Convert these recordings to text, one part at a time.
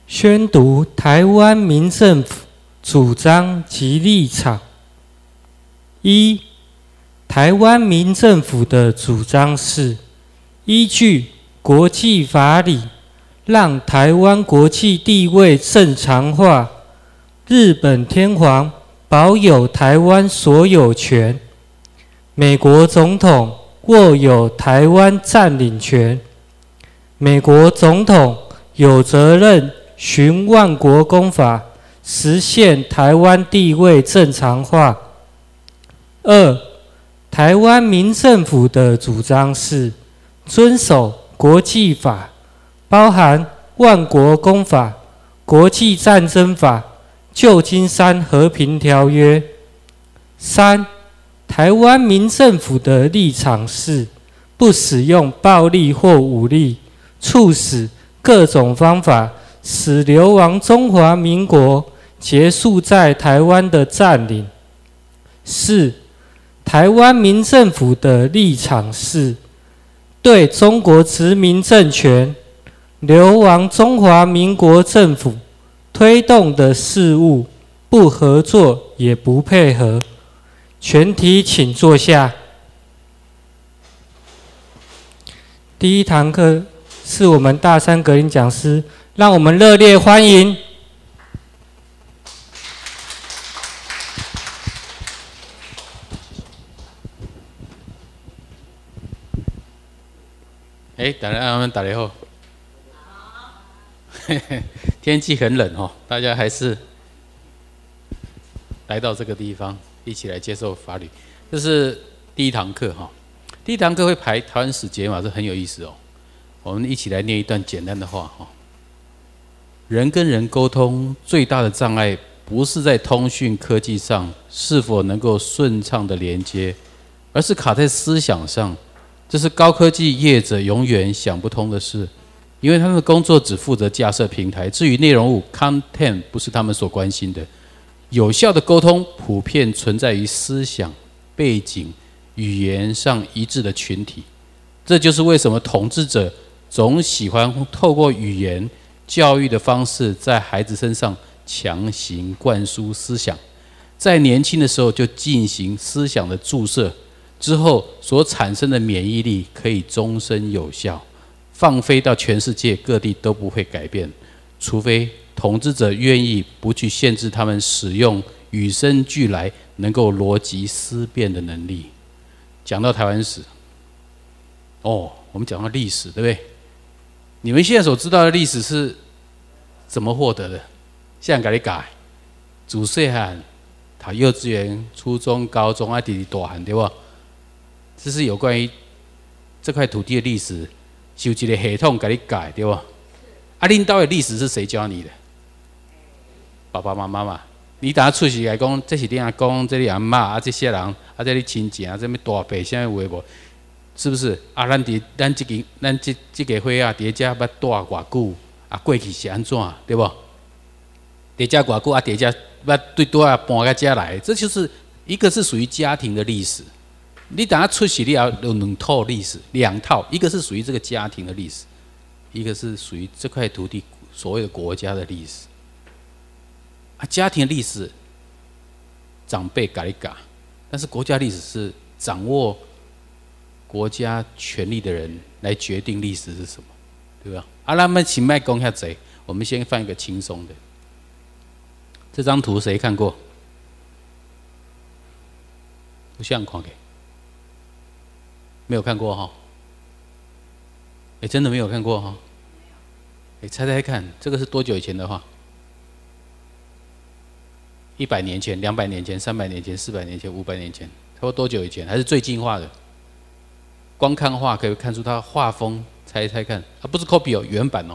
宣读台湾民政府主张及立场。一、台湾民政府的主张是依据国际法理，让台湾国际地位正常化，日本天皇保有台湾所有权，美国总统握有台湾占领权，美国总统有责任循万国公法，实现台湾地位正常化。二、台湾民政府的主张是遵守国际法，包含万国公法、国际战争法、旧金山和平条约。三、台湾民政府的立场是不使用暴力或武力，促使各种方法使流亡中华民国结束在台湾的占领。四、台湾民政府的立场是对中国殖民政权、流亡中华民国政府推动的事务不合作也不配合。全体请坐下。第一堂课是我们大山格林讲师，让我们热烈欢迎。 大家好。天气很冷哦，大家还是来到这个地方，一起来接受法律。这是第一堂课哈。第一堂课会排台湾史解码，这很有意思哦。我们一起来念一段简单的话哈。人跟人沟通最大的障碍，不是在通讯科技上是否能够顺畅的连接，而是卡在思想上。这是高科技业者永远想不通的事，因为他们的工作只负责架设平台，至于内容物 content 不是他们所关心的。有效的沟通普遍存在于思想、背景、语言上一致的群体。这就是为什么统治者总喜欢透过语言教育的方式，在孩子身上强行灌输思想，在年轻的时候就进行思想的注射。之后所产生的免疫力可以终身有效，放飞到全世界各地都不会改变，除非统治者愿意不去限制他们使用与生俱来能够逻辑思辨的能力。讲到台湾史，我们讲到历史，对不对？你们现在所知道的历史是怎么获得的？现在给你改，自细汉读幼稚园、初中、高中啊，直大汉，对不？这是有关于这块土地的历史，有一个系统给你改，对吧？恁兜的历史是谁教你的？爸爸妈妈嘛。你等下出去来讲，这是你阿公，这是阿嬷，这些人，这你亲戚，这么大伯，啥有话无？是不是？咱这个伙仔伫遮捌住偌久？过去是安怎？对不？伫遮偌久？伫遮捌对搬到遮来，这就是一个是属于家庭的历史。你等下出去，你要有两套历史，两套，一个是属于这个家庭的历史，一个是属于这块土地所谓的国家的历史。家庭的历史长辈改一改，但是国家历史是掌握国家权力的人来决定历史是什么，对吧？咱们请麦讲下贼，我们先放一个轻松的。这张图谁看过？不像看给。没有看过哈，真的没有看过哈。猜猜看，这个是多久以前的话？100年前、200年前、300年前、400年前、500年前，差不多多久以前？还是最近画的？光看画可以看出它画风，猜一猜看，不是 copy 哦，原版哦。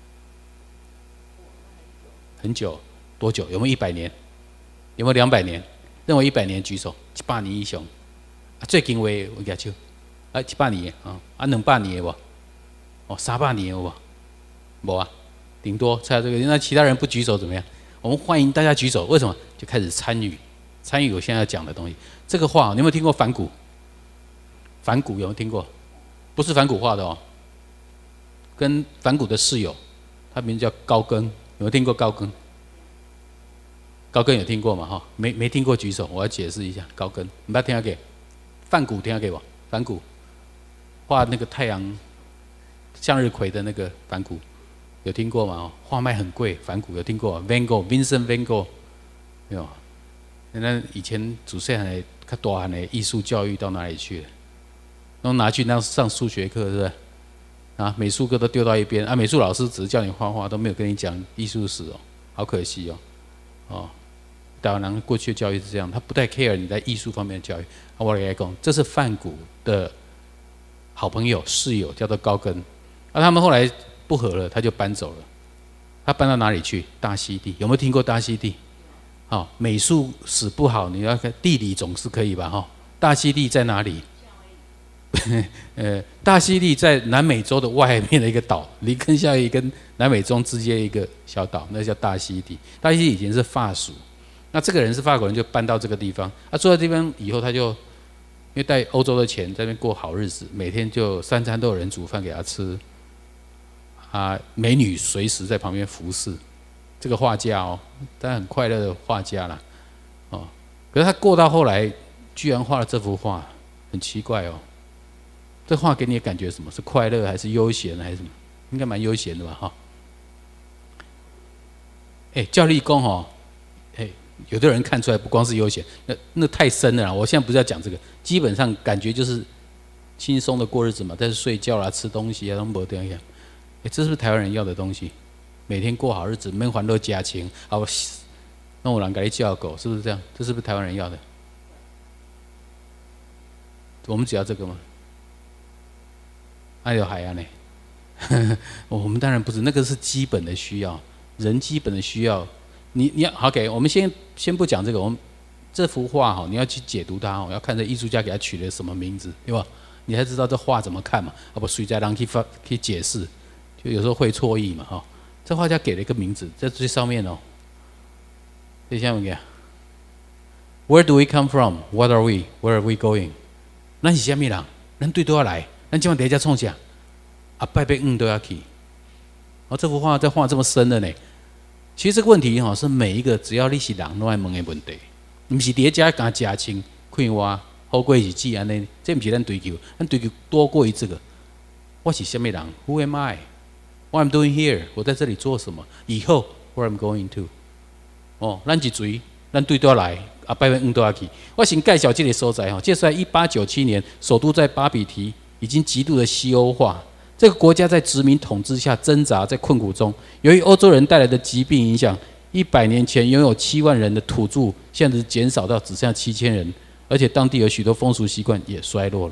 很久，多久？有没有100年？有没有200年？认为100年举手，100年以上。最近话有举手。100年200年有无？300年有无？无啊，顶多猜这个。那其他人不举手怎么样？我们欢迎大家举手，为什么？就开始参与我现在要讲的东西。这个画，你有没有听过反骨？反骨有没有听过？不是反骨画的哦，跟反骨的室友，他名字叫高更， 没有听过高更？高更有听过吗？哈，没听过举手，我要解释一下高更。你不要听给，梵谷听给我，梵谷画那个太阳向日葵的那个梵谷，有听过吗？哦，画卖很贵，梵谷有听过 ？Van Gogh，Vincent Van Gogh， 没有？那以前主持人的较大汉的艺术教育到哪里去了？都拿去上数学课，是不是？啊，美术课都丢到一边啊，美术老师只是叫你画画，都没有跟你讲艺术史哦，好可惜哦，哦。台湾人过去的教育是这样，他不太 care 你在艺术方面的教育。我来讲，这是梵谷的好朋友室友，叫做高更。他们后来不和了，他就搬走了。他搬到哪里去？大溪地。有没有听过大溪地？哦，美术史不好，你要看地理总是可以吧？哈，大溪地在哪里？大溪地在南美洲的外面的一个岛，离根夏威夷跟南美洲之间一个小岛，那叫大溪地。大溪地以前是法属。那这个人是法国人，就搬到这个地方。住在这边以后，他就因为带欧洲的钱，在那边过好日子，每天就3餐都有人煮饭给他吃。美女随时在旁边服侍。这个画家哦，但很快乐的画家啦，哦。可是他过到后来，居然画了这幅画，很奇怪哦。这画给你的感觉什么？是快乐还是悠闲还是什么？应该蛮悠闲的吧，哈。教立功哦。有的人看出来不光是悠闲，那太深了啦。我现在不是要讲这个，基本上感觉就是轻松的过日子嘛，但是睡觉啦、吃东西啊都没这样。这是不是台湾人要的东西？每天过好日子，免烦恼家情，那我人给你叫狗，是不是这样？这是不是台湾人要的？我们只要这个吗？有海啊呢？我们当然不是，那个是基本的需要，人基本的需要。你要好给我们先不讲这个，我们这幅画哈，你要去解读它哦，要看这艺术家给它取了什么名字，对吧？你才知道这画怎么看嘛，不随在让去解释，就有时候会错意嘛哈。这画家给了一个名字，在最上面哦，这下面给 ，Where do we come from? What are we? Where are we going? 咱是什么人？咱对都要来，咱今晚第一家创啥？拜都要去。这幅画在画这么深的呢？其实这个问题是每一个只要你是人都爱问的问题，不是伫家讲家亲、看我、好过日子安尼，这不是咱追求，咱追求多过于这个。我是什么人 ？Who am I? What I'm doing here? 我在这里做什么？以后 Where I'm going to? 咱一追，咱对都要来，拜都要去。我先介绍这个所在这是在1897年，首都在巴比提已经极度的西欧化。这个国家在殖民统治下挣扎，在困苦中。由于欧洲人带来的疾病影响，100年前拥有7万人的土著，现在减少到只剩下7000人，而且当地有许多风俗习惯也衰落了。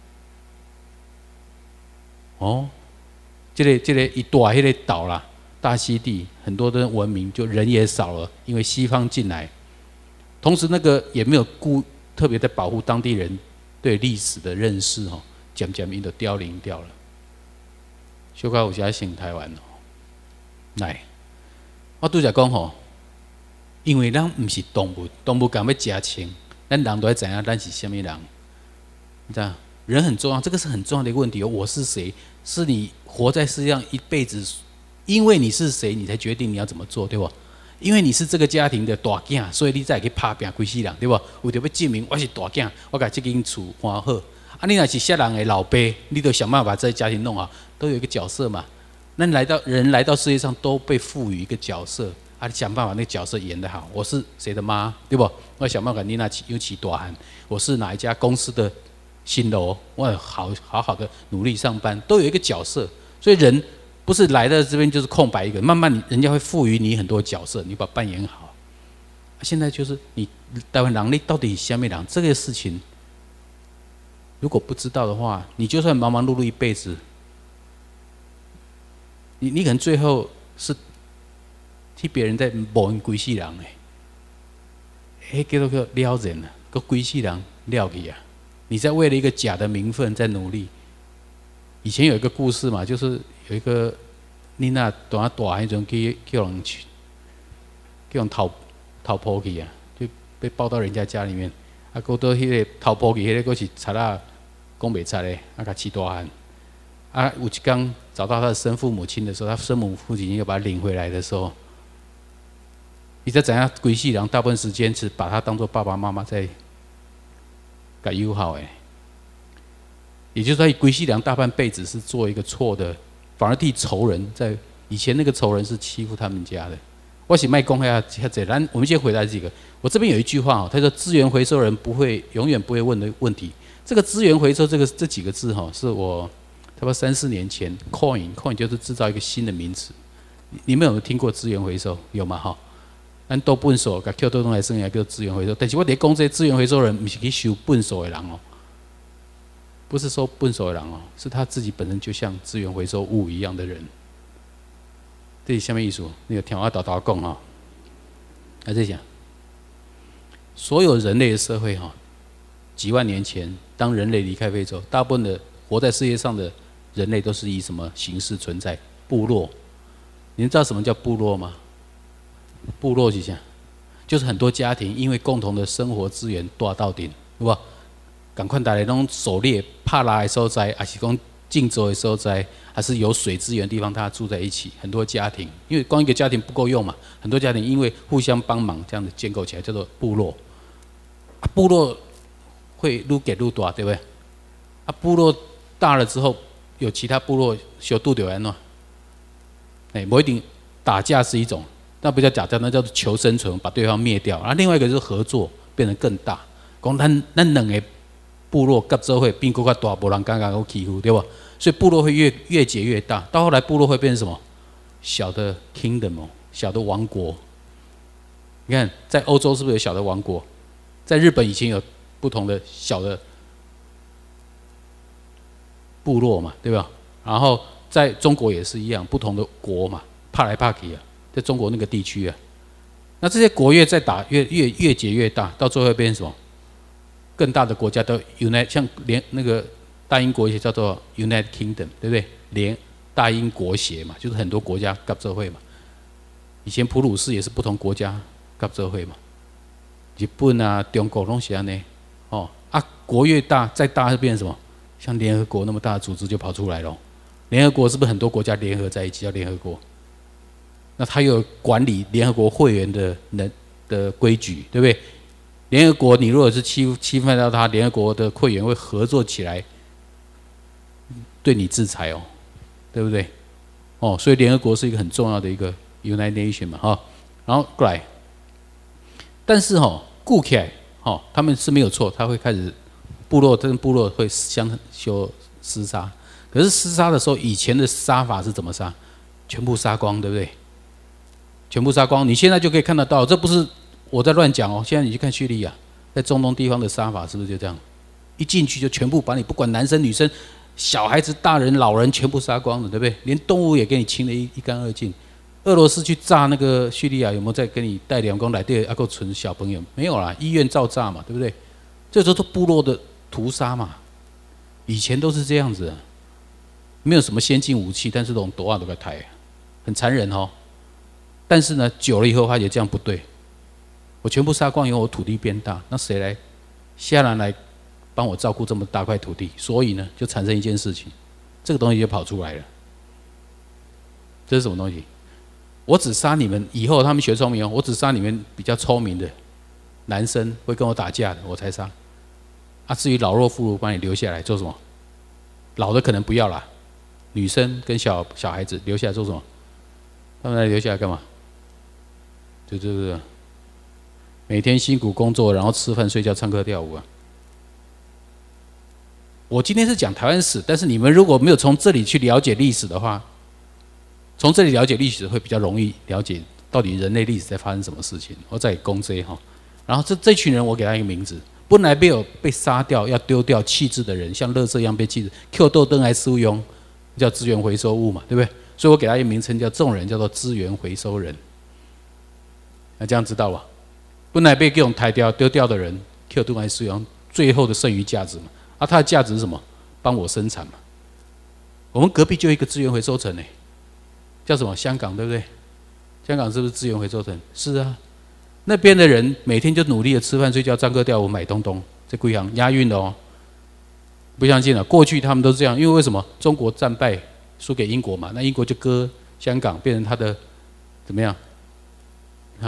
这个一大迄个岛啦，大溪地很多的文明就人也少了，因为西方进来，同时那个也没有特别在保护当地人对历史的认识渐渐因都凋零掉了。小可有时想台湾来，我拄则讲因为咱不是动物，动物敢要吃青，咱人都要知影咱是什么人，你知道？人很重要，这个是很重要的一个问题。我是谁？是你活在世界上一辈子，因为你是谁，你才决定你要怎么做，对吧？因为你是这个家庭的大囝，所以你才去打拼规世人，对吧？为着要证明我是大囝，我把这间厝换好。你若是下人的老爸，你就想办法把这个家庭弄好，都有一个角色嘛。那人来到世界上都被赋予一个角色，你想办法那个角色演得好。我是谁的妈，对不？我想办法你那尤其大汉，我是哪一家公司的新楼，我好好的努力上班，都有一个角色。所以人不是来到这边就是空白一个，慢慢人家会赋予你很多角色，你把它扮演好。现在就是你台湾人，你到底是什么人？这个事情。如果不知道的话，你就算忙忙碌碌一辈子，你可能最后是替别人在谋规世人叫做撩人啊，个规世人撩去啊！你在为了一个假的名分在努力。以前有一个故事嘛，就是有一个你那大迄阵叫人去，叫人逃跑去啊，就被抱到人家家里面。过到迄个逃跑去，迄个佫是贼仔。讲袂出的，甲饲大汉。有一天找到他的生父母亲的时候，他生母父亲要把他领回来的时候， 你在怎样规世人大部分时间是把他当做爸爸妈妈在给友好诶，也就是说，规世人大半辈子是做一个错的，反而替仇人在以前那个仇人是欺负他们家的。我是卖公下这，我们先回答几个。我这边有一句话哦，他说资源回收人永远不会问的问题。这个资源回收这几个字哈，是我差不多3、4年前 coin 就是制造一个新的名词。你们有没有听过资源回收？有吗？哈，咱都笨手，把 Q 都弄来生来叫资源回收。但是我在讲这些资源回收人，不是去收笨手的人哦，不是说笨手的人哦，是他自己本身就像资源回收物一样的人。这是什么意思？那个听我叨叨讲哈，来这讲，所有人类的社会哈，几万年前，当人类离开非洲，大部分的活在世界上的人类都是以什么形式存在？部落。你们知道什么叫部落吗？部落是啥？就是很多家庭因为共同的生活资源大到顶，有无？赶快大家拢狩猎、拍拉的所在，还是讲竞争的所在，还是有水资源的地方，大家住在一起。很多家庭，因为光一个家庭不够用嘛，很多家庭因为互相帮忙，这样子建构起来，叫做部落。部落会愈给愈大，对不对？部落大了之后，有其他部落小度就安怎？不一定打架是一种，那不叫打架，那叫做求生存，把对方灭掉。另外一个就是合作，变得更大。讲咱两个部落合作会变更较大，无人敢有欺负，对吧？所以部落会越结越大，到后来部落会变成什么？小的 kingdom， 小的王国。你看，在欧洲是不是有小的王国？在日本以前有不同的小的部落嘛，对吧？然后在中国也是一样，不同的国嘛，怕来怕去啊，在中国那个地区啊，那这些国越在打越结越大，到最后会变成什么？更大的国家都 United， 像连那个大英国协叫做 United Kingdom， 对不对？连大英国协嘛，就是很多国家合作会嘛。以前普鲁士也是不同国家合作会嘛，日本啊、中国拢是安尼哦啊，国越大，再大会变成什么？像联合国那么大的组织就跑出来了。联合国是不是很多国家联合在一起叫联合国？那它有管理联合国会员的规矩，对不对？联合国你如果是侵犯到它，联合国的会员会合作起来对你制裁哦，对不对？哦，所以联合国是一个很重要的一个 United Nation 嘛，哈。然后过来，但是顾起来，他们是没有错，他会开始部落跟部落会厮杀。可是厮杀的时候，以前的杀法是怎么杀？全部杀光，对不对？全部杀光，你现在就可以看得到，这不是我在乱讲哦。现在你去看叙利亚，在中东地方的杀法是不是就这样？一进去就全部把你，不管男生女生、小孩子、大人、老人，全部杀光了，对不对？连动物也给你清得一干二净。俄罗斯去炸那个叙利亚，有没有在跟你带两公来对阿够存小朋友？没有啦，医院照炸嘛，对不对？这都是部落的屠杀嘛，以前都是这样子的。没有什么先进武器，但是这种斗啊都在抬，很残忍哦。但是呢，久了以后发觉这样不对，我全部杀光以后，我土地变大，那谁来？下人来帮我照顾这么大块土地，所以呢，就产生一件事情，这个东西就跑出来了。这是什么东西？我只杀你们，以后他们学聪明哦，我只杀你们比较聪明的男生会跟我打架的，我才杀。至于老弱妇孺，把你留下来做什么？老的可能不要啦。女生跟小孩子留下来做什么？他们留下来干嘛？就是每天辛苦工作，然后吃饭、睡觉、唱歌、跳舞啊。我今天是讲台湾史，但是你们如果没有从这里去了解历史的话，从这里了解历史会比较容易了解到底人类历史在发生什么事情。我再攻这哈，然后这群人我给他一个名字，本来没有被杀掉要丢掉弃置的人，像垃圾一样被弃置 ，Q 豆灯还使用。叫资源回收物嘛，对不对？所以我给他一个名称，叫这种人叫做资源回收人。那这样知道吧？本来被这种抬掉丢掉的人 ，Q 都来使用最后的剩余价值嘛。它的价值是什么？帮我生产嘛。我们隔壁就有一个资源回收城叫什么？香港，对不对？香港是不是资源回收城？是啊。那边的人每天就努力的吃饭、睡觉、唱歌、跳舞、买东东，这几行押韵的哦。不相信了，过去他们都这样，因为为什么？中国战败输给英国嘛，那英国就割香港，变成他的怎么样？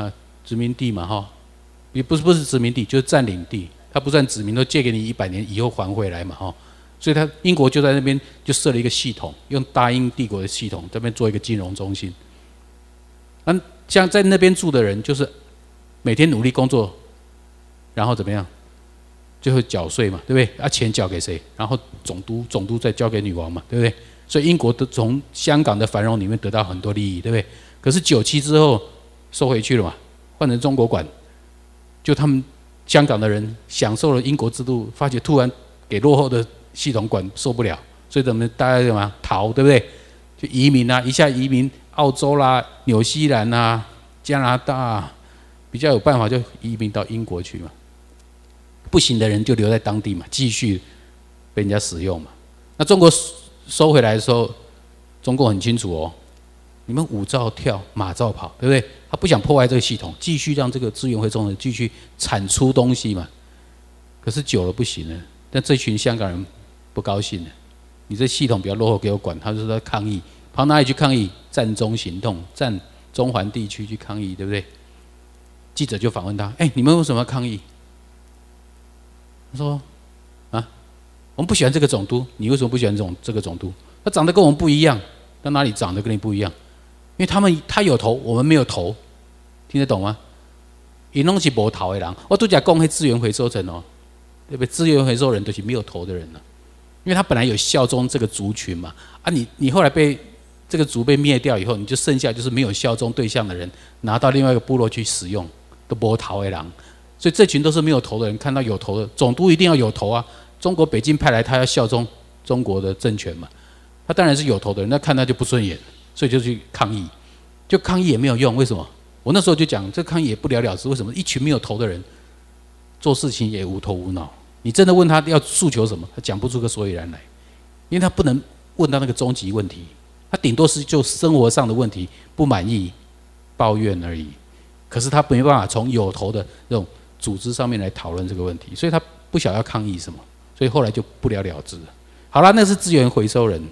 殖民地嘛哈，也不是殖民地，就是占领地，它不算殖民，都借给你100年以后还回来嘛哈。所以英国就在那边就设了一个系统，用大英帝国的系统这边做一个金融中心。像在那边住的人，就是每天努力工作，然后怎么样，就会缴税嘛，对不对？钱缴给谁？然后总督再交给女王嘛，对不对？所以英国从香港的繁荣里面得到很多利益，对不对？可是97之后收回去了嘛，换成中国管，就他们香港的人享受了英国制度，发觉突然给落后的系统管受不了，所以咱们大家干嘛逃，对不对？就移民啊，一下移民澳洲啦、纽西兰啊、加拿大啊，比较有办法就移民到英国去嘛。不行的人就留在当地嘛，继续被人家使用嘛。那中国收回来的时候，中共很清楚哦，你们舞照跳，马照跑，对不对？他不想破坏这个系统，继续让这个资源回收人继续产出东西嘛。可是久了不行了，但这群香港人不高兴了，你这系统比较落后，给我管，他就在抗议，跑哪里去抗议？占中行动，占中环地区去抗议，对不对？记者就访问他，你们为什么要抗议？他说：我们不喜欢这个总督，你为什么不喜欢这个总督？他长得跟我们不一样，他哪里长得跟你不一样？因为他有头，我们没有头，听得懂吗？因拢是无头的人，我都讲讲迄资源回收层哦，对不对？资源回收人都是没有头的人了，因为他本来有效忠这个族群嘛，你后来被这个族被灭掉以后，你就剩下就是没有效忠对象的人，拿到另外一个部落去使用，都无头的人，所以这群都是没有头的人，看到有头的总督一定要有头啊！中国北京派来他要效忠中国的政权嘛，他当然是有头的人，那看他就不顺眼，所以就去抗议，就抗议也没有用，为什么？我那时候就讲，这抗议也不了了之，为什么？一群没有头的人做事情也无头无脑，你真的问他要诉求什么，他讲不出个所以然来，因为他不能问到那个终极问题，他顶多是就生活上的问题不满意抱怨而已，可是他没办法从有头的这种组织上面来讨论这个问题，所以他不晓得要抗议什么，所以后来就不了了之了。好了，那是资源回收人，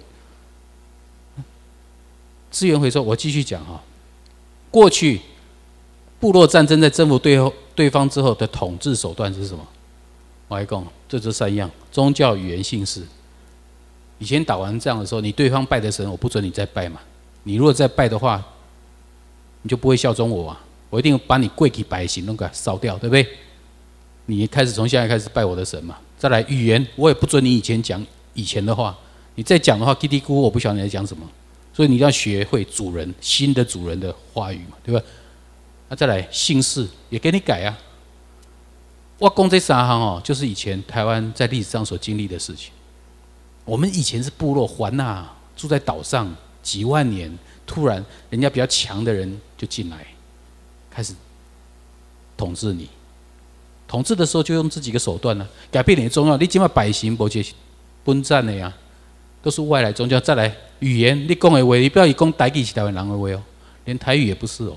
资源回收我继续讲哈。过去部落战争在征服对方之后的统治手段是什么？我来讲，这3样：宗教、语言、姓氏。以前打完仗的时候，你对方拜的神，我不准你再拜嘛。你如果再拜的话，你就不会效忠我啊！我一定把你跪起百行都给它烧掉，对不对？你从现在开始拜我的神嘛。再来语言，我也不准你以前讲以前的话，你再讲的话，叽里咕，我不晓得你在讲什么。所以你要学会新的主人的话语嘛，对吧？再来姓氏也给你改啊。我讲这3项就是以前台湾在历史上所经历的事情。我们以前是部落环啊，住在岛上几万年，突然人家比较强的人就进来，开始统治你。统治的时候就用这几个手段呢，改变你的宗教。你今麦百姓无是分战的呀，都是外来宗教。再来语言，你讲的话，你不要以讲台语是台湾人的话哦，连台语也不是哦。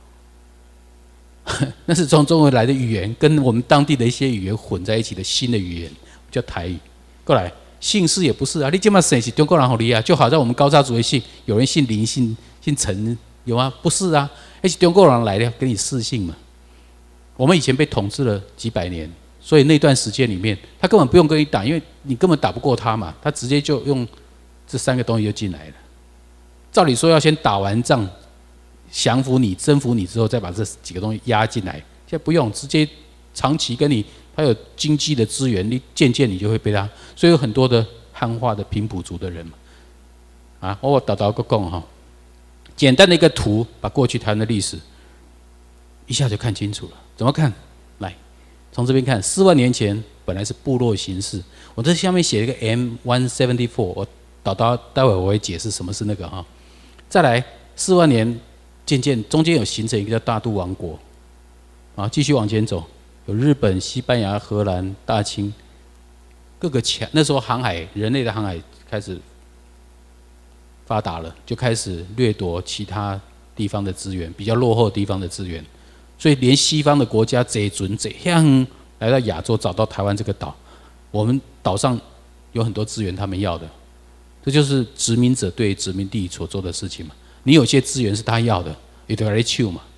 那是从中国来的语言，跟我们当地的一些语言混在一起的新的语言，叫台语。过来，姓氏也不是啊，你今麦姓是中国人好厉害，就好像我们高沙族的姓，有人姓林、姓陈，有吗？不是啊，那是中国人来的，给你世姓嘛。我们以前被统治了几百年，所以那段时间里面，他根本不用跟你打，因为你根本打不过他嘛，他直接就用这3个东西就进来了。照理说要先打完仗，降服你、征服你之后，再把这几个东西压进来。现在不用，直接长期跟你，他有经济的资源，你渐渐你就会被他。所以有很多的汉化的平埔族的人嘛，我倒个讲哈，简单的一个图，把过去台湾的历史一下就看清楚了。怎么看？来，从这边看，4万年前本来是部落形式。我这下面写了一个 M174， 我待会我会解释什么是那个哈。再来，4万年渐渐中间有形成一个叫大肚王国，继续往前走，有日本、西班牙、荷兰、大清，各个强。那时候人类的航海开始发达了，就开始掠夺其他地方的资源，比较落后的地方的资源。所以连西方的国家这样来到亚洲，找到台湾这个岛，我们岛上有很多资源他们要的，这就是殖民者对殖民地所做的事情嘛。你有些资源是他要的，也得来求嘛。因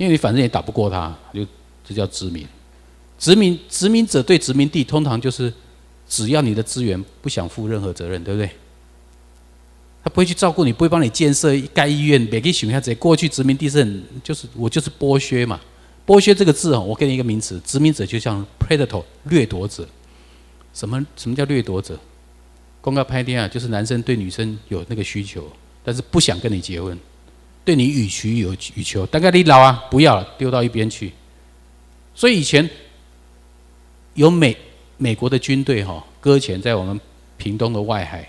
因为你反正也打不过他，这叫殖民。殖民者对殖民地通常就是只要你的资源，不想负任何责任，对不对？他不会去照顾你，不会帮你建设盖医院，别给想一下子。过去殖民地是我就是剥削嘛。剥削这个字我给你一个名词，殖民者就像 predator 掠夺者。什么叫掠夺者？公告拍电就是男生对女生有那个需求，但是不想跟你结婚，对你予取予求，大概你老啊，不要了，丢到一边去。所以以前有美国的军队搁浅在我们屏东的外海，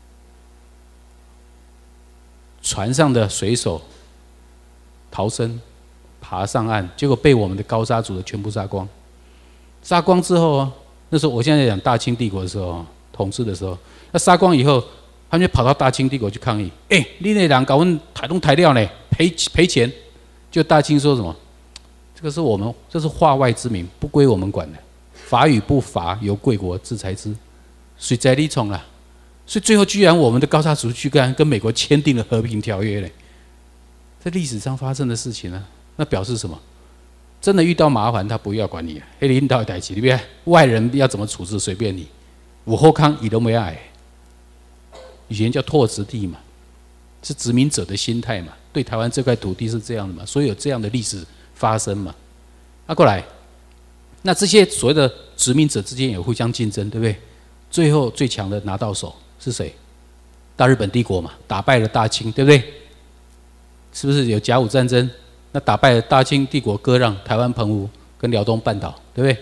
船上的水手逃生爬上岸，结果被我们的高沙族的全部杀光。杀光之后那时候我现在讲大清帝国的时候统治的时候，那杀光以后，他们就跑到大清帝国去抗议。你那人搞我们台东台料呢，赔钱。就大清说什么？这是化外之民，不归我们管的。法与不法，由贵国制裁之，谁在立冲啦？所以最后居然我们的高沙族去跟美国签订了和平条约嘞。在历史上发生的事情呢，那表示什么？真的遇到麻烦，他不要管你。领导的代志，里面外人要怎么处置随便你。武后康以都没爱，以前叫拓殖地嘛，是殖民者的心态嘛，对台湾这块土地是这样的嘛，所以有这样的历史发生嘛。过来，那这些所谓的殖民者之间也互相竞争，对不对？最后最强的拿到手是谁？大日本帝国嘛，打败了大清，对不对？是不是有甲午战争？那打败了大清帝国，割让台湾澎湖跟辽东半岛，对不对？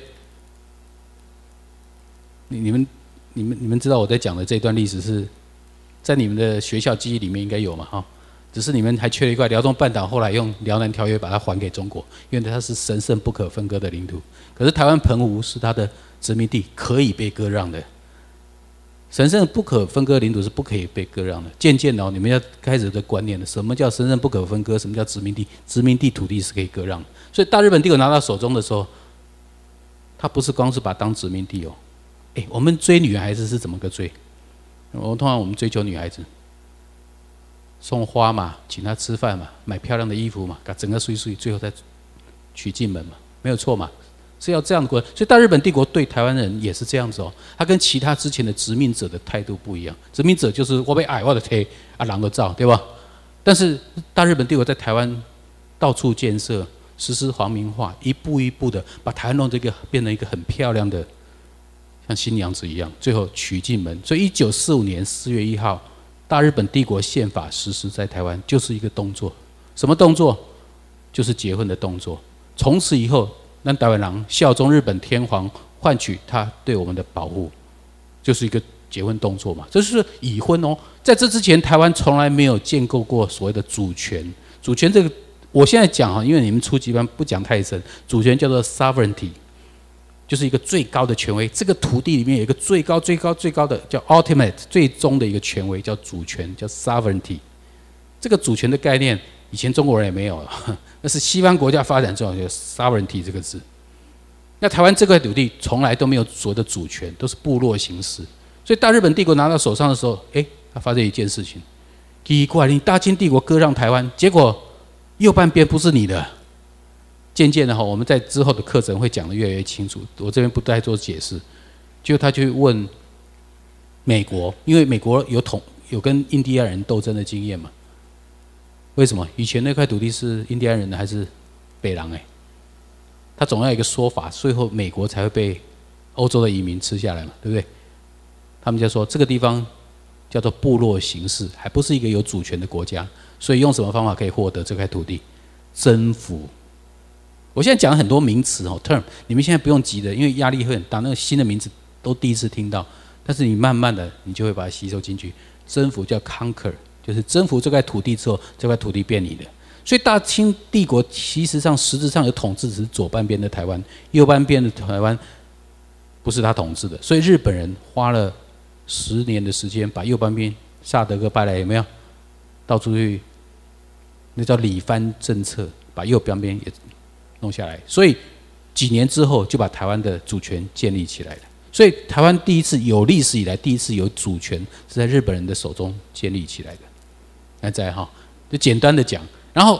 你们知道我在讲的这段历史是在你们的学校记忆里面应该有嘛？只是你们还缺了一块辽东半岛，后来用辽南条约把它还给中国，因为它是神圣不可分割的领土。可是台湾澎湖是它的殖民地，可以被割让的。神圣不可分割领土是不可以被割让的。渐渐的你们要开始有这观念了，什么叫神圣不可分割？什么叫殖民地？殖民地土地是可以割让的。所以大日本帝国拿到手中的时候，他不是光是把它当殖民地我们追女孩子是怎么个追？通常我们追求女孩子，送花嘛，请她吃饭嘛，买漂亮的衣服嘛，把整个碎，最后再娶进门嘛，没有错嘛，是要这样的过程。所以大日本帝国对台湾人也是这样子他跟其他之前的殖民者的态度不一样。殖民者就是我被矮，我的贴人都照，对吧？但是大日本帝国在台湾到处建设，实施皇民化，一步一步的把台湾弄这个变成一个很漂亮的。像新娘子一样，最后娶进门。所以1945年4月1号，大日本帝国宪法实施在台湾，就是一个动作。什么动作？就是结婚的动作。从此以后，咱台湾人效忠日本天皇，换取他对我们的保护，就是一个结婚动作嘛。这是已婚在这之前，台湾从来没有建构过所谓的主权。主权这个，我现在讲因为你们初级班不讲太深，主权叫做 sovereignty。就是一个最高的权威，这个土地里面有一个最高的叫 ultimate 最终的一个权威，叫主权，叫 sovereignty。这个主权的概念，以前中国人也没有了，那是西方国家发展之后有 sovereignty 这个字。那台湾这块土地从来都没有所谓的主权，都是部落形式。所以大日本帝国拿到手上的时候，他发生一件事情，奇怪，你大清帝国割让台湾，结果右半边不是你的。渐渐的我们在之后的课程会讲得越来越清楚，我这边不再做解释。就他去问美国，因为美国有跟印第安人斗争的经验嘛。为什么？以前那块土地是印第安人的还是北狼？他总要有一个说法，最后美国才会被欧洲的移民吃下来嘛，对不对？他们就说这个地方叫做部落形式，还不是一个有主权的国家，所以用什么方法可以获得这块土地？征服。我现在讲了很多名词term， 你们现在不用急的，因为压力会很大。那个新的名字都第一次听到，但是你慢慢的，你就会把它吸收进去。征服叫 conquer， 就是征服这块土地之后，这块土地变你的。所以大清帝国其实上实质上有统治，只是左半边的台湾，右半边的台湾不是他统治的。所以日本人花了10年的时间，把右半边萨德哥拜来，有没有？到处去，那叫里番政策，把右半边也弄下来，所以几年之后就把台湾的主权建立起来了。所以台湾第一次有历史以来第一次有主权是在日本人的手中建立起来的。那再就简单的讲，然后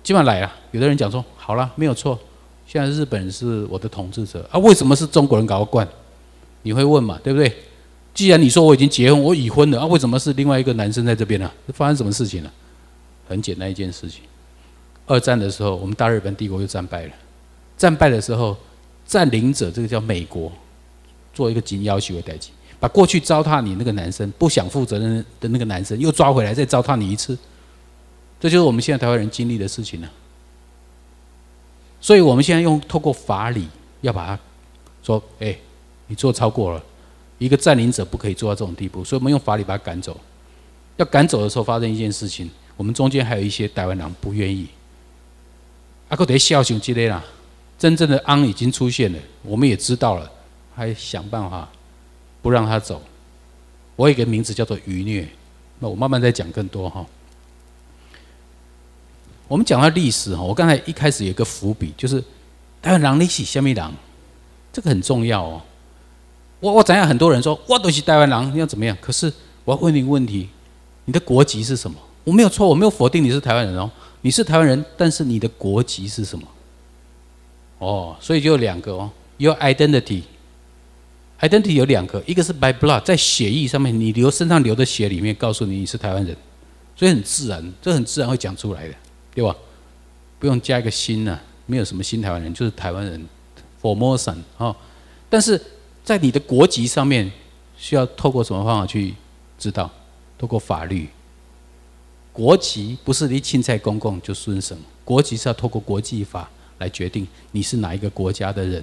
今晚来啊，有的人讲说，好了，没有错，现在日本人是我的统治者啊，为什么是中国人搞惯？你会问嘛，对不对？既然你说我已经结婚，我已婚了啊，为什么是另外一个男生在这边呢？发生什么事情了？很简单一件事情，二战的时候，我们大日本帝国就战败了。战败的时候，占领者这个叫美国，做一个紧要求的代际，把过去糟蹋你那个男生不想负责任的那个男生又抓回来，再糟蹋你一次。这就是我们现在台湾人经历的事情了。所以我们现在透过法理，要把它说，你做超过了，一个占领者不可以做到这种地步，所以我们用法理把他赶走。要赶走的时候，发生一件事情，我们中间还有一些台湾人不愿意。还在笑想这类啦，真正的昂已经出现了，我们也知道了，还想办法不让他走。我有一个名字叫做愚虐，那我慢慢再讲更多哈。我们讲到历史，我刚才一开始有一个伏笔，就是台湾人你是什么人，这个很重要哦。我怎样？很多人说我都是台湾人，你要怎么样？可是我要问你一个问题：你的国籍是什么？我没有错，我没有否定你是台湾人哦，你是台湾人，但是你的国籍是什么？所以就有两个哦，有 identity。identity 有两个，一个是 by blood， 在血液上面，你身上流的血里面告诉你是台湾人，所以很自然，这很自然会讲出来的，对吧？不用加一个新啊，没有什么新台湾人，就是台湾人 ，Formosan 但是在你的国籍上面，需要透过什么方法去知道？透过法律。国籍不是你钦差公共就顺省，国籍是要透过国际法来决定你是哪一个国家的人。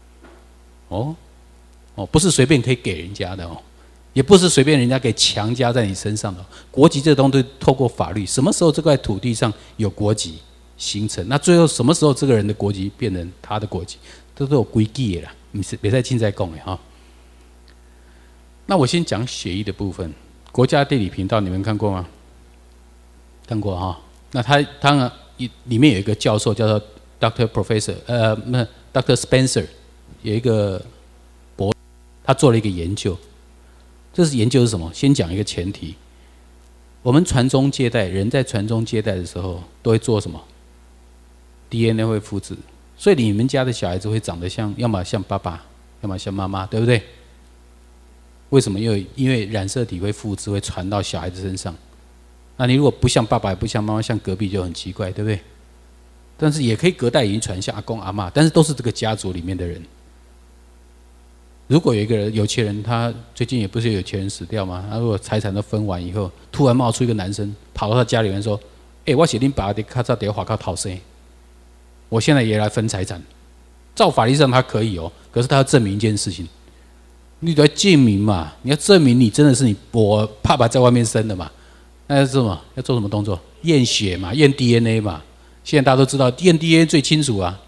不是随便可以给人家的哦，也不是随便人家给强加在你身上的。国籍这东西透过法律，什么时候这块土地上有国籍形成，那最后什么时候这个人的国籍变成他的国籍，这都有规矩的啦，别再钦差讲的哈。那我先讲血液的部分，国家地理频道你们看过吗？看过哈。那他当然里面有一个教授叫做 Dr. Spencer， 有一个他做了一个研究，这是研究是什么？先讲一个前提，我们传宗接代，人在传宗接代的时候都会做什么 ？DNA 会复制，所以你们家的小孩子会长得像，要么像爸爸，要么像妈妈，对不对？为什么？因为染色体会复制，会传到小孩子身上。那你如果不像爸爸，也不像妈妈，像隔壁就很奇怪，对不对？但是也可以隔代遗传，像阿公阿嬷，但是都是这个家族里面的人。如果有一个人有钱人，他最近也不是有钱人死掉吗？他如果财产都分完以后，突然冒出一个男生跑到他家里面说：“我是恁爸的，较早在华靠讨生，我现在也来分财产。”照法律上他可以哦，可是他要证明一件事情，你得证明嘛，你要证明你真的是我爸爸在外面生的嘛。那要做什么？要做什么动作？验血嘛，验 DNA 嘛。现在大家都知道验 DNA 最清楚啊。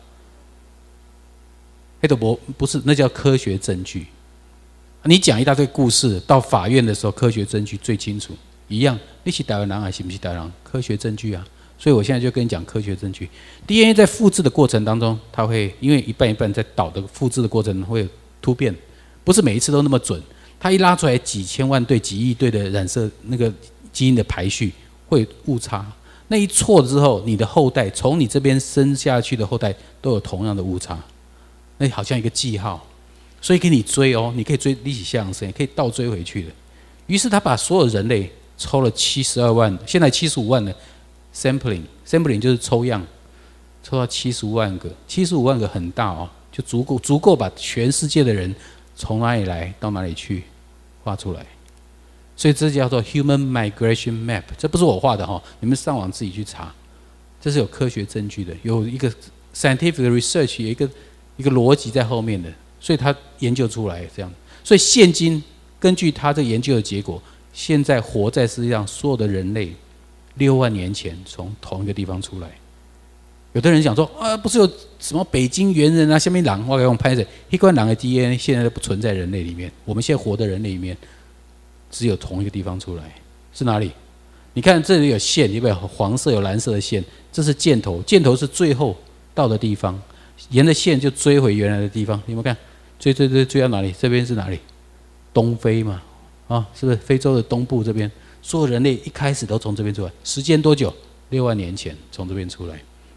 不是，那叫科学证据。你讲一大堆故事，到法院的时候，科学证据最清楚。一样，你是台湾人还是不是台湾人？科学证据啊。所以我现在就跟你讲科学证据。DNA 在复制的过程当中，它会因为一半一半在导的复制的过程会有突变，不是每一次都那么准。它一拉出来几千万对、几亿对的染色那个基因的排序会误差。那一错之后，你的后代从你这边生下去的后代都有同样的误差。那好像一个记号，所以给你追哦，你可以追历史向生，可以倒追回去的。于是他把所有人类抽了72万，现在75万的 sampling 就是抽样，抽到75万个，75万个很大哦，就足够把全世界的人从哪里来到哪里去画出来。所以这叫做 Human Migration Map， 这不是我画的哈，你们上网自己去查，这是有科学证据的，有一个 scientific research， 有一个逻辑在后面的，所以他研究出来这样。所以现今根据他这研究的结果，现在活在世界上所有的人类6万年前从同一个地方出来。有的人讲说不是有什么北京猿人啊，下面狼，我给我们拍摄，一关狼的 DNA 现在都不存在人类里面，我们现在活的人类里面只有同一个地方出来，是哪里？你看这里有线，有没有黄色有蓝色的线？这是箭头，箭头是最后到的地方。沿着线就追回原来的地方，你们看，追到哪里？这边是哪里？东非嘛，是不是非洲的东部这边？所有人类一开始都从这边出来，时间多久？6万年前从这边出来。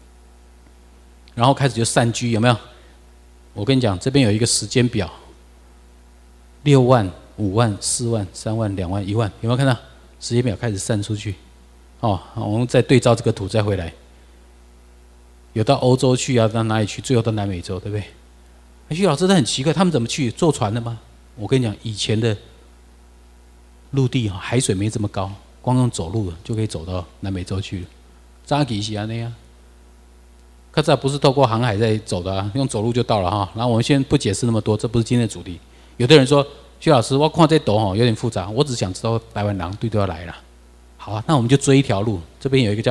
然后开始就散居，有没有？我跟你讲，这边有一个时间表，6万、5万、4万、3万、2万、1万，有没有看到？时间表开始散出去。哦，我们再对照这个图再回来，有到欧洲去啊，到哪里去？最后到南美洲，对不对？徐老师，他很奇怪，他们怎么去？坐船的吗？我跟你讲，以前的陆地海水没这么高，光用走路就可以走到南美洲去了。早期是安那样，可是不是透过航海在走的啊，用走路就到了哈。然后我们先不解释那么多，这不是今天的主题。有的人说，徐老师，我看这图有点复杂，我只想知道台湾人对都要来了。好啊，那我们就追一条路，这边有一个叫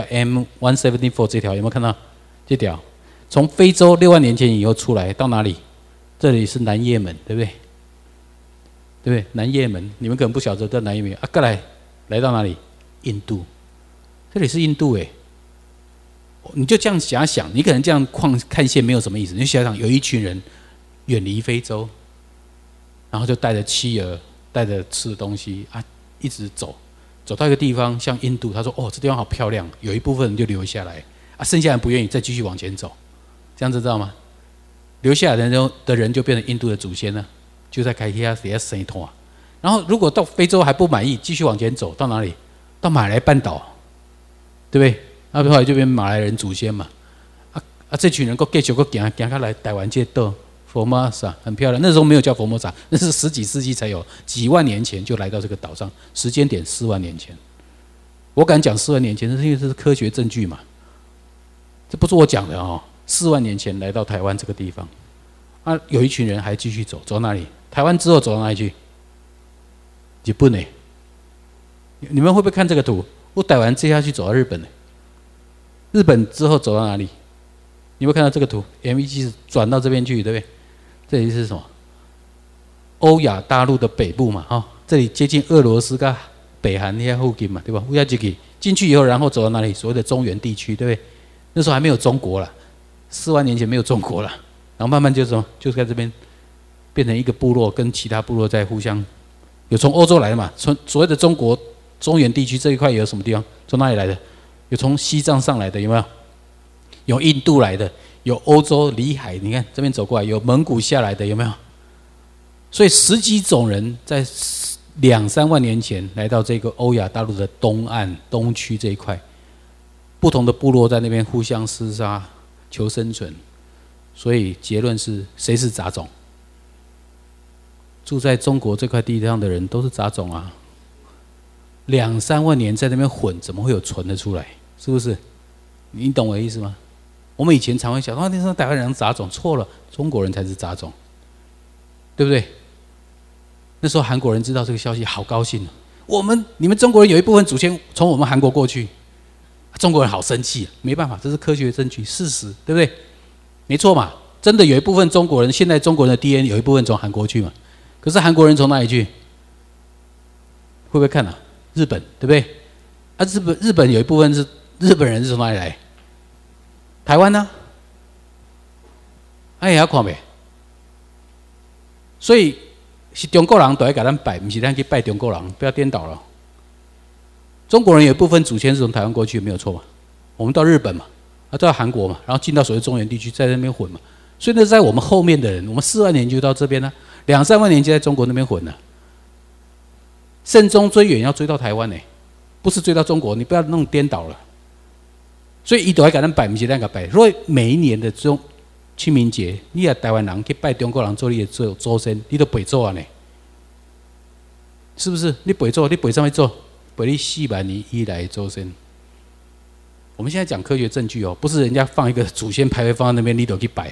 M174 这条，有没有看到？这条从非洲6万年前以后出来到哪里？这里是南也门，对不对？对不对？南也门，你们可能不晓得叫南也门啊。过来到哪里？印度，这里是印度哎。你就这样想想，你可能这样看线没有什么意思。你就想想，有一群人远离非洲，然后就带着妻儿，带着吃的东西啊，一直走到一个地方，像印度，他说：“哦，这地方好漂亮。”有一部分人就留下来啊，剩下人不愿意，再继续往前走，这样子知道吗？留下来的人就变成印度的祖先了，就在开天底下生一通啊。然后如果到非洲还不满意，继续往前走到哪里？到马来半岛，对不对？那后来就变马来人祖先嘛。这群人继续走下来台湾这岛佛摩萨很漂亮。那时候没有叫佛摩萨，那是10几世纪才有，几万年前就来到这个岛上，时间点4万年前。我敢讲4万年前，是因为这是科学证据嘛，这不是我讲的哦。4万年前来到台湾这个地方，有一群人还继续走到哪里？台湾之后走到哪里去？日本呢？你们会不会看这个图？我台湾接下去走到日本呢？日本之后走到哪里？你会看到这个图 ？MEG 转到这边去，对不对？这里是什么？欧亚大陆的北部嘛，这里接近俄罗斯跟北韩那些附近嘛，对吧？乌亚吉基进去以后，然后走到哪里？所谓的中原地区，对不对？那时候还没有中国了，4万年前没有中国了，然后慢慢就在这边变成一个部落，跟其他部落在互相有从欧洲来的嘛，从所谓的中国中原地区这一块有什么地方？从哪里来的？有从西藏上来的，有没有？有印度来的，有欧洲里海，你看这边走过来，有蒙古下来的，有没有？所以10几种人在2、3万年前来到这个欧亚大陆的东岸、东区这一块，不同的部落在那边互相厮杀求生存。所以结论是，谁是杂种？住在中国这块地上的人都是杂种啊！2、3万年在那边混，怎么会有存得出来？是不是？你懂我的意思吗？我们以前常会想，那是台湾人杂种，错了，中国人才是杂种，对不对？那时候韩国人知道这个消息，好高兴你们中国人有一部分祖先从我们韩国过去，中国人好生气，没办法，这是科学证据，事实，对不对？没错嘛，真的有一部分中国人，现在中国人的 DNA 有一部分从韩国去嘛，可是韩国人从哪里去？会不会看啊？日本，对不对？日本有一部分是日本人是从哪里来？台湾呢？也要看呗。所以是中国人都要给咱拜，不是咱去拜中国人，不要颠倒了。中国人有一部分祖先是从台湾过去，没有错嘛？我们到日本嘛，到韩国嘛，然后进到所谓中原地区，在那边混嘛。所以那是在我们后面的人，我们4万年就到这边了，2、3万年就在中国那边混了。慎终追远要追到台湾呢，不是追到中国，你不要弄颠倒了。所以，他都要给咱拜，不是咱给拜。所以每一年的清明节，你也台湾人去拜中国人做你的祖先，你都陪做啊呢？是不是？你陪做，你陪上面做，陪你4万年以来的祖先。我们现在讲科学证据不是人家放一个祖先牌位放在那边，你都去拜。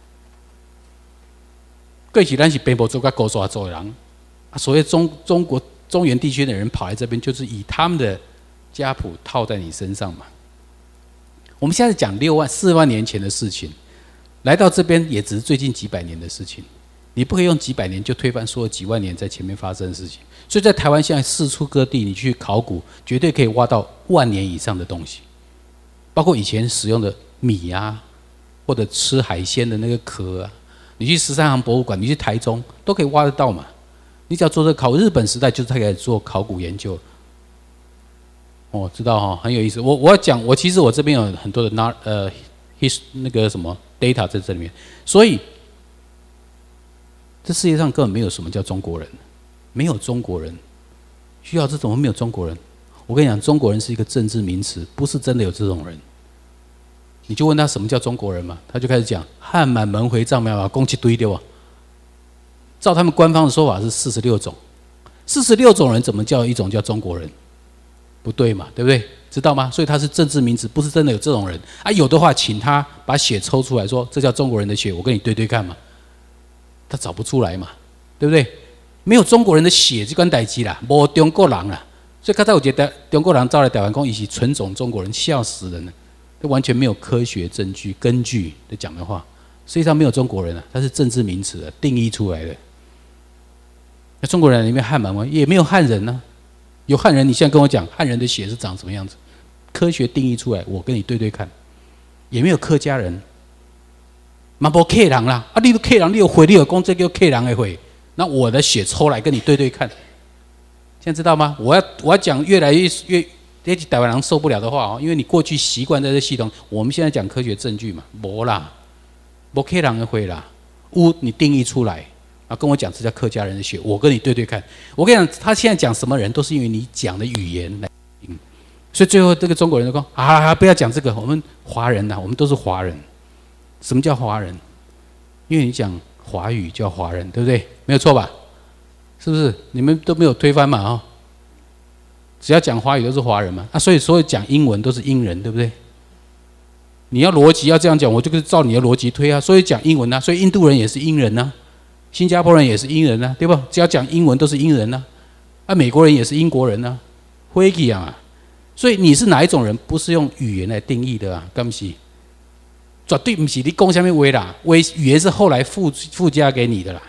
过去咱是北部做甲高山做的人，所谓中国中原地区的人跑来这边，就是以他们的家谱套在你身上嘛。我们现在讲4万年前的事情，来到这边也只是最近几百年的事情。你不可以用几百年就推翻所有几万年在前面发生的事情。所以在台湾现在四处各地，你去考古，绝对可以挖到10000年以上的东西，包括以前使用的米啊，或者吃海鲜的那个壳啊。你去13行博物馆，你去台中都可以挖得到嘛。你只要做这考，日本时代就是开始做考古研究。知道很有意思。我要讲，其实我这边有很多的那个什么 data 在这里面，所以这世界上根本没有什么叫中国人，没有中国人。需要这种没有中国人？我跟你讲，中国人是一个政治名词，不是真的有这种人。你就问他什么叫中国人嘛，他就开始讲汉满蒙回藏苗攻击堆对吧？照他们官方的说法是46种，46种人怎么叫一种叫中国人？不对嘛，对不对？知道吗？所以他是政治名词，不是真的有这种人啊。有的话，请他把血抽出来说，这叫中国人的血，我跟你对对看嘛。他找不出来嘛，对不对？没有中国人的血这关代志啦，没中国人啦。所以刚才我觉得中国人招来台湾讲，以及纯种中国人，笑死人了。这完全没有科学证据根据的讲的话，实际上没有中国人啊，它是政治名词定义出来的。那中国人里面汉满蒙也没有汉人呢、有汉人，你现在跟我讲汉人的血是长什么样子？科学定义出来，我跟你对对看。也没有客家人，嘛无客人啦，啊，你都客人，你有血，你有讲这叫客人的血，那我的血抽来跟你对对看，现在知道吗？我要讲越来越台湾人受不了的话哦，因为你过去习惯在这系统，我们现在讲科学证据嘛，没啦，没客人的血啦，你定义出来。啊，跟我讲这叫客家人的血，我跟你对对看。我跟你讲，他现在讲什么人，都是因为你讲的语言来。所以最后这个中国人就说：不要讲这个，我们华人呐、我们都是华人。什么叫华人？因为你讲华语叫华人，对不对？没有错吧？是不是？你们都没有推翻嘛？哦，只要讲华语都是华人嘛。所以所有讲英文都是英人，对不对？你要逻辑要这样讲，我就照你的逻辑推啊。所以讲英文啊，所以印度人也是英人啊。新加坡人也是英人啊，对不？只要讲英文都是英人啊。美国人也是英国人啊，会一样啊。所以你是哪一种人，不是用语言来定义的啊？干不是？绝对不是你讲什么话啦，语言是后来附加给你的啦，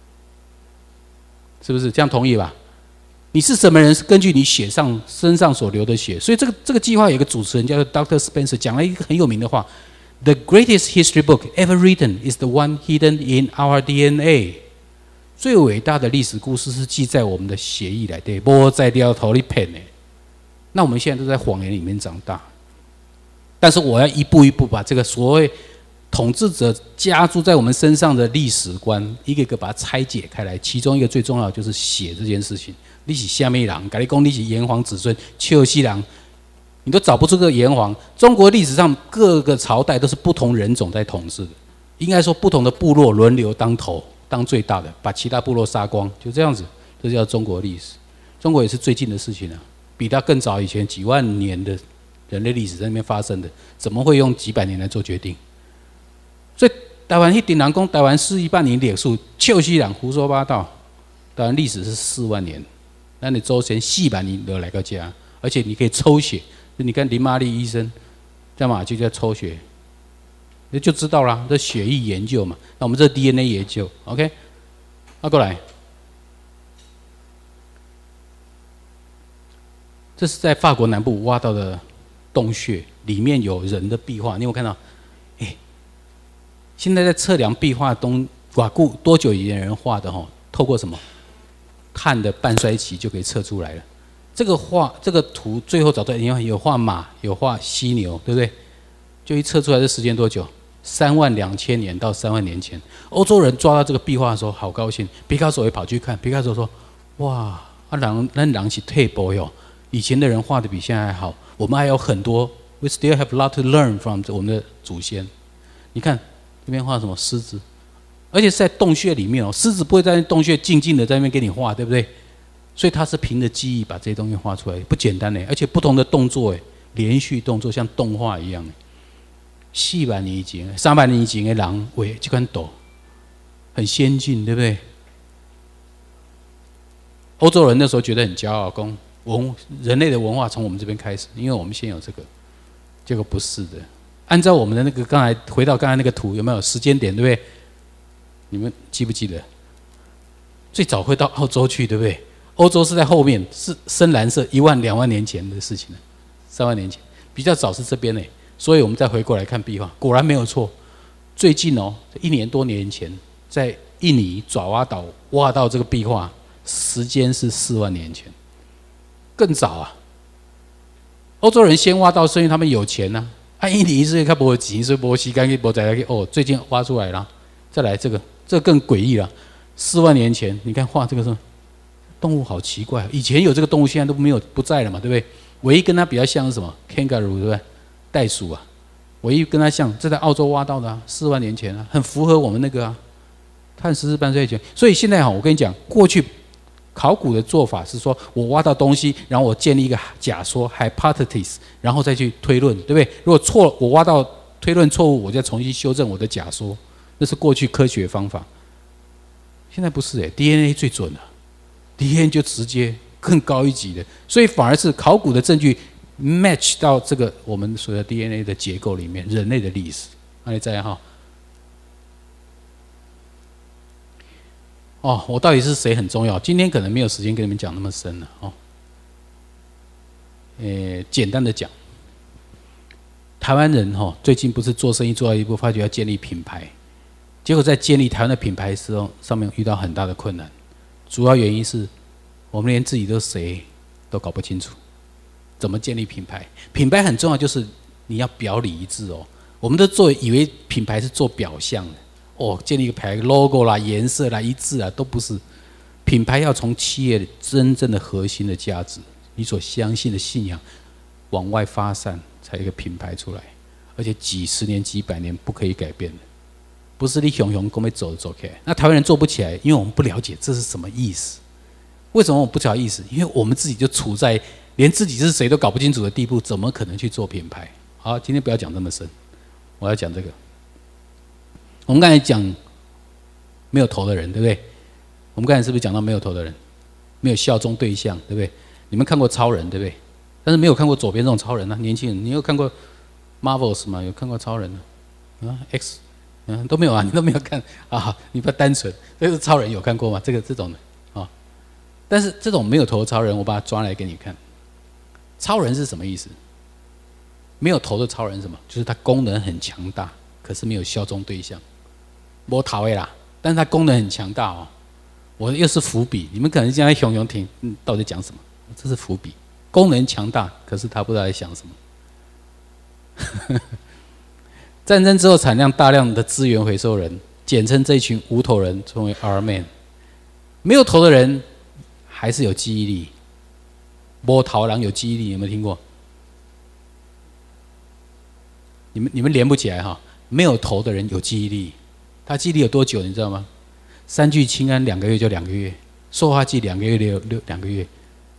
是不是？这样同意吧？你是什么人，是根据你身上所流的血。所以这个计划有一个主持人叫做 Dr. Spencer， 讲了一个很有名的话。The greatest history book ever written is the one hidden in our DNA。最伟大的历史故事是记在我们的血液里，对，不在掉头里骗的。那我们现在都在谎言里面长大，但是我要一步一步把这个所谓统治者加注在我们身上的历史观，一个一个把它拆解开来。其中一个最重要的就是血这件事情。你是什么人？跟你说你是炎黄子孙，丘西人。你都找不出个炎黄。中国历史上各个朝代都是不同人种在统治的，应该说不同的部落轮流当头，当最大的，把其他部落杀光，就这样子，这叫中国历史。中国也是最近的事情啊，比它更早以前几万年的人类历史在那边发生的，怎么会用几百年来做决定？所以台湾那顶人讲台湾4亿半年历史，丘西人胡说八道。台湾历史是4万年，那你周前400年都来到家，而且你可以抽血。你看林玛丽医生在嘛就叫抽血，你就知道啦。这血液研究嘛，那我们这 DNA 研究 ，OK？ 过来，这是在法国南部挖到的洞穴，里面有人的壁画，你有没有看到？现在在测量壁画多久以前人画的吼？透过什么？碳的半衰期就可以测出来了。这个图最后找到有画马，有画犀牛，对不对？就一测出来的时间多久？32000年到3万年前。欧洲人抓到这个壁画的时候，好高兴。毕卡索也跑去看，毕卡索说：“哇，人是退步哟，以前的人画的比现在还好，我们还有很多 ，we still have a lot to learn from 我们的祖先。”你看这边画什么狮子，而且是在洞穴里面哦，狮子不会在洞穴静静的在那边给你画，对不对？所以他是凭着记忆把这些东西画出来，不简单呢。而且不同的动作，连续动作像动画一样。400年以前、300年以前的人画这款图，很先进，对不对？欧洲人那时候觉得很骄傲，说人类的文化从我们这边开始，因为我们先有这个。结果不是的，按照我们的那个回到刚才那个图，有没有时间点，对不对？你们记不记得？最早会到澳洲去，对不对？欧洲是在后面，是深蓝色1万2万年前的事情了，3万年前比较早是这边呢，所以我们再回过来看壁画，果然没有错。最近1年多年前，在印尼爪哇岛挖到这个壁画，时间是4万年前，更早啊。欧洲人先挖到，是因为他们有钱啊， 印尼是较无钱，所以无时间去无再去哦，最近挖出来了，再来这个更诡异了。4万年前，你看画这个是动物，好奇怪，以前有这个动物，现在都没有不在了嘛，对不对？唯一跟它比较像是什么 ？kangaroo 对不对？袋鼠啊，唯一跟它像，这在澳洲挖到的啊，4万年前啊，很符合我们那个啊，碳14半岁前。所以现在哈，我跟你讲，过去考古的做法是说，我挖到东西，然后我建立一个假说 hypothesis， 然后再去推论，对不对？如果错了，我挖到推论错误，我再重新修正我的假说，那是过去科学方法。现在不是DNA 最准了，DNA 就直接更高一级的，所以反而是考古的证据 match 到这个我们所谓的 DNA 的结构里面，人类的历史。那你再哈。哦，我到底是谁很重要？今天可能没有时间跟你们讲那么深了哦。简单的讲，台湾人最近不是做生意做到一步，发觉要建立品牌，结果在建立台湾的品牌的时候，上面遇到很大的困难。主要原因是我们连自己都谁都搞不清楚，怎么建立品牌？品牌很重要，就是你要表里一致哦。我们都以为品牌是做表象的。建立一个牌 logo 啦、颜色啦、一致啊，都不是。品牌要从企业真正的核心的价值，你所相信的信仰往外发散，才有一个品牌出来。而且几十年、几百年不可以改变的，不是你熊熊跟我走走开。那台湾人做不起来，因为我们不了解这是什么意思。为什么我不知道意思？因为我们自己就处在连自己是谁都搞不清楚的地步，怎么可能去做品牌？好，今天不要讲这么深，我要讲这个。我们刚才讲没有头的人，对不对？我们刚才是不是讲到没有头的人，没有效忠对象，对不对？你们看过超人，对不对？但是没有看过左边这种超人啊，年轻人，你有看过 Marvels 吗？有看过超人啊 ？X， 都没有啊，你都没有看啊？你不要单纯，这个超人有看过吗？这种的啊。但是这种没有头的超人，我把它抓来给你看。超人是什么意思？没有头的超人是什么？就是它功能很强大，可是没有效忠对象。没头的啦，但是它功能很强大哦。我又是伏笔，你们可能现在熊熊听，到底讲什么？这是伏笔。功能强大，可是他不知道在想什么。战争之后产量大量的资源回收人，简称这一群无头人称为 R-Man。没有头的人还是有记忆力，没头人有记忆力，有没有听过？你们连不起来哈。没有头的人有记忆力。他记忆力有多久，你知道吗？3聚氰胺2个月就2个月，塑化剂2个月2个月，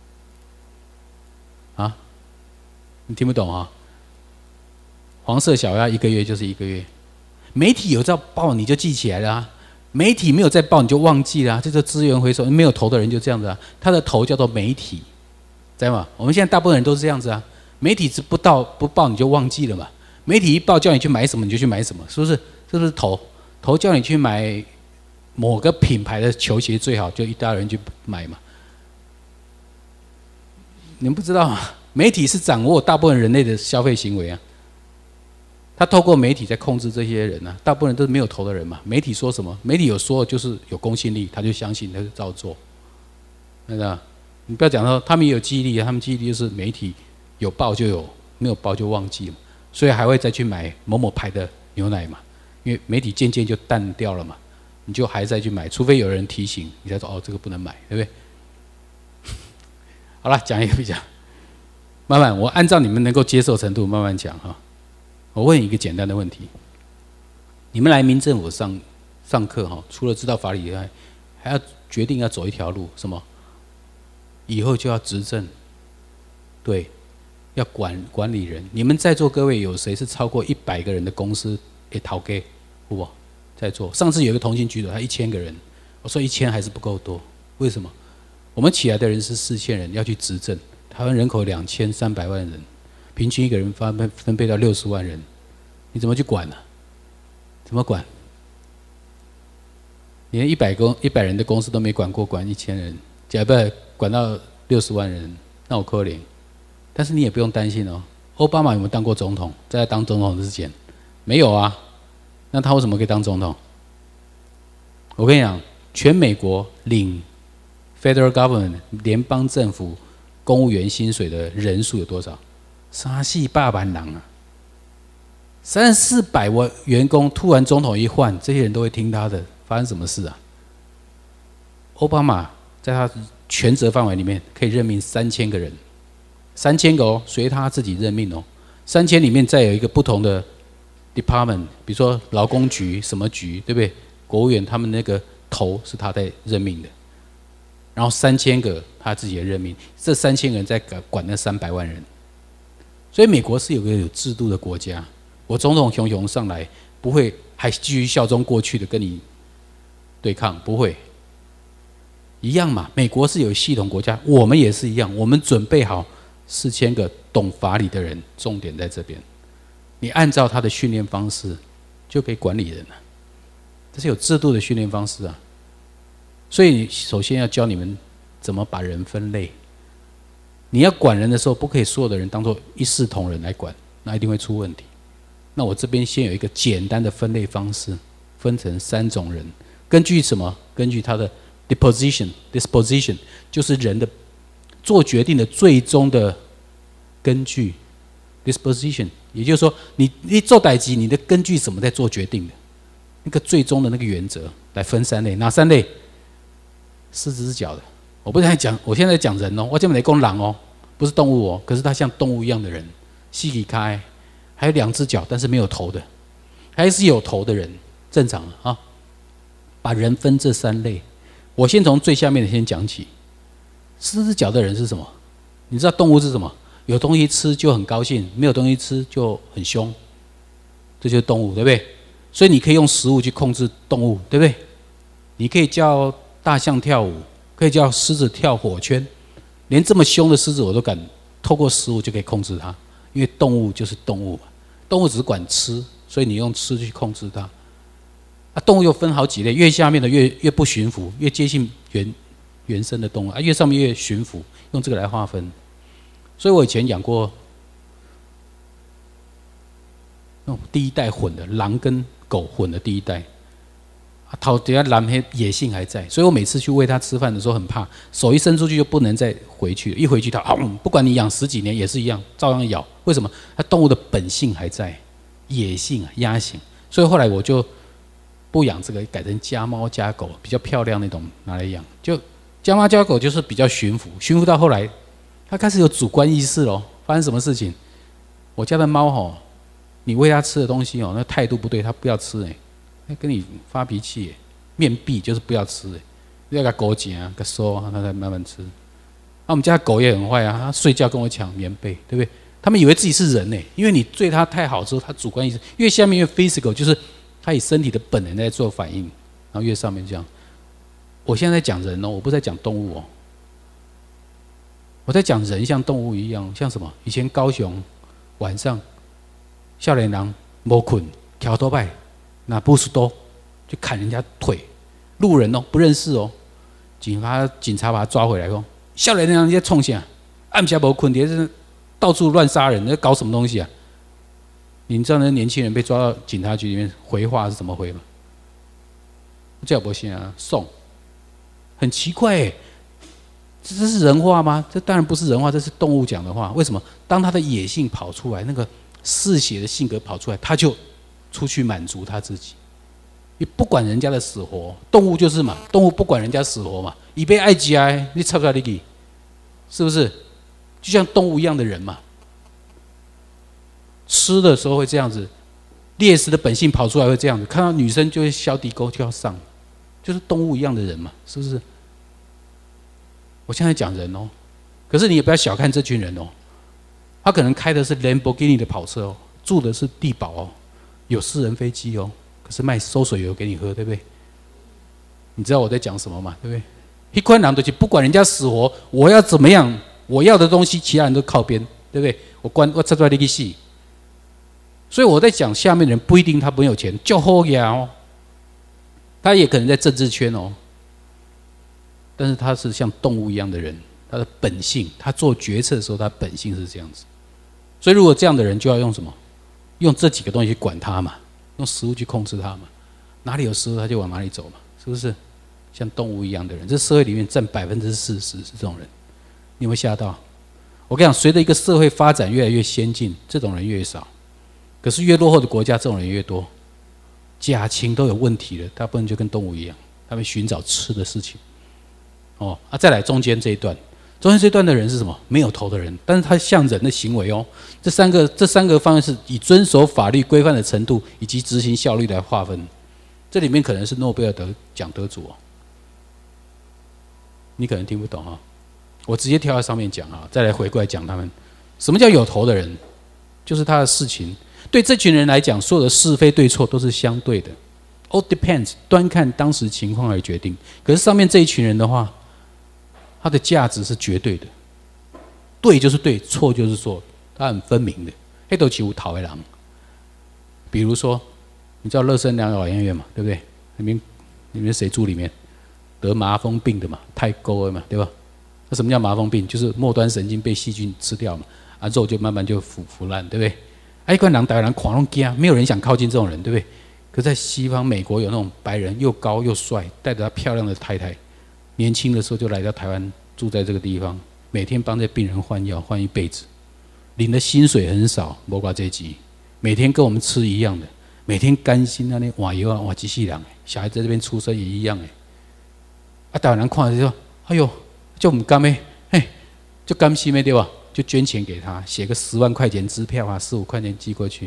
啊？你听不懂啊？黄色小鸭1个月就是1个月。媒体有在报你就记起来了啊，媒体没有在报你就忘记了啊，这个资源回收。没有头的人就这样子啊，他的头叫做媒体，知道吗？我们现在大部分人都是这样子啊，媒体不报你就忘记了嘛，媒体一报叫你去买什么你就去买什么，是不是？这是头。头叫你去买某个品牌的球鞋最好，就一大人去买嘛。你们不知道吗？媒体是掌握大部分人类的消费行为啊。他透过媒体在控制这些人啊，大部分人都是没有头的人嘛。媒体说什么，媒体有说就是有公信力，他就相信，他就照做。知道？你不要讲说他们也有记忆力，他们记忆力就是媒体有报就有，没有报就忘记了，所以还会再去买某某牌的牛奶嘛。因为媒体渐渐就淡掉了嘛，你就还在去买，除非有人提醒，你才说这个不能买，对不对？好了，讲一个比较，慢慢，我按照你们能够接受程度慢慢讲哈。我问一个简单的问题：你们来民政府上课哈，除了知道法理以外，还要决定要走一条路，什么？以后就要执政，对，要管理人。你们在座各位有谁是超过100个人的公司？讨给，有无在做？上次有一个同心局的，他1000个人，我说1000还是不够多，为什么？我们起来的人是4000人，要去执政，台湾人口2300万人，平均一个人分配到60万人，你怎么去管呢？怎么管？连100人的公司都没管过，管1000人，假不管到60万人，那我可怜。但是你也不用担心哦，奥巴马有没有当过总统？在他当总统之前。没有啊，那他为什么可以当总统？我跟你讲，全美国领 federal government 联邦政府公务员薪水的人数有多少？300-400万人啊！ 300-400位员工，突然总统一换，这些人都会听他的，发生什么事啊？奥巴马在他权责范围里面可以任命3000个人，3000个哦，随他自己任命哦。3000里面再有一个不同的 department， 比如说劳工局什么局，对不对？国务院他们那个头是他在任命的，然后3000个他自己的任命，这3000个人在管那300万人。所以美国是有个有制度的国家，我总统熊熊上来，不会还继续效忠过去的跟你对抗，不会。一样嘛，美国是有系统国家，我们也是一样，我们准备好4000个懂法理的人，重点在这边，你按照他的训练方式就可以管理人了，这是有制度的训练方式啊。所以你首先要教你们怎么把人分类。你要管人的时候，不可以所有的人当作一视同仁来管，那一定会出问题。那我这边先有一个简单的分类方式，分成3种人，根据什么？根据他的 disposition， 就是人的做决定的最终的根据 disposition， 也就是说，你做代志，你的根据什么在做决定的？那个最终的那个原则来分3类，哪3类？4只脚的。我不是在讲，我现在在讲人哦，我这边在讲人哦，不是动物哦。可是他像动物一样的人，膝盖开，还有2只脚，但是没有头的，还是有头的人，正常啊。把人分这3类，我先从最下面的先讲起。4只脚的人是什么？你知道动物是什么？有东西吃就很高兴，没有东西吃就很凶，这就是动物，对不对？所以你可以用食物去控制动物，对不对？你可以叫大象跳舞。可以叫狮子跳火圈，连这么凶的狮子我都敢透过食物就可以控制它，因为动物就是动物嘛，动物只是管吃，所以你用吃去控制它。啊，动物又分好几类，越下面的越不驯服，越接近原生的动物啊，越上面越驯服，用这个来划分。所以我以前养过那种第一代混的狼跟狗混的第一代。头底下蓝黑野性还在，所以我每次去喂它吃饭的时候很怕，手一伸出去就不能再回去了，一回去它不管你养10几年也是一样，照样咬。为什么？它动物的本性还在，野性啊，压性。所以后来我就不养这个，改成家猫家狗，比较漂亮那种拿来养。就家猫家狗就是比较驯服，驯服到后来，它开始有主观意识咯。发生什么事情？我家的猫吼，你喂它吃的东西哦，那态度不对，它不要吃跟你发脾气，面壁就是不要吃，要给狗夹啊，给收啊，它才慢慢吃。那我们家狗也很坏啊，它睡觉跟我抢棉被，对不对？他们以为自己是人因为你对它太好之后，它主观意识越下面越 physical， 就是它以身体的本能在做反应，然后越上面这样。我现在在讲人我不是在讲动物我在讲人像动物一样，像什么？以前高雄晚上，少年人没困，挑头拜。那不是多，就砍人家腿，路人不认识警察把他抓回来说，少年人在冲啥？暗下没困，你是到处乱杀人，在搞什么东西啊？你知道那年轻人被抓到警察局里面回话是怎么回吗？叫不信啊，送，很奇怪这是人话吗？这当然不是人话，这是动物讲的话。为什么？当他的野性跑出来，那个嗜血的性格跑出来，他就出去满足他自己，你不管人家的死活，动物就是嘛，动物不管人家死活嘛，你被爱吃你插不插你，是不是？就像动物一样的人嘛，吃的时候会这样子，猎食的本性跑出来会这样子，看到女生就会削地沟就要上，就是动物一样的人嘛，是不是？我现在讲人可是你也不要小看这群人他可能开的是兰博基尼的跑车住的是地堡有私人飞机可是卖馊水油给你喝，对不对？你知道我在讲什么吗？对不对？一款人就是不管人家死活，我要怎么样，我要的东西，其他人都靠边，对不对？我插出来你去死。所以我在讲下面的人不一定他没有钱，就好呀他也可能在政治圈但是他是像动物一样的人，他的本性，他做决策的时候，他本性是这样子。所以如果这样的人，就要用什么？用这几个东西去管他嘛，用食物去控制他嘛。哪里有食物，他就往哪里走嘛，是不是？像动物一样的人，这社会里面占40%是这种人。你有没有吓到？我跟你讲，随着一个社会发展越来越先进，这种人越少。 可是越落后的国家，这种人越多，家禽都有问题了，大部分就跟动物一样，他们寻找吃的事情。再来中间这一段，中间这一段的人是什么？没有头的人，但是他像人的行为哦。这三个方面是以遵守法律规范的程度以及执行效率来划分。这里面可能是诺贝尔奖得主哦，你可能听不懂哈。我直接跳在上面讲啊，再来回过来讲他们。什么叫有头的人？就是他的事情，对这群人来讲，所有的是非对错都是相对的 ，all depends， 端看当时情况而决定。可是上面这一群人的话，他的价值是绝对的，对就是对，错就是错，他很分明的。黑头起无讨为狼。比如说，你知道乐生养老院嘛，对不对？里面谁住里面？得麻风病的嘛，太沟了嘛，对吧？那什么叫麻风病？就是末端神经被细菌吃掉嘛，肉就慢慢就腐烂，对不对？一般人台湾人狂弄惊，没有人想靠近这种人，对不对？可在西方美国有那种白人又高又帅，带着他漂亮的太太，年轻的时候就来到台湾住在这个地方，每天帮这病人换药换一辈子，领的薪水很少，没挂这级，每天跟我们吃一样的，每天甘心那里换药换机器人，小孩在这边出生也一样台湾人看就说：“哎呦，就唔甘诶，就甘心诶，对吧？”就捐钱给他，写个10万块钱支票啊，4、5块钱寄过去。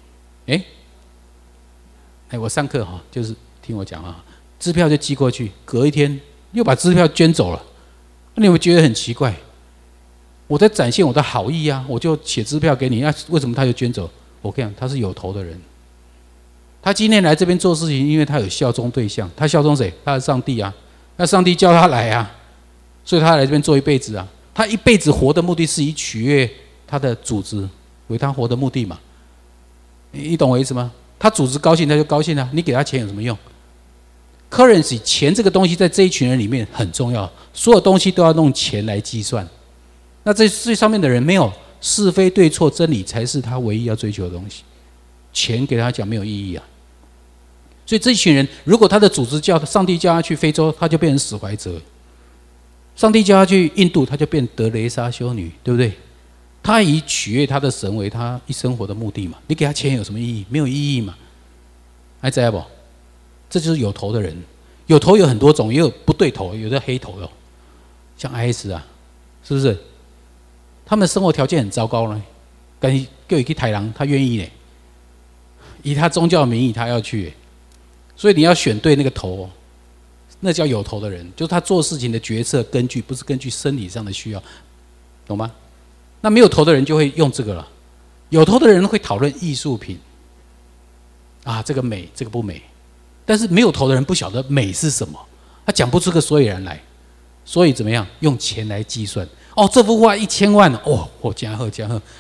我上课就是听我讲支票就寄过去，隔一天又把支票捐走了。那你会觉得很奇怪？我在展现我的好意啊，我就写支票给你，为什么他就捐走？我跟你讲，他是有头的人。他今天来这边做事情，因为他有效忠对象，他效忠谁？他的上帝啊。那上帝叫他来啊，所以他来这边做一辈子啊。他一辈子活的目的是以取悦他的组织为他活的目的嘛？你懂我意思吗？他组织高兴他就高兴啊，你给他钱有什么用 ？currency 钱这个东西在这一群人里面很重要，所有东西都要用钱来计算。那这最上面的人没有是非对错，真理才是他唯一要追求的东西。钱给他讲没有意义啊。所以这一群人，如果他的组织叫上帝叫他去非洲，他就变成史怀哲；上帝叫他去印度，他就变德蕾莎修女，对不对？他以取悦他的神为他一生活的目的嘛。你给他钱有什么意义？没有意义嘛。还知道不？这就是有头的人。有头有很多种，也有不对头，有的黑头的，像 IS 啊，是不是？他们的生活条件很糟糕呢，跟叫他去台南，他愿意呢，以他宗教的名义，他要去。所以你要选对那个头，那叫有头的人，就是他做事情的决策根据不是根据生理上的需要，懂吗？那没有头的人就会用这个了。有头的人会讨论艺术品，这个美，这个不美。但是没有头的人不晓得美是什么，他讲不出个所以然来。所以怎么样？用钱来计算。这幅画1000万加贺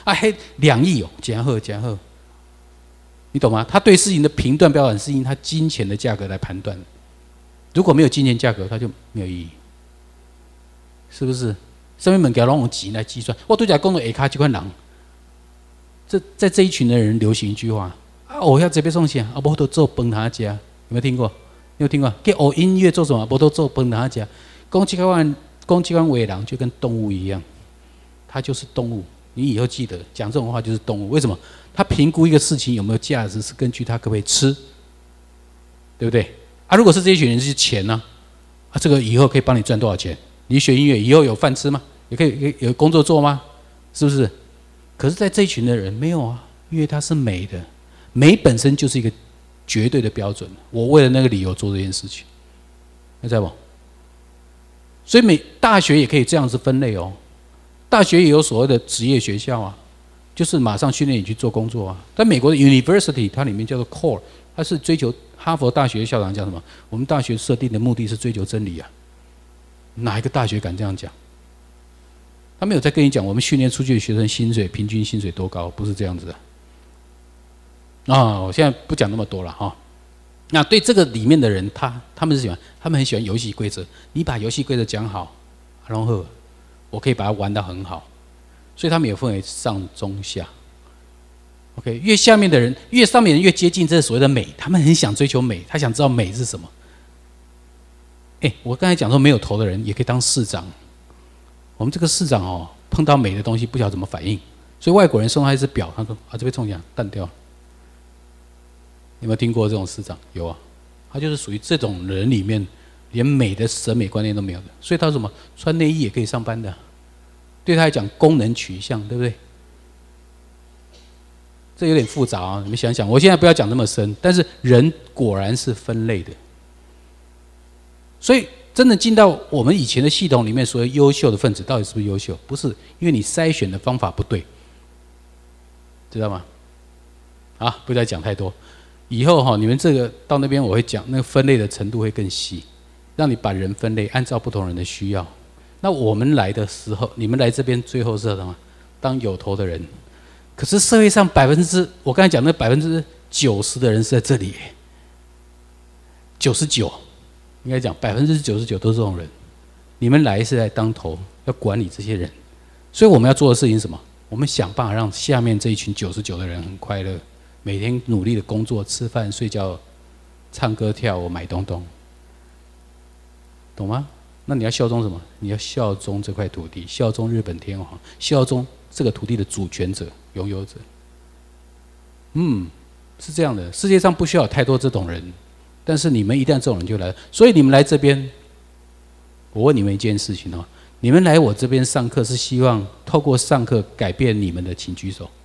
2亿加贺。你懂吗？他对事情的评断标准是以他金钱的价格来判断。如果没有金钱价格，它就没有意义，是不是？上面物件拢用钱来计算。我对讲讲到下骹这款人，在这一群的人流行一句话：我要这边送钱，我都做饭他家。有没有听过？你有听过？给学音乐做什么？我都做饭他家。讲这款话的人就跟动物一样，他就是动物。你以后记得讲这种话就是动物。为什么？他评估一个事情有没有价值，是根据他可不可以吃，对不对？如果是这一群人是钱呢？这个以后可以帮你赚多少钱？你学音乐以后有饭吃吗？也可以有工作做吗？是不是？可是，在这一群的人没有啊，因为它是美的，美本身就是一个绝对的标准。我为了那个理由做这件事情，你知道不？所以大学也可以这样子分类哦。大学也有所谓的职业学校啊，就是马上训练你去做工作啊。但美国的 University 它里面叫做 Core， 它是追求。哈佛大学校长讲什么？我们大学设定的目的是追求真理啊！哪一个大学敢这样讲？他没有在跟你讲我们训练出去的学生薪水平均薪水多高，不是这样子的。我现在不讲那么多了哈。那对这个里面的人，他们是喜欢，他们很喜欢游戏规则。你把游戏规则讲好，然后我可以把它玩到很好。所以他们也分为上中下。OK， 越下面的人，越上面的人越接近这所谓的美，他们很想追求美，他想知道美是什么。我刚才讲说没有头的人也可以当市长。我们这个市长碰到美的东西不晓得怎么反应，所以外国人送他一只表，他说这边冲讲淡掉， 有没有听过这种师长？有啊，他就是属于这种人里面，连美的审美观念都没有的，所以他说什么穿内衣也可以上班的，对他来讲功能取向，对不对？这有点复杂啊，你们想想，我现在不要讲那么深，但是人果然是分类的，所以真的进到我们以前的系统里面，所谓优秀的分子到底是不是优秀？不是，因为你筛选的方法不对，知道吗？啊，不再讲太多，以后哈，你们这个到那边我会讲，那个分类的程度会更细，让你把人分类，按照不同人的需要。那我们来的时候，你们来这边最后是什么？当有头的人。可是社会上我刚才讲那90%的人是在这里，99%应该讲99%都是这种人。你们来是来当头，要管理这些人，所以我们要做的事情是什么？我们想办法让下面这一群99%的人很快乐，每天努力的工作、吃饭、睡觉、唱歌、跳舞、买东东，懂吗？那你要效忠什么？你要效忠这块土地，效忠日本天皇，效忠这个土地的主权者、拥有者。是这样的，世界上不需要有太多这种人，但是你们一旦这种人就来，所以你们来这边，我问你们一件事情哦，你们来我这边上课是希望透过上课改变你们的，请举手。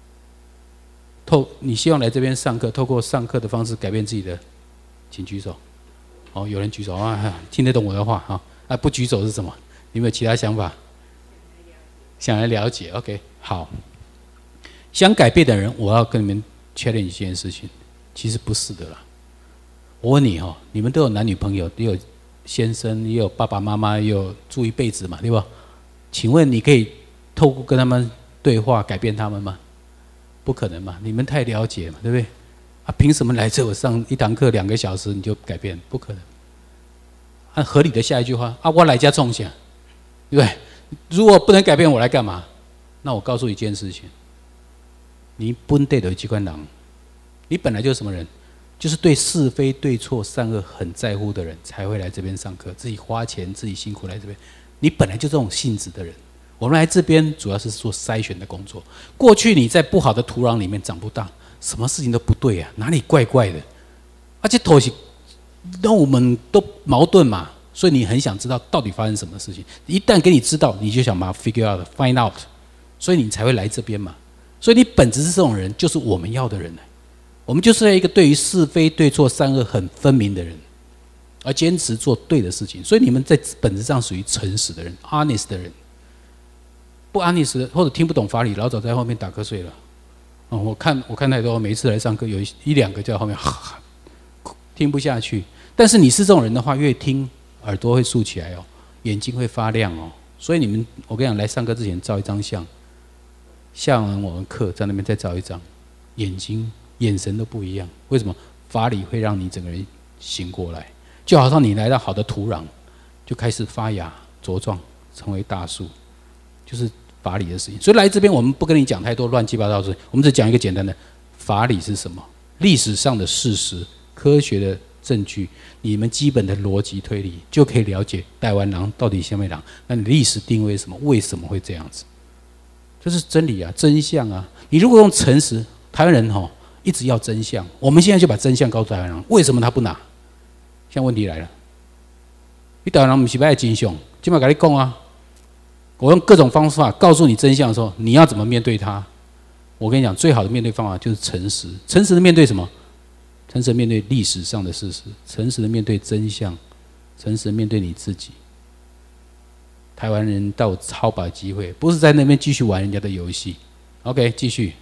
你希望来这边上课，透过上课的方式改变自己的，请举手。哦，有人举手啊，听得懂我的话啊？啊，不举手是什么？有没有其他想法？想来了解 ，OK， 好。想改变的人，我要跟你们确认一件事情，其实不是的啦。我问你哦，你们都有男女朋友，也有先生，也有爸爸妈妈，也有住一辈子嘛，对吧？请问你可以透过跟他们对话改变他们吗？不可能嘛，你们太了解嘛，对不对？啊，凭什么来这我上一堂课2个小时你就改变？不可能。按合理的下一句话啊，我来家种下，对不对？如果不能改变，我来干嘛？那我告诉你一件事情，你本地的机关人，你本来就是什么人？就是对是非对错善恶很在乎的人，才会来这边上课，自己花钱自己辛苦来这边。你本来就这种性质的人，我们来这边主要是做筛选的工作。过去你在不好的土壤里面长不大，什么事情都不对啊，哪里怪怪的，而且头是让我们都矛盾嘛，所以你很想知道到底发生什么事情。一旦给你知道，你就想把它 figure out、find out， 所以你才会来这边嘛。所以你本质是这种人，就是我们要的人。我们就是要一个对于是非对错善恶很分明的人，而坚持做对的事情。所以你们在本质上属于诚实的人 ，honest 的人。不 honest 的或者听不懂法理，老早在后面打瞌睡了。我看太多，每一次来上课有一两个在后面听不下去。但是你是这种人的话，越听耳朵会竖起来哦，眼睛会发亮哦。所以你们，我跟你讲，来上课之前照一张相，下完我们课在那边再照一张，眼神都不一样。为什么？法理会让你整个人醒过来，就好像你来到好的土壤，就开始发芽茁壮，成为大树，就是法理的事情。所以来这边我们不跟你讲太多乱七八糟的事情，我们只讲一个简单的：法理是什么？历史上的事实、科学的证据，你们基本的逻辑推理就可以了解台湾人到底什么人。那你历史定位是什么？为什么会这样子？这是真理啊，真相啊！你如果用诚实，台湾人一直要真相，我们现在就把真相告诉台湾人，为什么他不拿？现在问题来了，你台湾人不是要真相，今晚跟你讲啊，我用各种方法告诉你真相的时候，你要怎么面对它？我跟你讲，最好的面对方法就是诚实。诚实的面对什么？诚实的面对历史上的事实，诚实的面对真相，诚实的面对你自己。台湾人到超把机会，不是在那边继续玩人家的游戏。OK， 继续。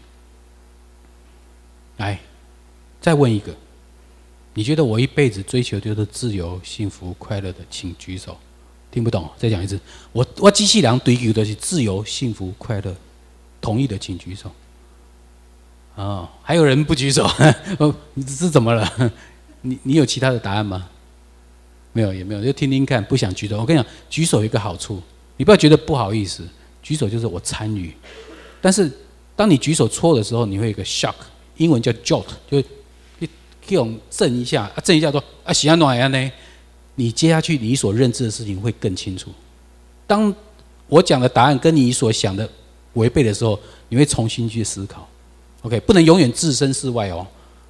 来，再问一个，你觉得我一辈子追求就是自由、幸福、快乐的，请举手。听不懂，再讲一次。我机器人追求的是自由、幸福、快乐，同意的请举手。哦，还有人不举手，你是怎么了？你有其他的答案吗？没有，也没有，就听听看，不想举手。我跟你讲，举手有一个好处，你不要觉得不好意思，举手就是我参与。但是当你举手错的时候，你会有一个 shock， 英文叫 jolt， 就是你这种震一下，震一下说啊，喜欢哪样呢？你接下去你所认知的事情会更清楚。当我讲的答案跟你所想的违背的时候，你会重新去思考。OK， 不能永远置身事外哦。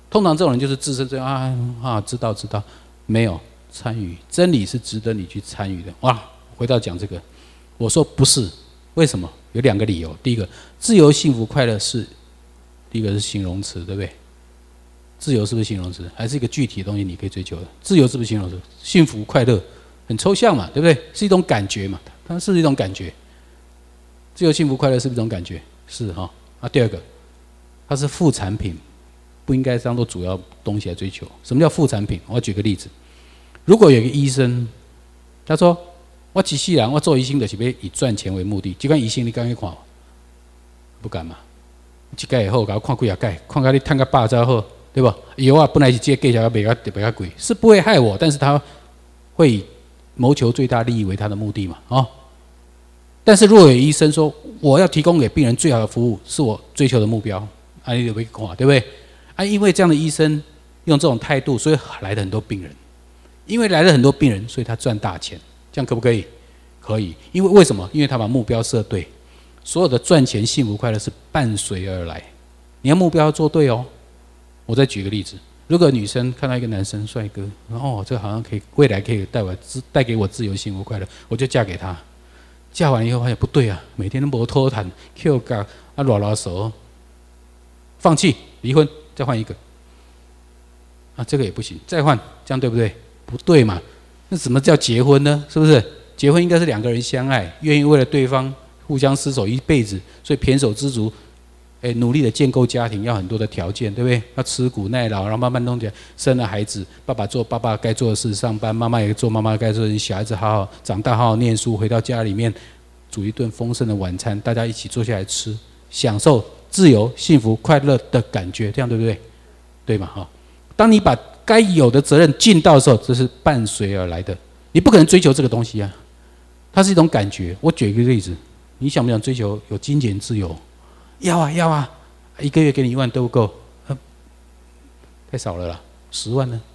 通常这种人就是自身这样知道，没有参与。真理是值得你去参与的。哇，回到讲这个，我说不是，为什么？有2个理由。第一个，自由、幸福、快乐是第一个是形容词，对不对？自由是不是形容词？还是一个具体的东西你可以追求的？自由是不是形容词？幸福、快乐很抽象嘛，对不对？是一种感觉嘛，它是一种感觉。自由、幸福、快乐是不是一种感觉？是哈。第二个，它是副产品，不应该当做主要东西来追求。什么叫副产品？我要举个例子，如果有一个医生，他说我一世人我做医生就是要以赚钱为目的，这款医生你敢去看？不敢嘛？一届也好，给我看几啊届，看到你赚个100才好，对吧？药啊本来是这个价格卖较贵，是不会害我，但是他会以谋求最大利益为他的目的嘛，但是如果有医生说我要提供给病人最好的服务，是我追求的目标，你就会看，对不对？因为这样的医生用这种态度，所以来了很多病人。因为来了很多病人，所以他赚大钱，这样可不可以？可以。因为为什么？因为他把目标设对，所有的赚钱、幸福、快乐是伴随而来。你要目标要做对哦。我再举个例子，如果女生看到一个男生帅哥，这个好像可以未来可以带给我自由、幸福、快乐，我就嫁给他。嫁完以后发现不对啊，每天都没拖谈 Q 嘎拉手，放弃离婚，再换一个。这个也不行，再换，这样对不对？不对嘛？那什么叫结婚呢？是不是？结婚应该是2个人相爱，愿意为了对方互相厮守一辈子，所以胼手胝足，努力的建构家庭，要很多的条件，对不对？要吃苦耐劳，然后慢慢弄起来，生了孩子，爸爸做爸爸该做的事，上班，妈妈也做妈妈该做的事，小孩子好好长大，好好念书，回到家里面煮一顿丰盛的晚餐，大家一起坐下来吃，享受自由、幸福、快乐的感觉，这样对不对？对嘛？当你把该有的责任尽到的时候，这是伴随而来的。你不可能追求这个东西啊，它是一种感觉。我举一个例子，你想不想追求有金钱自由？要啊，1个月给你1万都不够，太少了啦。10万呢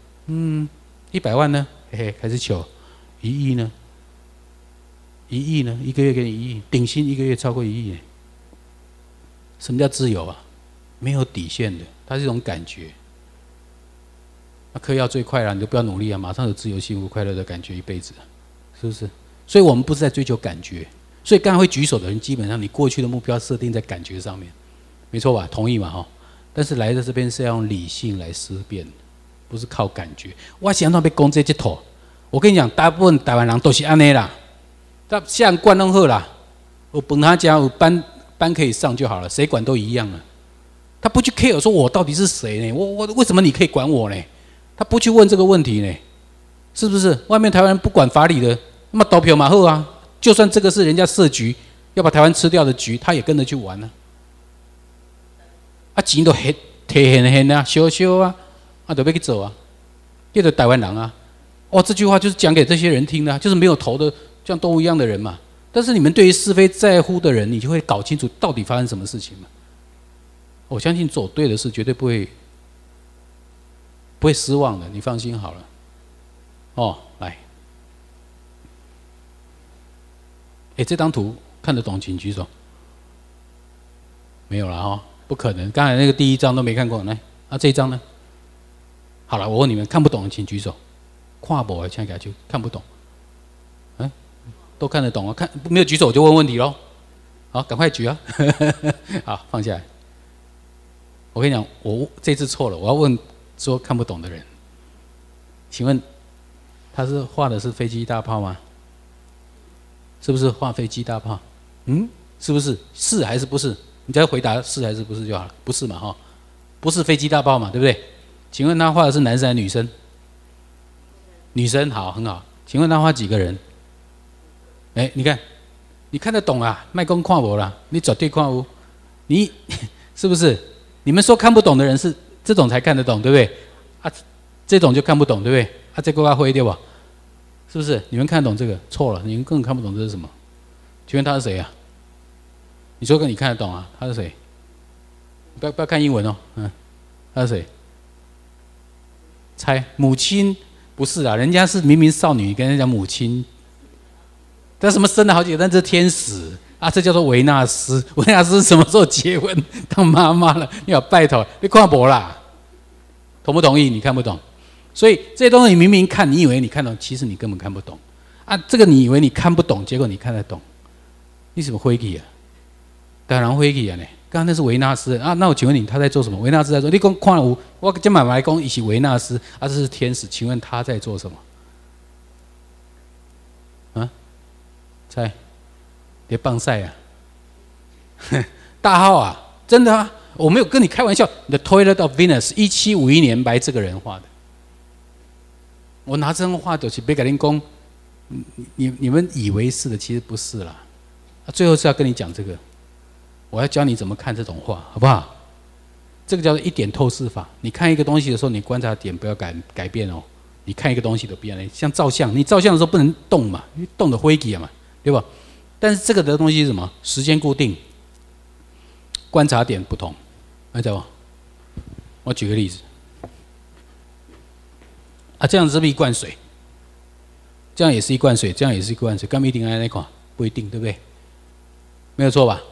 ？100万呢？开始求1亿呢？1亿呢？1个月给你1亿，顶薪1个月超过1亿呢？什么叫自由啊？没有底线的，它是一种感觉。嗑药最快了，你就不要努力啊，马上有自由、幸福、快乐的感觉一辈子，是不是？所以我们不是在追求感觉。所以刚才会举手的人，基本上你过去的目标设定在感觉上面，没错吧？同意嘛？但是来到这边是要用理性来思辨，不是靠感觉。我想到被攻这头，我跟你讲，大部分台湾人都是安尼啦，像惯弄好啦，我本他家有班可以上就好了，谁管都一样了。他不去 care 说我到底是谁呢？我为什么你可以管我呢？他不去问这个问题呢，是不是？外面台湾人不管法理的，那么投票嘛好啊，就算这个是人家设局要把台湾吃掉的局，他也跟着去玩啊。钱都提啊，烧啊，就要去走啊，叫做台湾人啊。这句话就是讲给这些人听的，就是没有投的像动物一样的人嘛。但是你们对于是非在乎的人，你就会搞清楚到底发生什么事情嘛。我相信走对的事绝对不会失望的，你放心好了。来，这张图看得懂请举手。没有了不可能。刚才那个第1张都没看过，来，这一张呢？好了，我问你们，看不懂的请举手。看不懂请举手，看不懂。都看得懂啊？看没有举手我就问问题喽。好，赶快举啊！好，放下来。我跟你讲，我这次错了，我要问说看不懂的人，请问他是画的是飞机大炮吗？是不是画飞机大炮？是不是？是还是不是？你只要回答是还是不是就好了。不是嘛不是飞机大炮嘛，对不对？请问他画的是男生还是女生？女生，好，很好。请问他画几个人？你看，你看得懂啊？卖公看我啦，你绝对看我，你是不是？你们说看不懂的人是这种才看得懂，对不对？这种就看不懂，对不对？这个要灰对吧？是不是？你们看得懂这个？错了，你们根本看不懂这是什么？请问他是谁啊？你说你看得懂啊？他是谁？不要看英文他是谁？猜，母亲不是啊，人家是明明少女，跟人家讲母亲。但什么生了好几个，但这是天使这叫做维纳斯。维纳斯什么时候结婚当妈妈了？你要拜托，你看无啦？ 同不同意？你看不懂，所以这些东西你明明看，你以为你看懂，其实你根本看不懂啊。这个你以为你看不懂，结果你看得懂，你怎么会去啊？当然会去啊呢。刚刚那是维纳斯啊，那我请问你他在做什么？维纳斯在做，你讲看了我今晚来讲，一起维纳斯啊，这是天使，请问他在做什么？啊？猜？别棒赛啊！大号啊，真的啊，我没有跟你开玩笑。The Toilet of Venus，1751年白这个人画的。我拿这张画就是别跟你讲，你们以为是的，其实不是啦。啊，最后是要跟你讲这个，我要教你怎么看这种画，好不好？这个叫做一点透视法。你看一个东西的时候，你观察点不要改变哦。你看一个东西都不一样，像照相，你照相的时候不能动嘛，因为动的灰机嘛，对吧？但是这个的东西是什么？时间固定，观察点不同，知道吗？我举个例子，啊，这样是不是一罐水？这样也是一罐水，这样也是一罐水，干不一定按那款，不一定，对不对？没有错吧？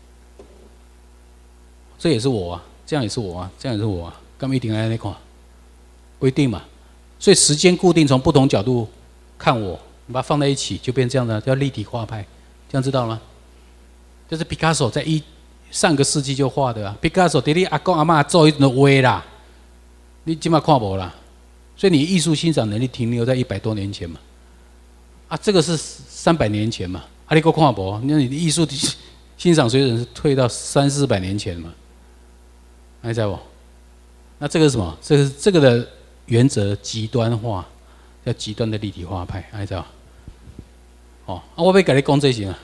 这也是我啊，这样也是我啊，这样也是我啊，干不一定按那款，不一定嘛。所以时间固定，从不同角度看我，你把它放在一起，就变这样的，叫立体画派。这样知道了吗？这是 Picasso 在上个世纪就画的啊。Picasso 在你阿公阿嬷做一种画啦，你今嘛看无啦。所以你艺术欣赏能力停留在100多年前嘛。啊，这个是300年前嘛。啊，你给我看无？那你的艺术欣赏水准是退到300、400年前嘛？还在不？那这个是什么？这个的原则极端化，叫极端的立体画派，还在不？哦，我要跟你讲这些啊。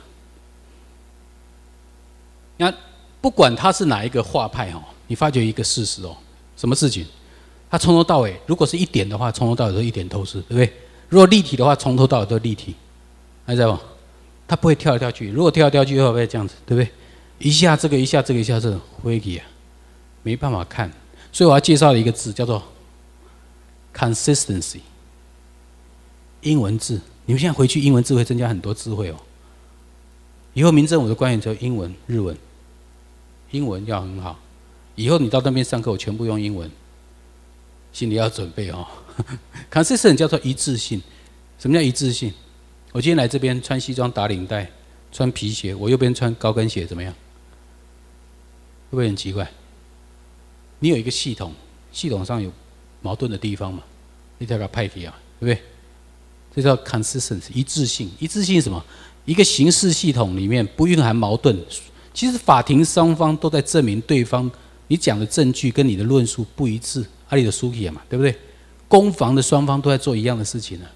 那不管他是哪一个画派哦，你发觉一个事实哦，什么事情？他从头到尾，如果是一点的话，从头到尾都一点透视，对不对？如果立体的话，从头到尾都立体，还在不？他不会跳来跳去。如果跳来跳去，会不会这样子？对不对？一下这个，一下这个，一下这个，灰体啊，没办法看。所以我要介绍一个字，叫做 consistency， 英文字。你们现在回去，英文字会增加很多智慧哦。以后民政府的官员只有英文、日文，英文要很好。以后你到那边上课，我全部用英文，心里要准备哦。consistent 叫做一致性。什么叫一致性？我今天来这边穿西装打领带，穿皮鞋，我右边穿高跟鞋，怎么样？会不会很奇怪？你有一个系统，系统上有矛盾的地方嘛，你才把它派题啊，对不对？这叫 consistency， 一致性。一致性是什么？一个刑事系统里面不蕴含矛盾。其实法庭双方都在证明对方你讲的证据跟你的论述不一致，阿里的输起嘛，对不对？攻防的双方都在做一样的事情呢。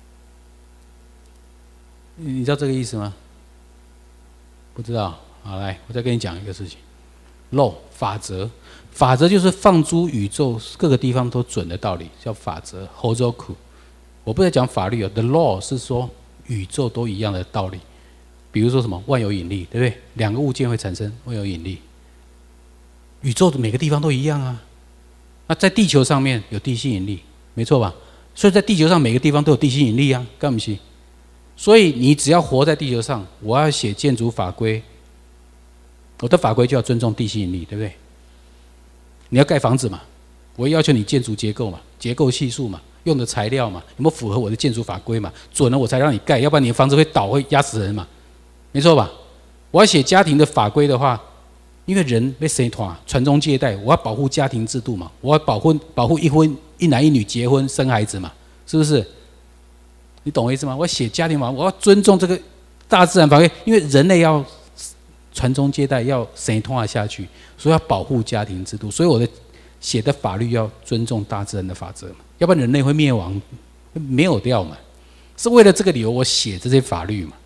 你知道这个意思吗？不知道。好，来，我再跟你讲一个事情。law 法则，法则就是放诸宇宙各个地方都准的道理，叫法则。hozoku。我不在讲法律啊 ，the law 是说宇宙都一样的道理。比如说什么万有引力，对不对？两个物件会产生万有引力，宇宙的每个地方都一样啊。那在地球上面有地心引力，没错吧？所以在地球上每个地方都有地心引力啊，干不起？所以你只要活在地球上，我要写建筑法规，我的法规就要尊重地心引力，对不对？你要盖房子嘛，我要求你建筑结构嘛，结构系数嘛，用的材料嘛，有没有符合我的建筑法规嘛？准了我才让你盖，要不然你的房子会倒，会压死人嘛，没错吧？我要写家庭的法规的话，因为人被生团传宗接代，我要保护家庭制度嘛，我要保护一男一女结婚生孩子嘛，是不是？你懂我意思吗？我写家庭法，我要尊重这个大自然法规，因为人类要传宗接代，要生团下去，所以要保护家庭制度，所以我的写的法律要尊重大自然的法则嘛，要不然人类会灭亡，没有掉嘛。是为了这个理由，我写这些法律嘛。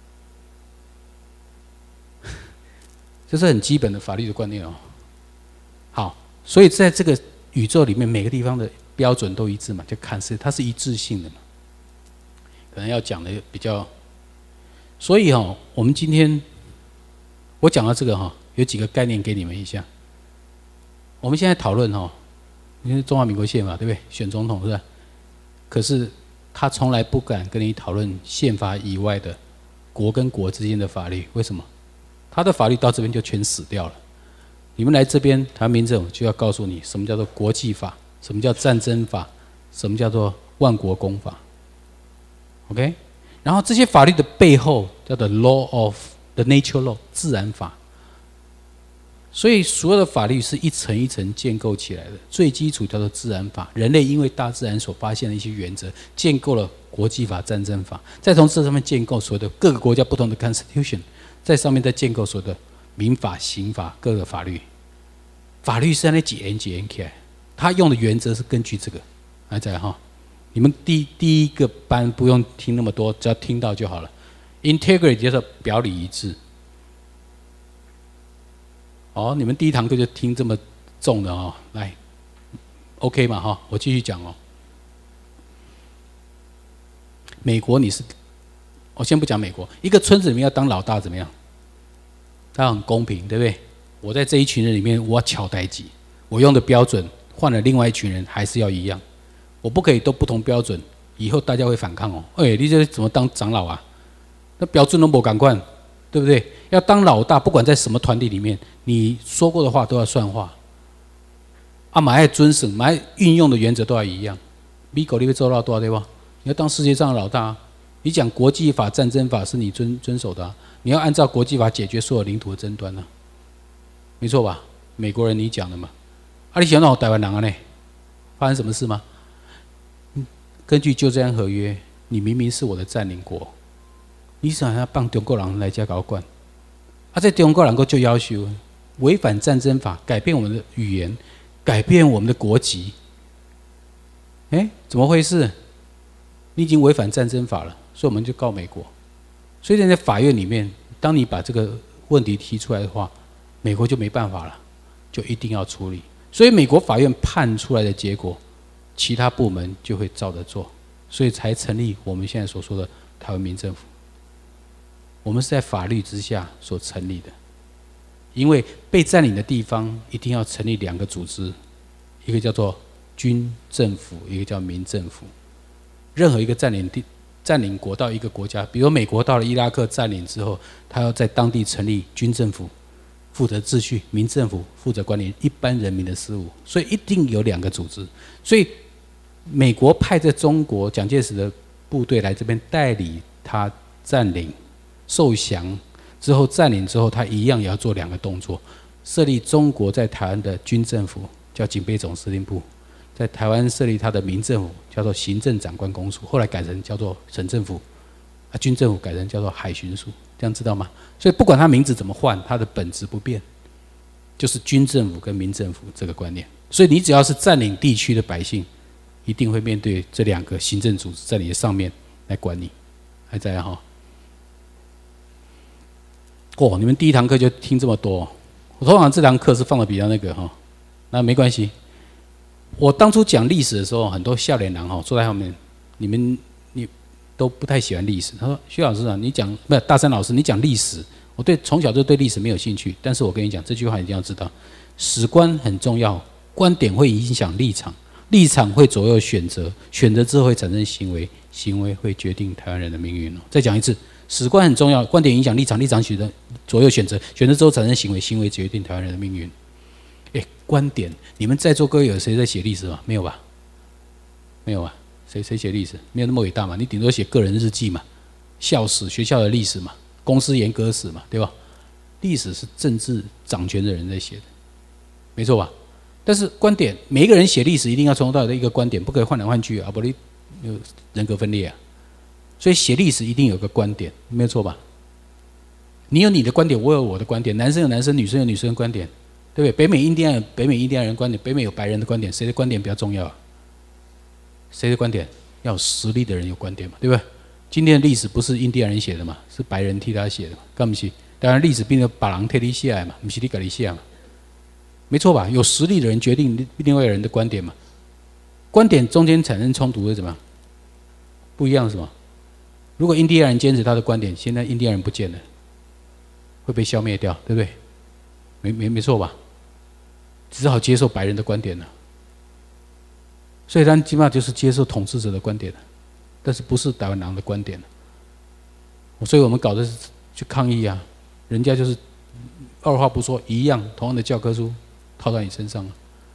这是很基本的法律的观念哦。好，所以在这个宇宙里面，每个地方的标准都一致嘛，就看似它是一致性的嘛。可能要讲的比较，所以哦，我们今天我讲到这个哈，有几个概念给你们一下。我们现在讨论哈，因为中华民国宪法对不对？选总统是吧？可是他从来不敢跟你讨论宪法以外的国跟国之间的法律，为什么？他的法律到这边就全死掉了。你们来这边，台湾民政就要告诉你什么叫做国际法， 什么叫战争法？什么叫做万国公法 ？OK， 然后这些法律的背后叫做 law of the nature law 自然法。所以所有的法律是一层一层建构起来的，最基础叫做自然法。人类因为大自然所发现的一些原则，建构了国际法、战争法，再从这上面建构所有的各个国家不同的 constitution， 在上面再建构所有的民法、刑法各个法律。法律是在那几年起来，他用的原则是根据这个。来再来哈，你们第一个班不用听那么多，只要听到就好了。Integrity 叫做表里一致。哦，你们第一堂课就听这么重的哦，来 ，OK 嘛哈，我继续讲哦。美国你是，我先不讲美国，一个村子里面要当老大怎么样？他很公平，对不对？我在这一群人里面，我巧代级，我用的标准换了另外一群人还是要一样，我不可以都不同标准，以后大家会反抗哦。你这怎么当长老啊？那标准都没赶快，对不对？要当老大，不管在什么团体里面，你说过的话都要算话。啊，马爱遵守，马爱运用的原则都要一样。美国你要做到多少对吧？你要当世界上的老大啊！你讲国际法、战争法是你遵守的啊，你要按照国际法解决所有领土的争端啊，没错吧？美国人你讲的嘛？啊，你想让我台湾人啊呢？发生什么事吗？根据旧治安合约，你明明是我的占领国，你想要帮中国人来家搞管？啊，在中国人就要求违反战争法，改变我们的语言，改变我们的国籍。怎么回事？你已经违反战争法了，所以我们就告美国。所以在法院里面，当你把这个问题提出来的话，美国就没办法了，就一定要处理。所以美国法院判出来的结果，其他部门就会照着做，所以才成立我们现在所说的台湾民政府。我们是在法律之下所成立的，因为被占领的地方一定要成立两个组织，一个叫做军政府，一个叫民政府。任何一个占领国到一个国家，比如美国到了伊拉克占领之后，他要在当地成立军政府，负责秩序；民政府负责管理一般人民的事务，所以一定有两个组织。所以美国派在中国蒋介石的部队来这边代理他占领、受降之后占领之后，他一样也要做两个动作：设立中国在台湾的军政府，叫警备总司令部。在台湾设立他的民政府，叫做行政长官公署，后来改成叫做省政府，军政府改成叫做海巡署，这样知道吗？所以不管他名字怎么换，他的本质不变，就是军政府跟民政府这个观念。所以你只要是占领地区的百姓，一定会面对这两个行政组织在你的上面来管你。还在哈？你们第一堂课就听这么多，我通常这堂课是放的比较那个哈，那没关系。我当初讲历史的时候，很多笑脸郎坐在后面，你都不太喜欢历史。他说：“徐老师啊，你讲不是大山老师，你讲历史，我从小就对历史没有兴趣。但是我跟你讲，这句话一定要知道，史观很重要，观点会影响立场，立场会左右选择，选择之后会产生行为，行为会决定台湾人的命运。”再讲一次，史观很重要，观点影响立场，立场左右选择，选择之后产生行为，行为决定台湾人的命运。观点，你们在座各位有谁在写历史吗？没有吧？没有啊？谁写历史？没有那么伟大嘛？你顶多写个人日记嘛，校史、学校的历史嘛，公司严格史嘛，对吧？历史是政治掌权的人在写的，没错吧？但是观点，每一个人写历史一定要从头到尾的一个观点，不可以换来换去啊，不然有人格分裂啊。所以写历史一定有个观点，没有错吧？你有你的观点，我有我的观点，男生有男生，女生有女生的观点。对不对？北美印第安人观点，北美有白人的观点，谁的观点比较重要啊？谁的观点？要有实力的人有观点嘛，对不对？今天的历史不是印第安人写的嘛，是白人替他写的嘛，干不起？当然历史并没有把人替你写的嘛，不是你自己写嘛，没错吧？有实力的人决定另外一个人的观点嘛，观点中间产生冲突是怎么样？不一样是什么？如果印第安人坚持他的观点，现在印第安人不见了，会被消灭掉，对不对？没错吧？只好接受白人的观点了，所以他基本上就是接受统治者的观点了，但是不是台湾人的观点了。所以我们搞的是去抗议啊，人家就是二话不说，一样同样的教科书套在你身上了。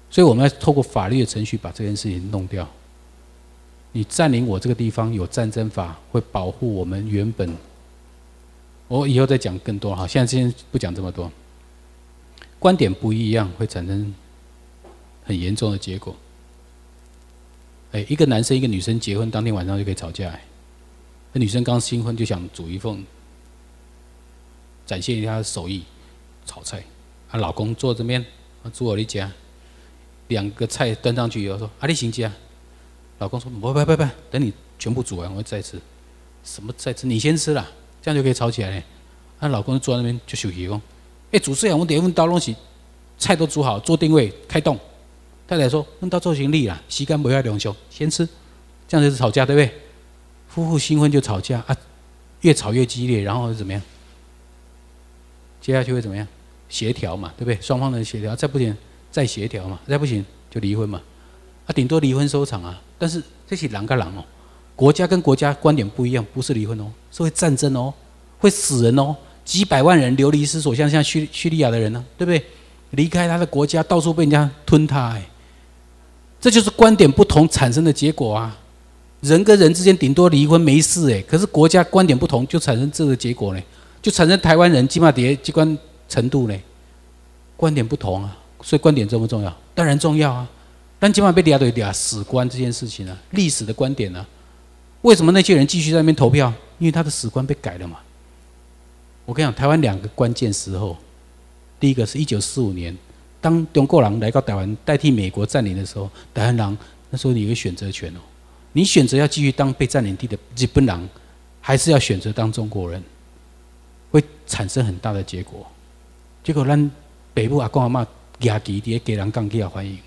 所以我们要透过法律的程序把这件事情弄掉。你占领我这个地方，有战争法会保护我们原本。我以后再讲更多哈，现在先不讲这么多。观点不一样会产生很严重的结果。一个男生一个女生结婚当天晚上就可以吵架。那女生刚新婚就想煮一份，展现一下她的手艺，炒菜。老公坐这边，煮我的家。2个菜端上去以后说：“你先吃。”老公说：“不，等你全部煮完我再吃。”什么再吃？你先吃啦，这样就可以吵起来嘞。老公就坐在那边就生气讲：“主持人，我第1份刀东西菜都煮好，做定位开动。”太太说：“问到做行李啦，时间不要两休，先吃。”这样就是吵架，对不对？夫妇新婚就吵架越吵越激烈，然后怎么样？接下去会怎么样？协调嘛，对不对？双方的协调，再不行再协调嘛，再不行就离婚嘛。顶多离婚收场啊。但是这是人跟人哦，国家跟国家观点不一样，不是离婚哦，是会战争哦，会死人哦，几百万人流离失所，像叙利亚的人呢，对不对？离开他的国家，到处被人家吞他，这就是观点不同产生的结果啊。人跟人之间顶多离婚没事可是国家观点不同，就产生这个结果呢，就产生台湾人起码跌机关程度呢，观点不同啊，所以观点重不重要？当然重要啊。但起码被抓对抓史观这件事情啊，历史的观点啊，为什么那些人继续在那边投票？因为他的史观被改了嘛。我跟你讲，台湾2个关键时候，第一个是1945年，当中国人来到台湾代替美国占领的时候，台湾人那时候你有个选择权哦，你选择要继续当被占领地的日本人，还是要选择当中国人，会产生很大的结果。结果咱北部阿公阿嬷牙基在给人杠给他欢迎，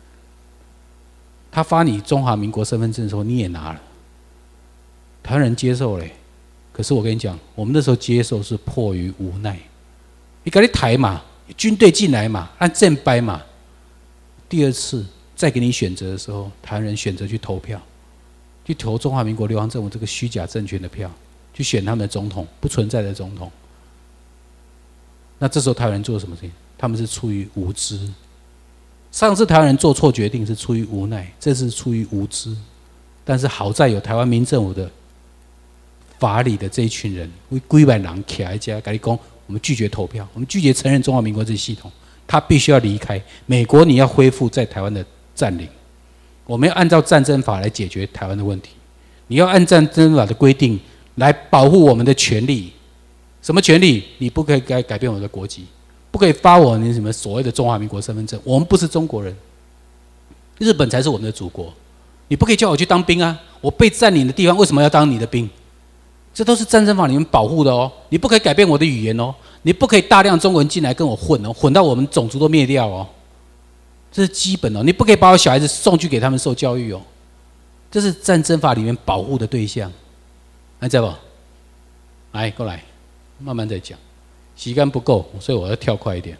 他发你中华民国身份证的时候，你也拿了，台湾人接受嘞。可是我跟你讲，我们那时候接受是迫于无奈。你赶紧抬嘛，军队进来嘛，按正掰嘛。第2次再给你选择的时候，台湾人选择去投票，去投中华民国流亡政府这个虚假政权的票，去选他们的总统，不存在的总统。那这时候台湾人做了什么事情？他们是出于无知。上次台湾人做错决定是出于无奈，这次出于无知。但是好在有台湾民政府的法理的这一群人，为几万人起来家跟你讲，我们拒绝投票，我们拒绝承认中华民国这系统，他必须要离开美国。你要恢复在台湾的占领，我们要按照战争法来解决台湾的问题。你要按战争法的规定来保护我们的权利。什么权利？你不可以改变我的国籍，不可以发我你什么所谓的中华民国身份证。我们不是中国人，日本才是我们的祖国。你不可以叫我去当兵啊！我被占领的地方为什么要当你的兵？这都是战争法里面保护的哦。你不可以改变我的语言哦，你不可以大量中国人进来跟我混哦，混到我们种族都灭掉哦。这是基本哦。你不可以把我小孩子送去给他们受教育哦。这是战争法里面保护的对象。来，再不，来过来。慢慢再讲，时间不够，所以我要跳快一点。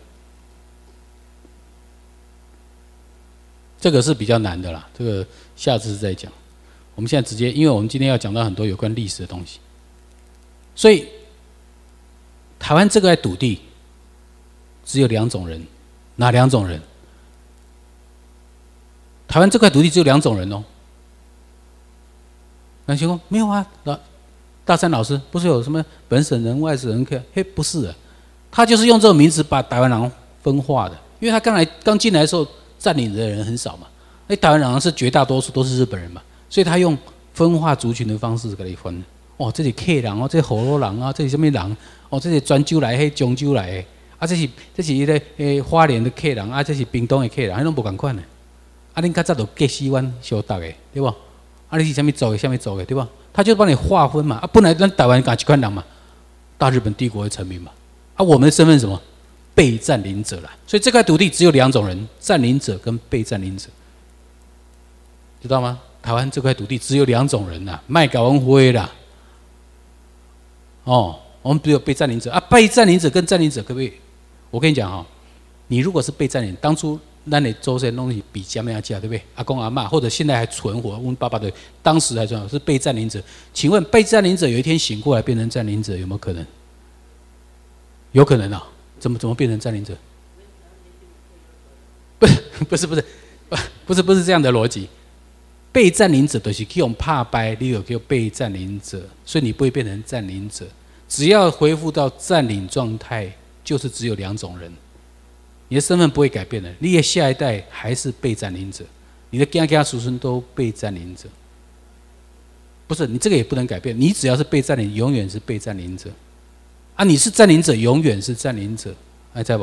这个是比较难的啦，这个下次再讲。我们现在直接，因为我们今天要讲到很多有关历史的东西，所以台湾这块土地只有2种人，哪2种人？台湾这块土地只有2种人哦。那请问没有啊？大山老师不是有什么本省人、外省人？不是的，他就是用这个名字把台湾人分化的。因为他刚进来的时候，占领的人很少嘛，台湾人是绝大多数都是日本人嘛，所以他用分化族群的方式给你分。哦，这是客人哦，这是河洛人啊，这是什么人？哦，这是泉州来的，漳州来的，啊，这是花莲的客人啊，这是屏东的客人，拢无同款的。啊，恁较早就隔西湾相搭的，对不？啊，你是什么族的，什么族的，对吧？他就帮你划分嘛。啊，本来咱台湾讲一款人嘛，大日本帝国的臣民嘛。啊，我们的身份是什么？被占领者啦。所以这块土地只有2种人：占领者跟被占领者，知道吗？台湾这块土地只有2种人呐，卖搞文灰啦。哦，我们只有被占领者啊，被占领者跟占领者可不可以？我跟你讲哈，你如果是被占领，当初咱的祖先东西比什么样价，对不对？阿公阿嬷或者现在还存活，问爸爸的，当时还存活是被占领者。请问被占领者有一天醒过来变成占领者，有没有可能？有可能啊？怎么变成占领者？不是不是这样的逻辑。被占领者都是用怕掰，你有叫被占领者，所以你不会变成占领者。只要恢复到占领状态，就是只有2种人，你的身份不会改变的。你的下一代还是被占领者，你的家家叔孙都被占领者。不是，你这个也不能改变，你只要是被占领，永远是被占领者。啊，你是占领者，永远是占领者，还在不？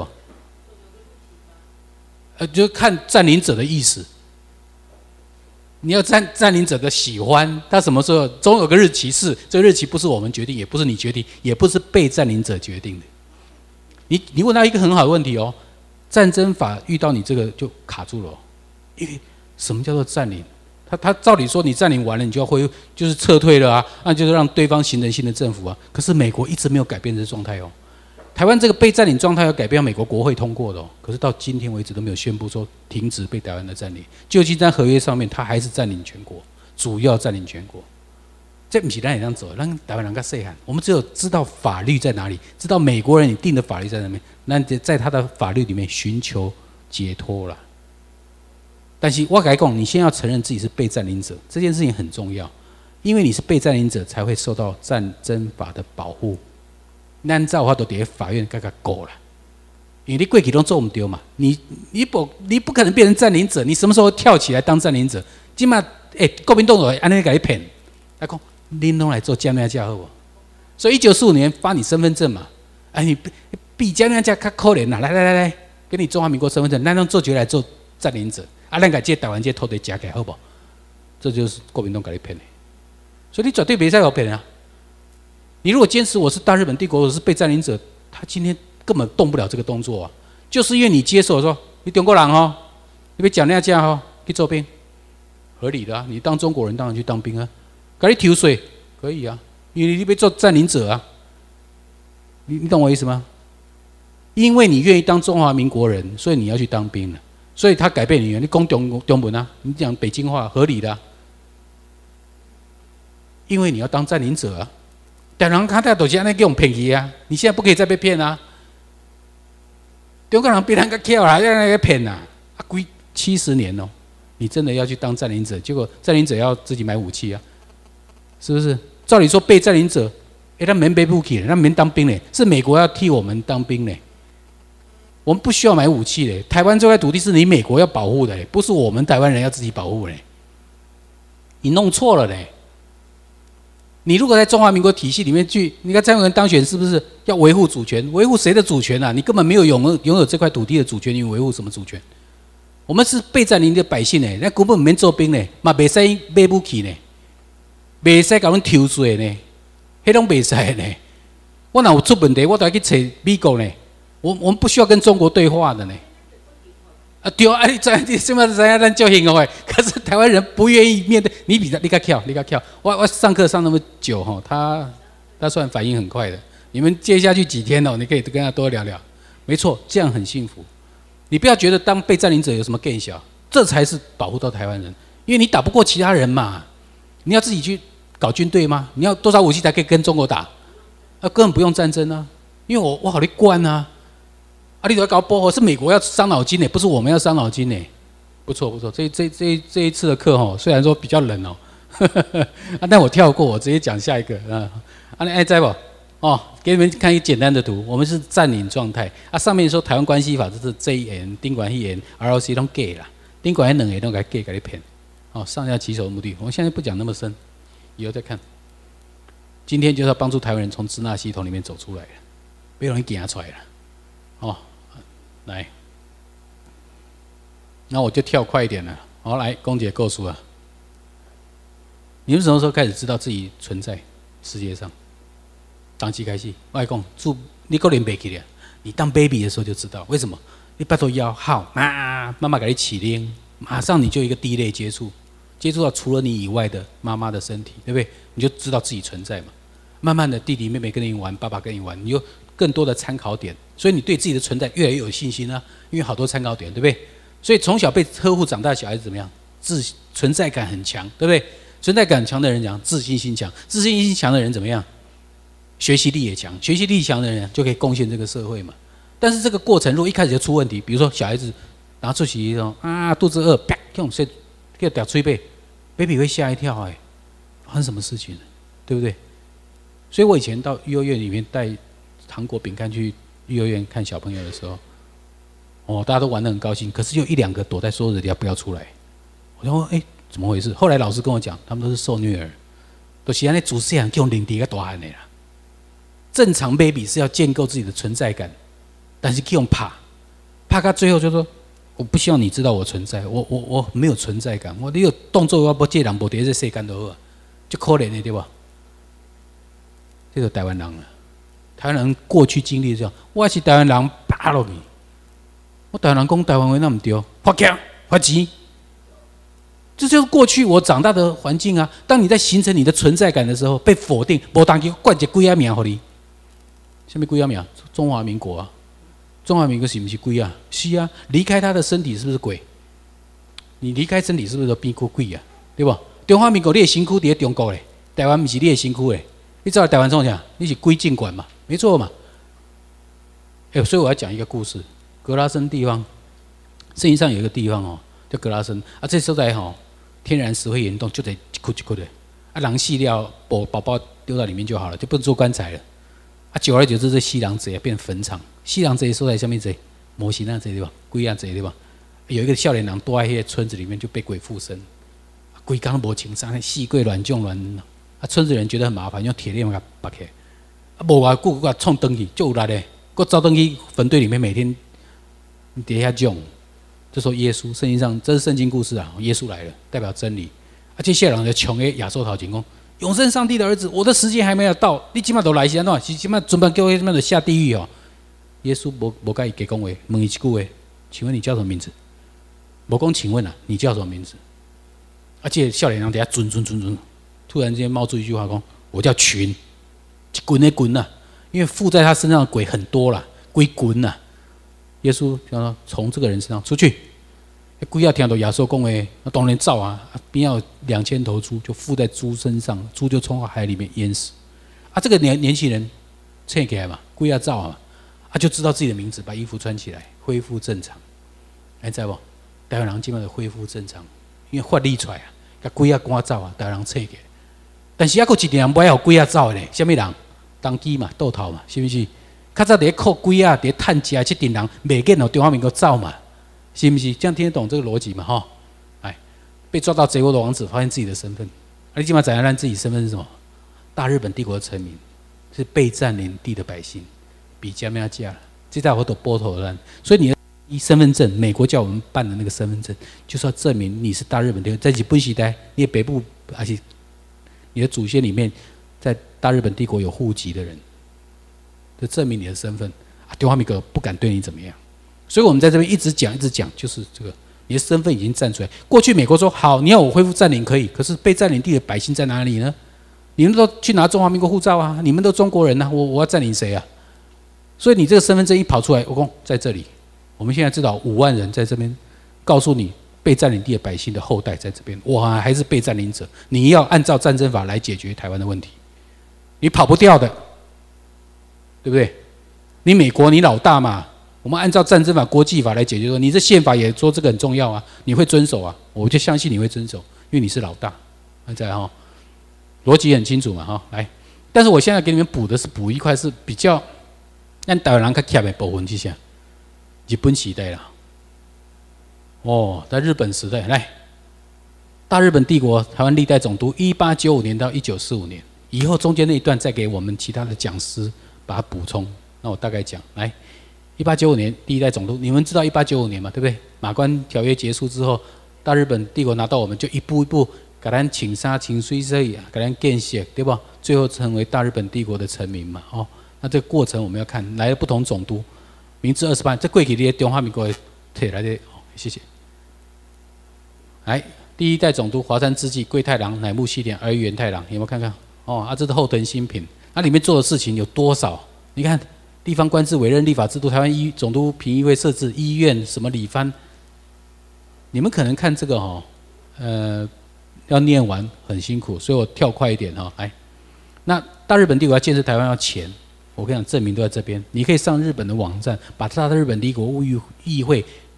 就看占领者的意思。你要占领者的喜欢，他什么时候总有个日期是，这个日期不是我们决定，也不是你决定，也不是被占领者决定的。你问到一个很好的问题哦，战争法遇到你这个就卡住了哦，因为什么叫做占领？他照理说你占领完了，你就要就是撤退了啊，那就是让对方形成新的政府啊。可是美国一直没有改变这个状态哦。台湾这个被占领状态要改变，美国国会通过的哦，可是到今天为止都没有宣布说停止被台湾的占领。旧金山合约上面，它还是占领全国，主要占领全国。这不是咱也这样走，让台湾人更细汉。我们只有知道法律在哪里，知道美国人你定的法律在哪里，那在他的法律里面寻求解脱了。但是我跟你讲，你先要承认自己是被占领者，这件事情很重要，因为你是被占领者，才会受到战争法的保护。咱照法都在法院给他告了，因为你过去都做不对嘛，你不可能变成占领者，你什么时候跳起来当占领者？今嘛国民党会安尼给你骗，他讲恁拢来做占领者好不？所以1945年发你身份证嘛，你比占领者较可怜啦，来，给你中华民国身份证，咱拢做起来做占领者，咱把这台湾这土地夹起来好不？这就是国民党给你骗的，所以你绝对别再有骗啊！你如果坚持我是大日本帝国，我是被占领者，他今天根本动不了这个动作啊！就是因为你接受说你中国人哦，你被讲那价哦，去做兵，合理的啊！你当中国人当然去当兵啊，给你抽税可以啊，因为你被做占领者啊，你懂我意思吗？因为你愿意当中华民国人，所以你要去当兵了，所以他改变你讲中文啊，你讲北京话合理的啊，因为你要当占领者啊。但人看到都是安尼给我们骗去啊！你现在不可以再被骗啊！中国人比人家巧啦，让人家骗啊！规70年哦，你真的要去当占领者，结果占领者要自己买武器啊，是不是？照理说被占领者，他免被武器，他免当兵嘞，是美国要替我们当兵嘞。我们不需要买武器嘞，台湾这块土地是你美国要保护的嘞，不是我们台湾人要自己保护嘞。你弄错了嘞！你如果在中华民国体系里面去，你看蔡英文当选是不是要维护主权？维护谁的主权啊？你根本没有拥有这块土地的主权，你维护什么主权？我们是被占领的百姓呢，那根本没做兵呢，嘛袂使买武器呢，袂使搞阮抽税呢，迄拢袂使呢。我哪有出问题，我都要去找美国呢。我们不需要跟中国对话的呢。对啊，你什么知影咱就幸福诶？可是台湾人不愿意面对，你比他，你较巧。我上课上那么久哈，他算反应很快的。你们接下去几天哦，你可以跟他多聊聊。没错，这样很幸福。你不要觉得当被占领者有什么更小，这才是保护到台湾人。因为你打不过其他人嘛，你要自己去搞军队吗？你要多少武器才可以跟中国打？根本不用战争啊，因为我好你惯啊。你都要搞保护，是美国要伤脑筋呢，不是我们要伤脑筋呢。不错，这一次的课哈，虽然说比较冷哦，但我跳过，我直接讲下一个啊。你知不？哦，给你们看一个简单的图，我们是占领状态啊。上面说台湾关系法，这是这一言，丁管一言 ，ROC 都给啦，丁管一两言都给给你骗。哦，上下其手的目的，我们现在不讲那么深，以后再看。今天就是要帮助台湾人从支那系统里面走出来了，不容易给他出来了。哦。来，那我就跳快一点了。好，来，公姐告诉我，你们什么时候开始知道自己存在世界上？当机开始，我讲，你可能没记得，你当 baby 的时候就知道。为什么？你拜托腰好啊，妈妈给你起铃，马上你就一个第一类接触到除了你以外的妈妈的身体，对不对？你就知道自己存在嘛。慢慢的，弟弟妹妹跟你玩，爸爸跟你玩，你有更多的参考点。所以你对自己的存在越来越有信心啊，因为好多参考点，对不对？所以从小被呵护长大的小孩子怎么样？存在感很强，对不对？存在感强的人讲自信心强，自信心强的人怎么样？学习力也强，学习力强的人就可以贡献这个社会嘛。但是这个过程如果一开始就出问题，比如说小孩子然后出去啊肚子饿，啪，用水给掉吹背 ，baby 会吓一跳哎，发生什么事情了，对不对？所以我以前到幼儿园里面带糖果饼干去幼儿园看小朋友的时候，哦，大家都玩得很高兴，可是有一两个躲在桌子底下不要出来。我说怎么回事？后来老师跟我讲，他们都是受虐儿，都是那主细汉叫领地个大汉的啦。正常 baby 是要建构自己的存在感，但是用怕到最后就说，我不希望你知道我存在，我没有存在感，你有动作我不这人无在这世间就好，就可怜的对吧？这个台湾人了，台湾人过去经历这样，我是台湾人扒落去，我台湾人讲台湾话那么对，发强发钱。这就是过去我长大的环境啊！当你在形成你的存在感的时候，被否定，无当去冠一个几啊名给你，什么几啊名？中华民国啊，中华民国是不是鬼啊？是啊，离开他的身体是不是鬼？你离开身体是不是都变过鬼啊？对吧？中华民国你的身躯在中国嘞，台湾不是你的身躯嘞，你知道台湾怎么讲？你是归境管嘛？没错嘛。所以我要讲一个故事，格拉森地方，圣经上有一个地方哦，叫格拉森啊，这所在吼。天然石灰岩洞就得一窟一窟的，啊，人死了，宝宝丢到里面就好了，就不能做棺材了。啊，久而久之，这西洋贼变坟场。西洋贼所在下面贼，摩西那贼对吧？鬼啊贼对吧？有一个少年人躲在那个村子里面就被鬼附身，鬼刚无情伤，细鬼乱撞乱。啊，村子人觉得很麻烦，用铁链把它绑起来。啊，无偌久，佮冲登去，就有力的，佮走登去坟堆里面，每天跌下种。这时候耶稣，圣经上这是圣经故事啊，耶稣来了，代表真理。啊，接下来就穷的亚述头前讲，永生上帝的儿子，我的时间还没有到，你今麦都来是安怎？是今麦准备叫我今麦就下地狱哦。耶稣无甲伊加讲话，问伊一句话，请问你叫什么名字？无讲请问啊，你叫什么名字？啊，这个少年人底下准，突然之间冒出一句话讲，我叫群，一滚的滚呐，因为附在他身上的鬼很多啦，鬼滚呐。耶稣就说：“从这个人身上出去。”鬼要听到亚述讲话，那当然走啊！边要2000头猪，就附在猪身上，猪就冲到海里面淹死。啊，这个年轻人醒起来嘛，鬼要走啊，就知道自己的名字，把衣服穿起来，恢复正常。还知不？台湾人基本上恢复正常，因为法律出来啊，甲鬼要赶走啊，台湾人醒起来。但是还有一点人不要鬼要走的呢，什么人？当机嘛，倒头嘛，是不是？较早伫靠鬼啊，伫探家这群人，袂见到中华民国走嘛，是不是？这样听得懂这个逻辑嘛？哈，哎，被抓到贼窝的王子，发现自己的身份，你今晚怎样让自己身份是什么？大日本帝国的臣民，是被占领地的百姓，比加咩价了，这在我都波头了。所以你的身份证，美国叫我们办的那个身份证，就是要证明你是大日本帝国，在日本时代，你的北部而且你的祖先里面，在大日本帝国有户籍的人。就证明你的身份啊，中华民国不敢对你怎么样，所以我们在这边一直讲，就是这个你的身份已经站出来。过去美国说好，你要我恢复占领可以，可是被占领地的百姓在哪里呢？你们都去拿中华民国护照啊，你们都中国人啊，我要占领谁啊？所以你这个身份证一跑出来，我讲在这里，我们现在知道5万人在这边，告诉你被占领地的百姓的后代在这边，我还是被占领者，你要按照战争法来解决台湾的问题，你跑不掉的。对不对？你美国你老大嘛，我们按照战争法、国际法来解决说，你这宪法也说这个很重要啊，你会遵守啊，我就相信你会遵守，因为你是老大。现在哈，逻辑很清楚嘛哈，来，但是我现在给你们补一块是比较让台湾人较强的部分是啥？日本时代啦，哦，在日本时代来，大日本帝国台湾历代总督1895年到1945年，以后中间那一段再给我们其他的讲师。把它补充，那我大概讲来，1895年第一代总督，你们知道1895年嘛？对不对？马关条约结束之后，大日本帝国拿到我们就一步一步给咱请沙请水水，给咱建设，对吧？最后成为大日本帝国的臣民嘛，哦，那这个过程我们要看来了不同总督，明治28，这过去的中华民国摕来的，哦，谢谢。来，第一代总督华山之际，桂太郎、乃木希典、儿玉源太郎，有没有看看？哦，这是后藤新平。那里面做的事情有多少？你看，地方官制委任立法制度，台湾总督评议会设置医院，什么理番，你们可能看这个要念完很辛苦，所以我跳快一点哈。来，那大日本帝国要建设台湾要钱，我跟你讲，证明都在这边。你可以上日本的网站，把大日本帝国议会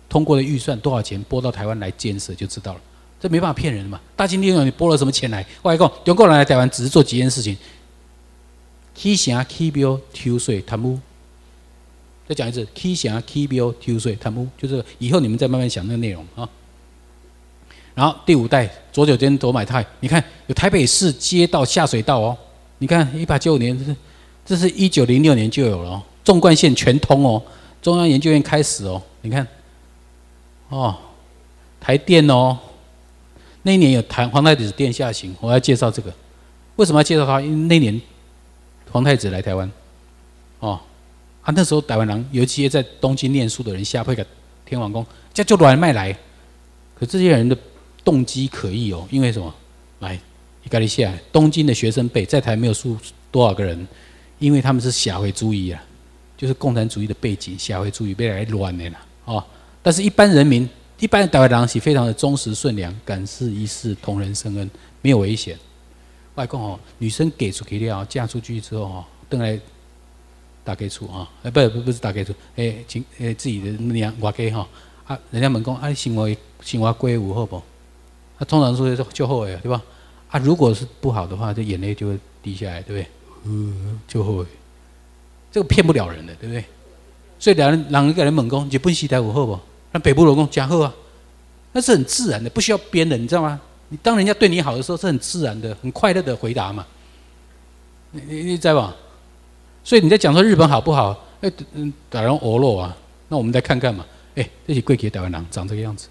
通过的预算多少钱拨到台湾来建设就知道了。这没办法骗人的嘛。大清帝国你拨了什么钱来？我来讲，中国人来台湾只是做几件事情：起城、起庙、抽税、贪污。再讲一次，起城、起庙、抽税、贪污，就是以后你们再慢慢想那个内容啊。然后第5代左九间左买泰，你看有台北市街道下水道哦，你看1895年，这是1906年就有了哦，纵贯线全通哦，中央研究院开始哦，你看，哦，台电哦，那一年有皇太子殿下行，我要介绍这个，为什么要介绍他？因为那年皇太子来台湾，哦，那时候台湾人有一些在东京念书的人下配给天皇宫，这就乱卖来，可这些人的动机可疑哦，因为什么？来，意大利下东京的学生辈在台没有多少个人，因为他们是社会主义啊，就是共产主义的背景，社会主义被来乱的啦哦。但是一般人民，一般的台湾人是非常的忠实顺良，感事一世，同人生恩，没有危险。外公哦，女生给出去了，嫁出去之后哦，等来打给厝啊，不是打给厝，自己的娘外家哈啊，人家问讲啊，生活过有好不？他通常说就好诶，对吧？啊，如果是不好的话，这眼泪就会滴下来，对不对？就好诶，这个骗不了人的，对不对？所以人一个人问讲，日本时代有好不？那北部人讲真好啊，那是很自然的，不需要编的，你知道吗？你当人家对你好的时候，是很自然的、很快乐的回答嘛。你知道吧？所以你在讲说日本好不好？打人俄罗啊，那我们再看看嘛。这些过去的台湾人长这个样子。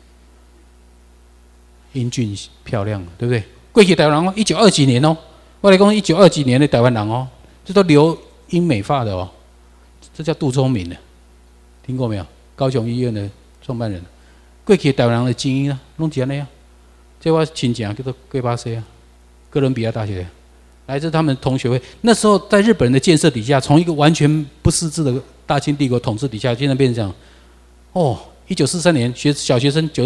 英俊漂亮，对不对？过去台湾人1920几年哦，我来讲1920几年的台湾人哦，这都留英美发的哦，这叫杜聪明的，听过没有？高雄医院的创办人，过去台湾人的精英啊，拢这样呀。这我亲戚叫做龟巴西啊，哥伦比亚大学的，来自他们同学会。那时候在日本人的建设底下，从一个完全不识字的大清帝国统治底下，现在变成这样，哦。1943年，小学生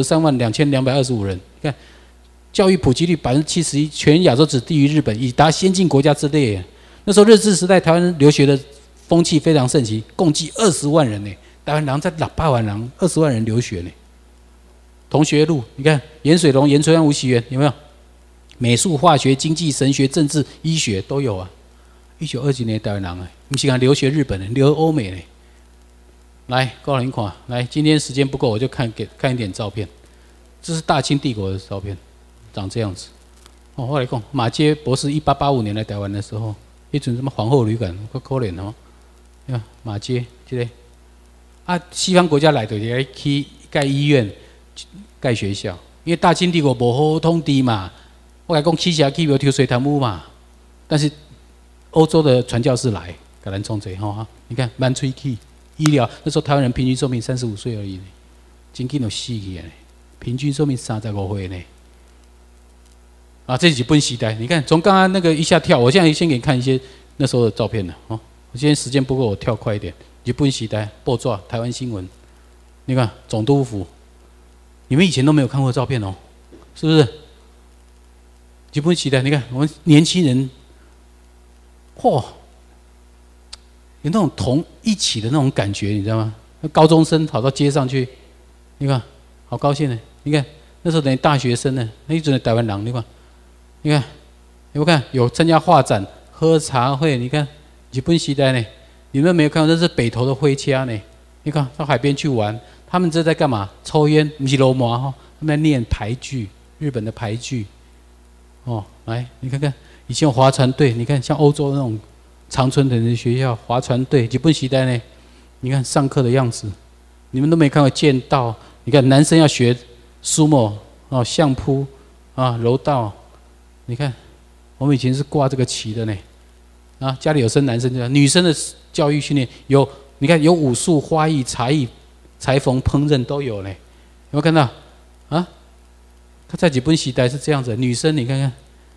932225人，你看，教育普及率71%，全亚洲只低于日本，已达先进国家之列。那时候日治时代，台湾留学的风气非常盛行，共计20万人呢。台湾人在8万人，20万人留学呢。同学录，你看严水龙、严垂安、吴锡元，有没有？美术、化学、经济、神学、政治、医学都有啊。1920几年台湾人啊，不是讲留学日本的，留欧美呢。来，高人看，来，今天时间不够，我就看一点照片。这是大清帝国的照片，长这样子。哦，我来讲，马偕博士1885年来台湾的时候，一阵什么皇后旅馆，可可怜哦。你看马偕这个，啊，西方国家来的来去盖医院、盖学校，因为大清帝国无好通知嘛。我来讲，起社起庙抽水贪污嘛。但是欧洲的传教士来，给咱创这吼哈，你看满吹气。医疗那时候台湾人平均寿命35岁而已呢，真紧就死去了呢，平均寿命35岁呢。啊，这几本时代，你看从刚刚那个一下跳，我现在先给你看一些那时候的照片了哦。我今天时间不够，我跳快一点。日本时代报纸、台湾新闻，你看总督府，你们以前都没有看过照片哦，是不是？日本时代，你看我们年轻人，嚯！有那种一起的那种感觉，你知道吗？高中生跑到街上去，你看，好高兴呢。你看那时候等于大学生呢，那一阵的台湾人，你看，你看，有没有看？有参加画展、喝茶会，你看日本时代呢，你们没有看到？这是北投的灰车呢。你看到海边去玩，他们这在干嘛？抽烟，不是罗马哈，他们在念牌剧，日本的牌剧。哦，来，你看看，以前有划船队，你看像欧洲那种。长春藤的学校划船队，日本时代呢，你看上课的样子，你们都没看过剑道。你看男生要学苏莫哦，相扑啊，柔道。你看我们以前是挂这个旗的呢，啊，家里有生男生这样，女生的教育训练有，你看有武术、花艺、茶艺、裁缝、烹饪都有呢，有没有看到？啊，他在日本时代是这样子，女生你看看。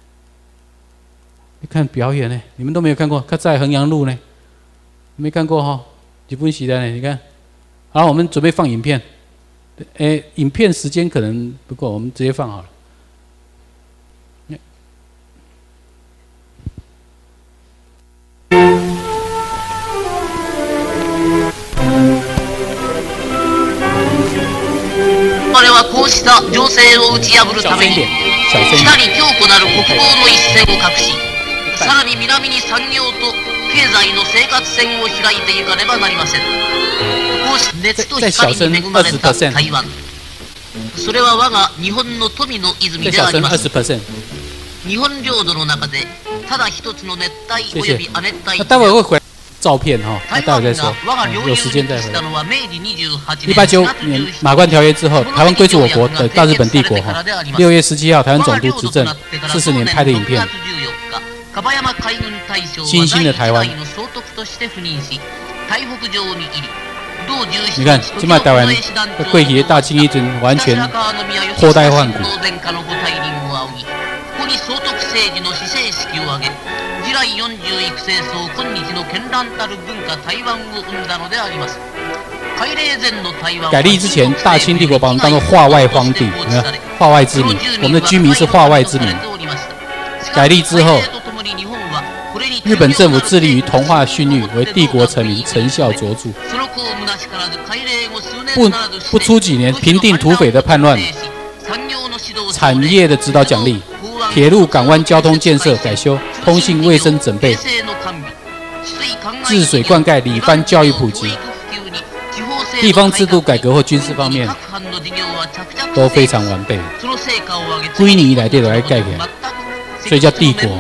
你看表演呢，你们都没有看过。他在衡阳路呢，没看过哈。日本时代呢，你看。好，我们准备放影片。影片时间可能不够，我们直接放好了。 した情勢を打ち破るために北に強固なる国防の一線を画し、さらに南に産業と経済の生活線を開いていかねばなりません。こうして熱と光に恵まれた台湾、それは我が日本の富の泉であります。日本領土の中でただ一つの熱帯および亜熱帯照片哈，那待会再说，有时间再回来。189年马关条约之后，台湾归属我国的大日本帝国哈。6月17号，台湾总督执政40年拍的影片，新兴的台湾。你看，今麦台湾过去的大清一军完全脱胎换骨。地来40育成層今日の絢爛たる文化台湾を生んだのであります。改礼前の台湾改立之前，大清帝国把我们当作化外荒地，化外之民，我们的居民是化外之民。改立之后，日本政府致力于同化训育，为帝国成民，成效卓著。不出几年，平定土匪的叛乱，产业的指导奖励。铁路、港湾交通建设改修，通信、卫生整备，治水灌溉、理番教育普及，地方制度改革或军事方面都非常完备。几年以来，这都来盖起来，所以叫帝国。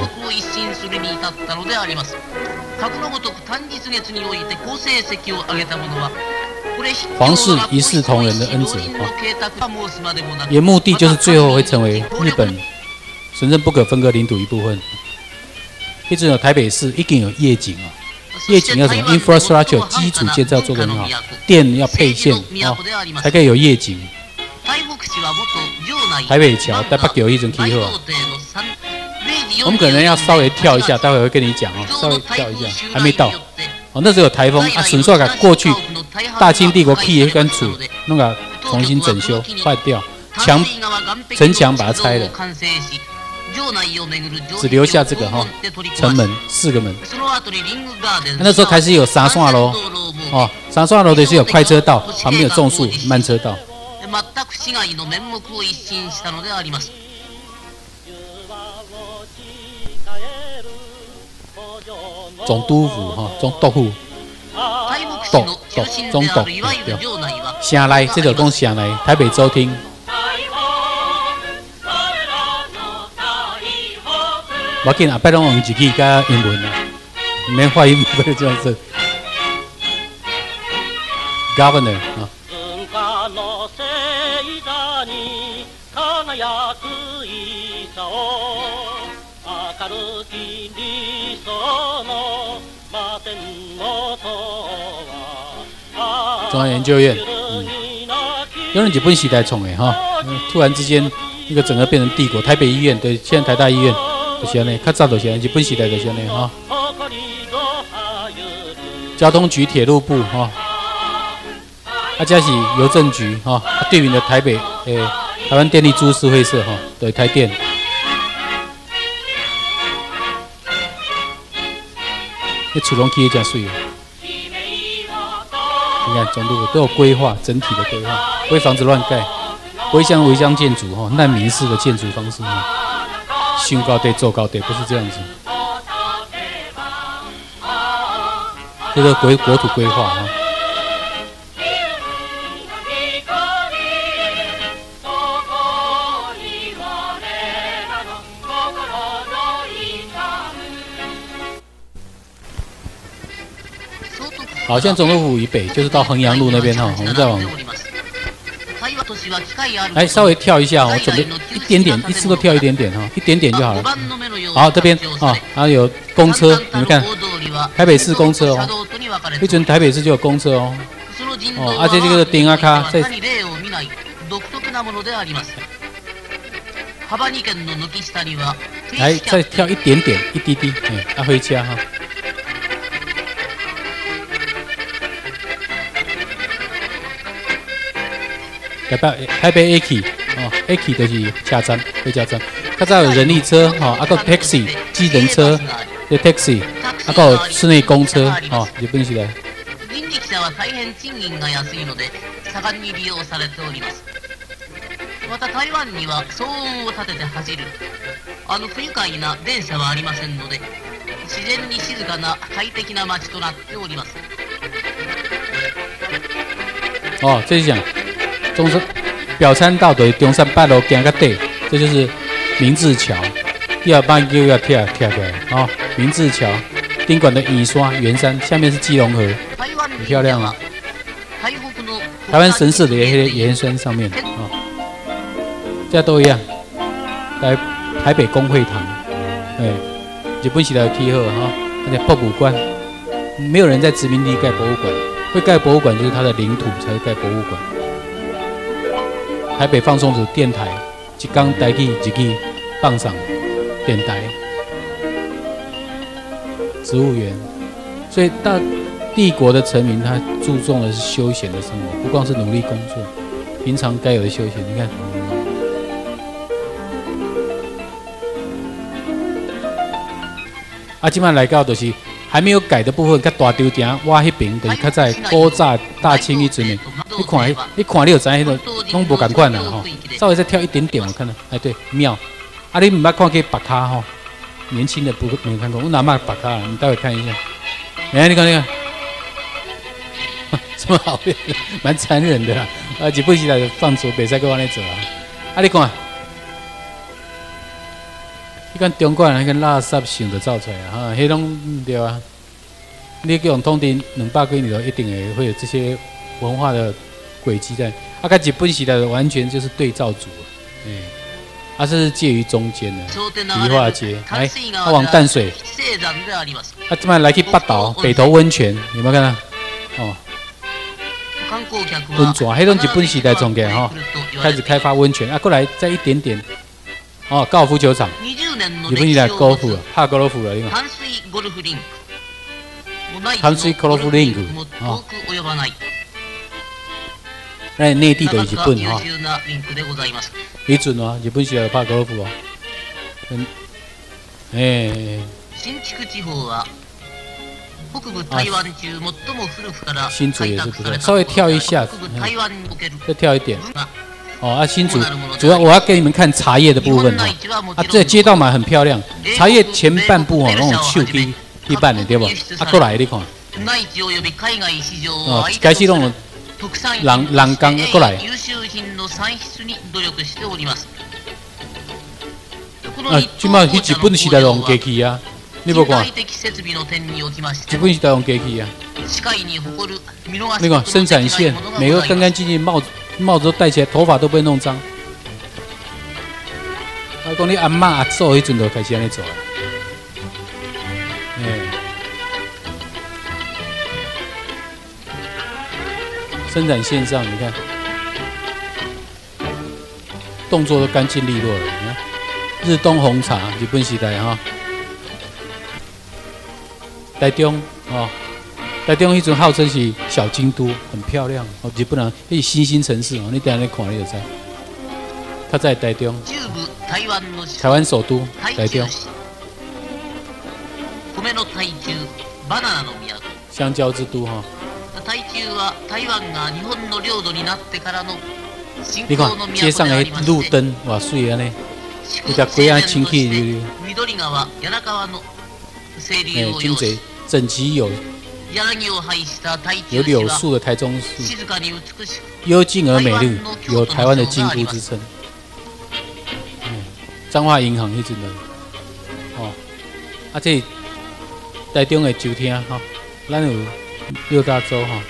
皇室一视同仁的恩泽啊，也目的就是最后会成为日本神圣不可分割领土一部分。一直有台北市一定有夜景啊，夜景要什么 infrastructure 基础建设要做得很好，电要配线啊，才可以有夜景。台北桥在北桥一种气候，我们可能要稍微跳一下，待会会跟你讲哦，稍微跳一下，还没到。哦，那时候有台风啊，顺便把过去大清帝国起的那根柱弄个重新整修坏掉，城墙把它拆了。只留下这个哈城门4个门，那时候开始有三线路哦，三线路的是有快车道，旁边有种树慢车道。总督府哈，总督府，总督对，城内这就讲城内台北州厅。我见阿伯拢用日语加英文啊，唔免发音，不是这样子。Governor 啊。中央研究院，有人日本时代创的哈，突然之间一个整个变成帝国。台北医院对，现在台大医院。就是安尼，较早就是安尼，日本时代就是安尼哈。交通局、铁路部哈，这是邮政局哈，对面的台北台湾电力株式会社哈，对台电。那厝拢起得真水哦。你看总督都有规划，整体的规划，不会房子乱盖，不会像违章建筑哈，难民式的建筑方式哈。修高地做高地不是这样子，这个国土规划啊。好，现在总督府以北就是到衡阳路那边哈，我们再往。来，稍微跳一下，我准备一点点，一次都跳一点点哈，一点点就好了。好，这边啊，还有公车，你们看，台北市公车哦，以前台北市就有公车哦，而且这个顶啊卡在。来，再跳一点点，一滴滴，回家哈。台北 A 哦 ，A 就是车站，回家站。较早有人力車哦，啊個 taxi 機人車，有 taxi， 啊個有室內公車哦，日本時代。人力車は大変賃金が安いので盛んに利用されております。 また台湾には騒音を立てて走る不愉快な電車はありませんので、自然に静かな快適な街となっております。 哦，这是讲中山表参道的中山八路行到底，这就是明治桥。第二班又要跳过来哦，明治桥宾馆的雨刷圆山，下面是基隆河，很漂亮啊。台湾神社的圆山上面哦，这都一样。台北公会堂，日本时代的气候哈，而且博物馆，没有人在殖民地盖博物馆，会盖博物馆就是它的领土才会盖博物馆。台北放送组电台，一港台语一句放上电台，植物园，所以大帝国的臣民他注重的是休闲的生活，不光是努力工作，平常该有的休闲，你看。啊，即摆来到就是还没有改的部分，较大场埕挖迄边，就是较早古早大清迄阵的。你看你就知迄个拢无共款啦吼。稍微再跳一点点，我看到，哎对，庙。啊，你唔捌看过白卡吼？年轻的没有看过，我哪捌白卡？你待会看一下。哎，你看，这么好变，蛮残忍的啦。日本时代就放逐，袂使搁安尼做啊。啊，你看。你看中国人迄个垃圾想就造出来啊，迄拢对啊。你用通电200几年头，一定会有这些文化的轨迹在。啊，跟日本时代的完全就是对照组，它是介于中间的。梨花街，来，往淡水，这边来去北投北投温泉，有没有看到？哦，温泉，迄种日本时代中间哈，开始开发温泉啊，过来再一点点。哦，高尔夫球场，日本时代高尔夫了，拍高尔夫了，你看。淡水高尔夫 link 哦，咱内地的日本哈，迄阵啊，日本时代拍高尔夫哦，新竹也是不错，稍微跳一下，再跳一点。哦，啊，新竹主要我要给你们看茶叶的部分哦。啊，这街道嘛很漂亮，茶叶前半部哦那种树枝一半的对不？啊，过来你看。哦，开始弄栏杆过来。啊，即马去日本时代用机器啊，你无看？日本时代用机器啊。那个生产线每个干干净净，帽子都戴起来，头发都不会弄脏。我讲你阿嬷阿祖迄阵就开始安尼做了，生产线上你看，动作都干净利落了。你看，日东红茶，日本时代哈，台中哦。台中迄阵号称是小京都，很漂亮哦，日本人迄新兴城市哦，你等下来看你就知。它在台中，台湾首都台中。香蕉之都哈。你看街上的路灯哇，水安尼，一条街啊清气溜溜。真侪整齐有柳树的台中市，幽静而美丽，有台湾的京都之称。彰化银行迄阵的，哦，啊这台中的酒厅哈，咱有6大洲哈，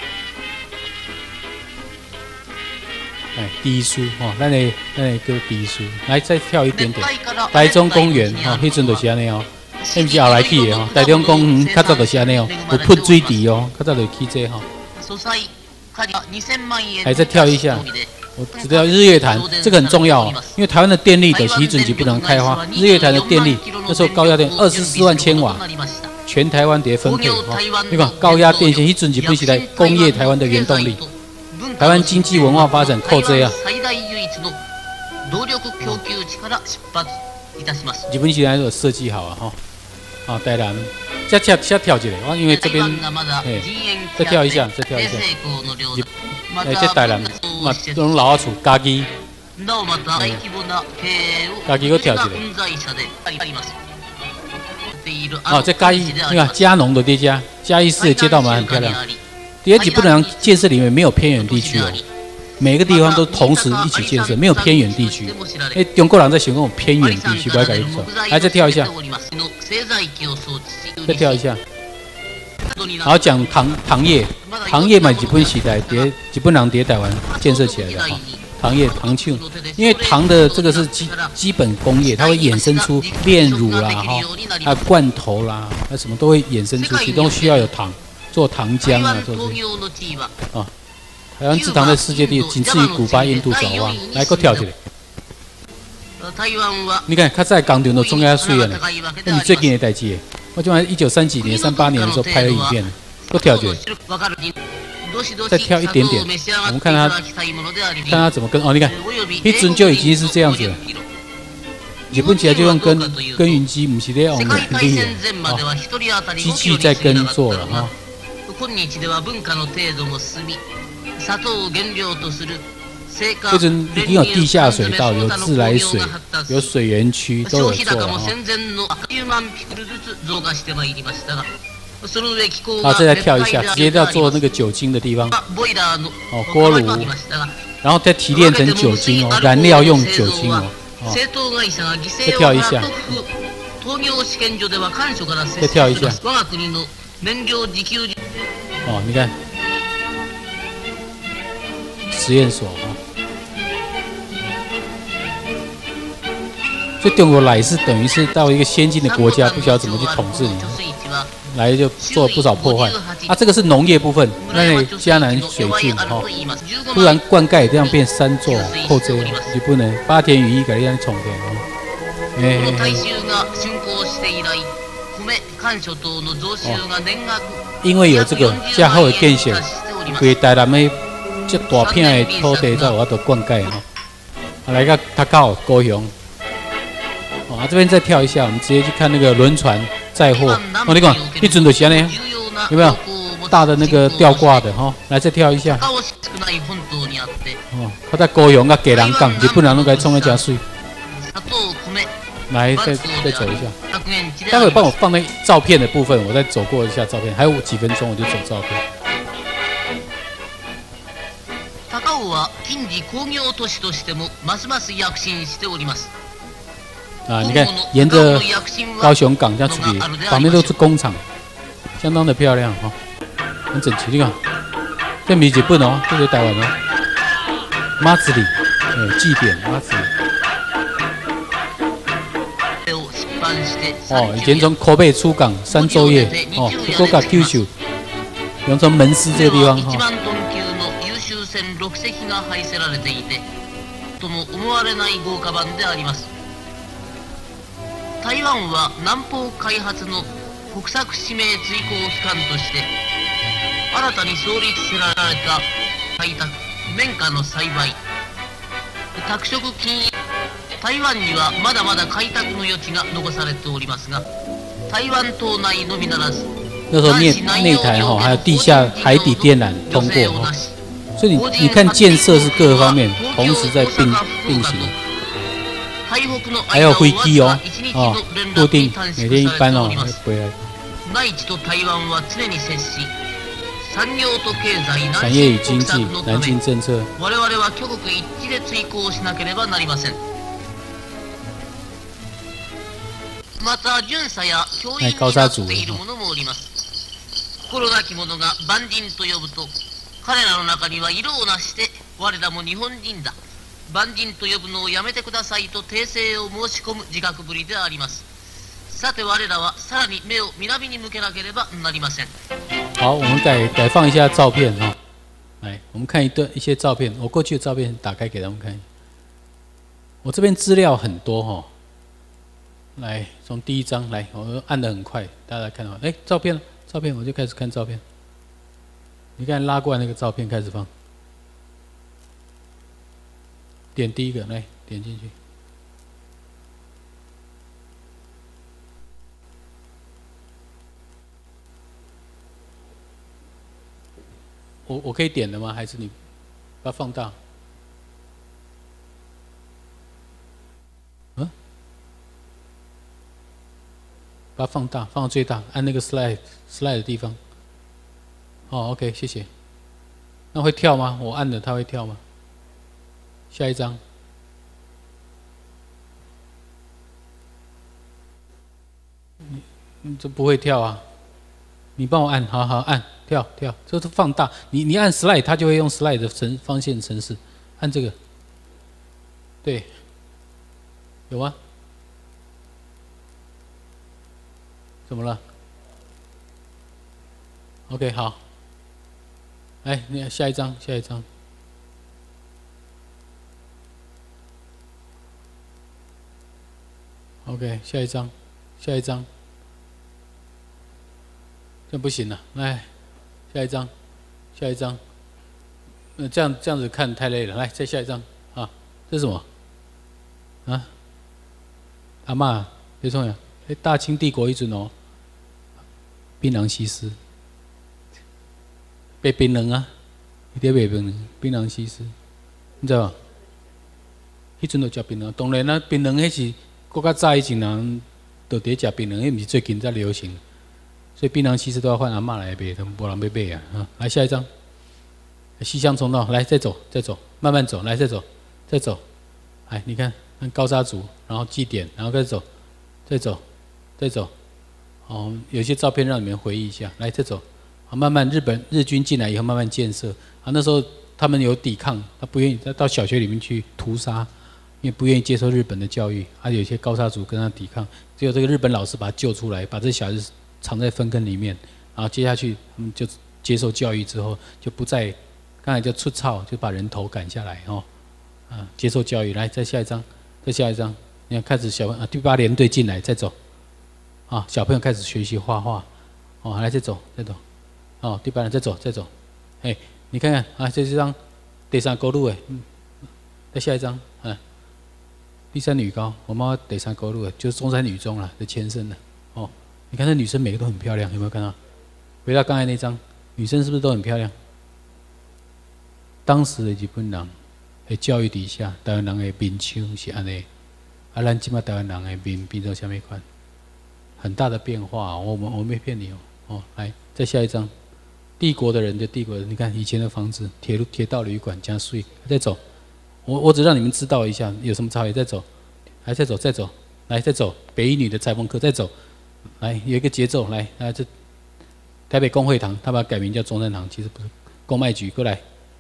第一书哈，咱的叫第一书，来再跳一点点，台中公园哈，迄阵就是安尼哦。迄毋是后来去的吼，台中公园较早就是安尼哦，有喷水池哦，较早就去这吼。还再跳一下，我知道日月潭这个很重要哦，因为台湾的电力的时阵就不能开发，日月潭的电力那时候高压电24万千瓦，全台湾得分配哈。你看高压电线，迄阵就不是来工业台湾的原动力，台湾经济文化发展靠这样。日本时代都有设计好啊哈。啊，当然，再跳一个，因为这边，再跳一下，这台南嘛，拢老厝家己なおまた大規模な経営を家己搁跳一个うんざい者であります。 哦，这嘉义那个嘉农的这家嘉义市的街道蛮很漂亮。第二级不能建设里面没有偏远地区哦，每个地方都同时一起建设，没有偏远地区。哎，中国人在形容偏远地区，不要改错。来，再跳一下，再跳一下。然后讲糖业，糖业嘛，日本时代日本人在台湾建设起来的哈。糖业糖庆，因为糖的这个是基本工业，它会衍生出炼乳啦哈，还有罐头啦，那什么都会衍生出去，都需要有糖，做糖浆啊，做这些啊。台湾制糖在世界第一，仅次于古巴、印度、爪哇。来，给我跳起来。你看，较早工厂都种遐水啊呢，那你最近的代志，我就按1930几年、38年的时候拍了影片，给我跳起来。再跳一点点，我们看他怎么跟哦，你看，一尊就已经是这样子了。日本起来就用耕耘机，不是在用人力哦，机器在耕作了哈。这尊已经有地下水道，有自来水，有水源区，都有做了哈。好，再来跳一下，直接要做那个酒精的地方。哦，锅炉，然后再提炼成酒精哦，燃料用酒精哦。哦，再跳一下，再跳一下。哦，你看，实验所哦。所以中国来是等于是到一个先进的国家，不晓得怎么去统治你。来就做了不少破坏啊！这个是农业部分，那里嘉南水郡哈，突然灌溉这样变3座，后这就不能8田羽衣给人家重田哦。因为有这个加厚的建设，规台南的这大片的土地才有法度灌溉哈。来个塔高高雄，啊这边再跳一下，我们直接去看那个轮船。载货哦，你看，一准就是安尼，有没有大的那个吊挂的哈？来再跳一下。哦，他在高雄啊，给人港，日本人都该冲得加水。来，再走一下。待会帮我放那照片的部分，我再走过一下照片，还有几分钟我就走照片。 高雄は近畿工業都市としてもますます躍進しております。 啊，你看，沿着高雄港这样处理，旁边都是工厂，相当的漂亮哈、哦，很整齐。你看，这不是日本哦，这是台湾哦，妈子里，祭典妈子里。哦，以前从口北出港3昼夜，哦，福岡九州，用从门司这个地方哈。 台湾は南方開発の国策指名追行機関として新たに創立せられた開拓綿花の栽培拓殖金融台湾にはまだまだ開拓の余地が残されておりますが台湾島内のみならず那时候内台哈，还有地下海底电缆通过哈，所以你看建设是各个方面同时在并行。还有飞机哦，哦，固定每天一班哦，回来。产业与经济，南进政策。哎，高沙族。 心なき者が万人と呼ぶと、彼らの中には色をなして我らも日本人だ。万人と呼ぶのをやめてくださいと訂正を申し込む自覚ぶりであります。さて我らはさらに目を南に向けなければなりません。 好，我们改放一下照片哈、哦，来，我们看一些照片，我过去的照片打开给他们看。我这边资料很多哈、哦，来，从第一张来，我按得很快，大家来看到，哎，照片，我就开始看照片。你看拉过来那个照片开始放。点第一个，来点进去。我可以点的吗？还是你把它放大？ 把它放大，放到最大，按那个 slide 的地方。哦 ，OK， 谢谢。那会跳吗？我按了它会跳吗？下一张。这不会跳啊！你帮我按，好好按，跳，这是放大。你按 slide， 它就会用 slide 的方线程式，按这个。对，有吗？怎么了 ？OK， 好。来，那下一张。OK， 下一张。这不行了，来，下一张。这样子看太累了，来，再下一张啊！这是什么？啊？阿嬷，别重要。大清帝国一阵哦，槟榔西施，卖槟榔啊，一点卖槟榔西施，你知道吗？迄阵就食槟榔，当然啦，槟榔迄是搁较早以前人就伫食槟榔，迄毋是最近才流行。所以槟榔西施都要换阿嬷来卖，他们无人要买啊！来下一张，西乡重道，来再走，慢慢走，来再走，哎，你看高沙族，然后祭典，然后再走，哦，有些照片让你们回忆一下，来再走，啊，慢慢日军进来以后慢慢建设，啊，那时候他们有抵抗，他不愿意到小学里面去屠杀，因为不愿意接受日本的教育，啊，有些高沙族跟他抵抗，只有这个日本老师把他救出来，把这小孩子藏在粪坑里面，然后接下去他们就接受教育之后，就不再刚才叫出草，就把人头赶下来哦，啊，接受教育，来再下一张，你看开始第8连队进来，再走，啊，小朋友开始学习画画，哦，来再走，哦，第8人再走，哎，你看看啊，这是张第3高路哎，再下一张，第3女高，我妈妈第3高路哎，就是中山女中啦的前身了，哦。你看这女生每个都很漂亮，有没有看到？回到刚才那张，女生是不是都很漂亮？当时的日本人的教育底下，台湾人的面相是安尼，啊，咱今嘛台湾人的面变成什么款？很大的变化，我没骗你哦。来，再下一张，帝国的人，你看以前的房子，铁道旅馆加税，再走，我只让你们知道一下有什么差别，再走，来再走，来再走，北一女的裁缝课，再走。来，有一个节奏，来，这台北公会堂，他把它改名叫中山堂，其实不是公卖局。过来，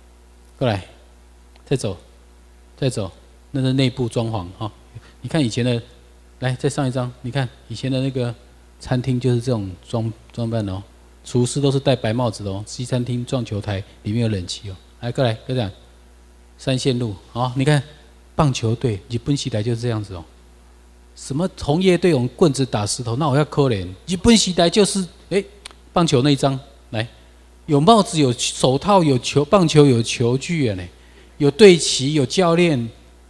再走，那是内部装潢哈。你看以前的，来再上一张，你看以前的那个餐厅就是这种装扮哦，厨师都是戴白帽子的哦。西餐厅撞球台里面有冷气哦。来，过来，科长，三线路，好，你看棒球队，日本时代就是这样子哦。什么红叶队用棍子打石头，那我要可怜。日本时代就是棒球那一张，来，有帽子，有手套，有球，棒球有球具啊呢，有队旗，有教练。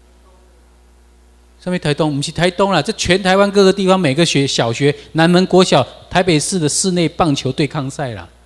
上面台东，不是台东啦，这全台湾各个地方每个小学，南门国小、台北市的室内棒球对抗赛啦。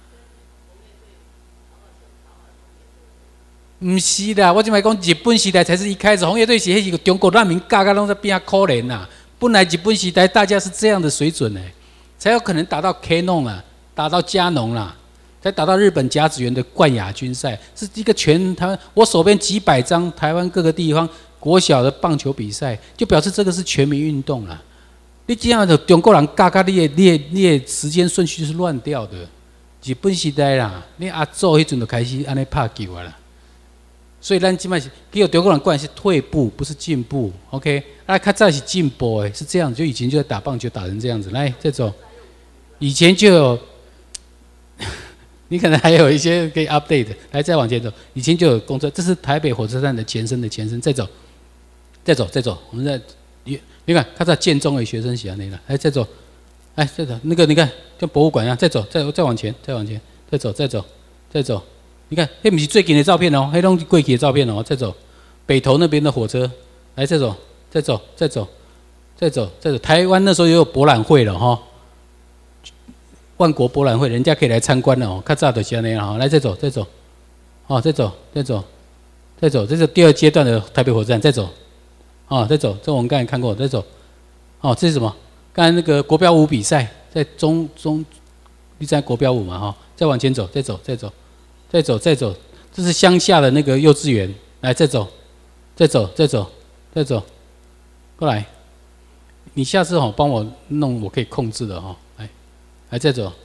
不是啦，我就来讲日本时代才是一开始，红叶队是迄个中国难民，家家拢在变可怜啦。本来日本时代大家是这样的水准呢，才有可能打到 Canon 啊，打到嘉农啦，才打到日本甲子园的冠亚军赛，是一个全台湾，我手边几百张台湾各个地方国小的棒球比赛，就表示这个是全民运动啦。你这样的中国人家家你的时间顺序是乱掉的。日本时代啦，你阿祖迄阵就开始安尼拍球啊啦。所以咱即摆是，叫中国人惯是退步，不是进步。OK， 较早是进步诶，是这样。就以前就在打棒球打成这样子，来再走。以前就有，你可能还有一些可以 update 的，来再往前走。以前就有公车，这是台北火车站的前身的前身，再走，我们再，你看，较早建中的学生喜欢那个，来再走，来再走，那个你看像博物馆一样，再走，再往前，再走。你看，那不是最近的照片哦，那拢是过去的照片哦。再走，北投那边的火车，来再走。台湾那时候也有博览会了哈，万国博览会，人家可以来参观了哦。较早就是安尼啦，来再走，哦，再走，这是第2阶段的台北火车站，再走，哦，再走，这我们刚才看过，再走，哦，这是什么？ 刚才那个国标舞比赛，在你在国标舞嘛哈，再往前走，再走，这是乡下的那个幼稚园，来再走，过来，你下次帮我弄，我可以控制的哈，来再走，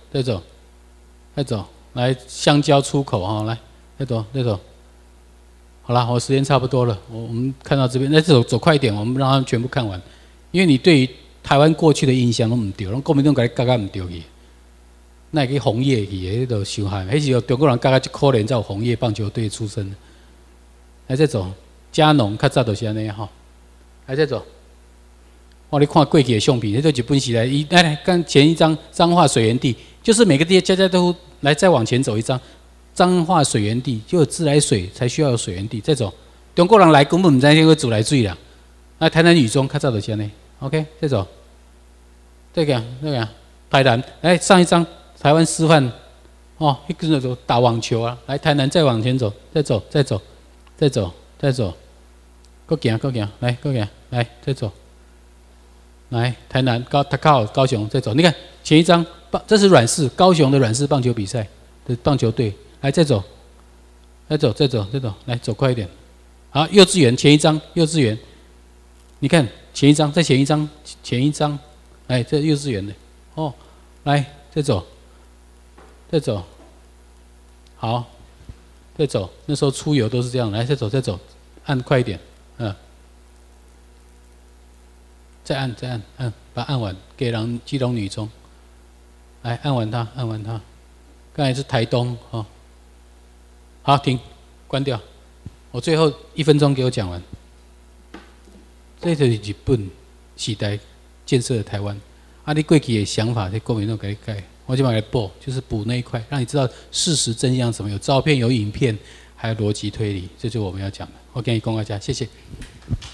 来香蕉出口哈，来再走，好啦，我时间差不多了，我们看到这边，那走快一点，我们让他们全部看完，因为你对于台湾过去的印象都唔对，国民党给你嘎唔对去，那个红叶去，迄都伤害，迄是中国人嘎一可怜，才有红叶棒球队出身。来再走，嘉农较早就是安尼哈，来再走。你看过去的相片，那都日本时代，来看前一张彰化水源地，就是每个地家都来再往前走一张，彰化水源地就有自来水才需要有水源地，再走。中国人来根本唔知道会自来水啦。那台南女中较早就是安尼 ，OK， 再走。这个，台南来上一张台湾师范，一个就打网球啊，来台南再往前走，再走，搁行，来搁行，来再走。来，台南高雄再走，你看前一张这是软式高雄的软式棒球比赛的棒球队，来再走，来走快一点。好，幼稚园前一张幼稚园，你看前一张，再前一张，来这幼稚园的来再走，好，再走。那时候出游都是这样，来再走，按快一点，再按，把它按完，给基隆女中，来按完它。刚才是台东好，停，关掉。我最后1分钟给我讲完。这就是日本时代建设的台湾。你过去的想法，这国民党给你改，我就把它补，就是补那一块，让你知道事实真相什么，有照片、有影片，还有逻辑推理，这就是我们要讲的。我给你公开一下，谢谢。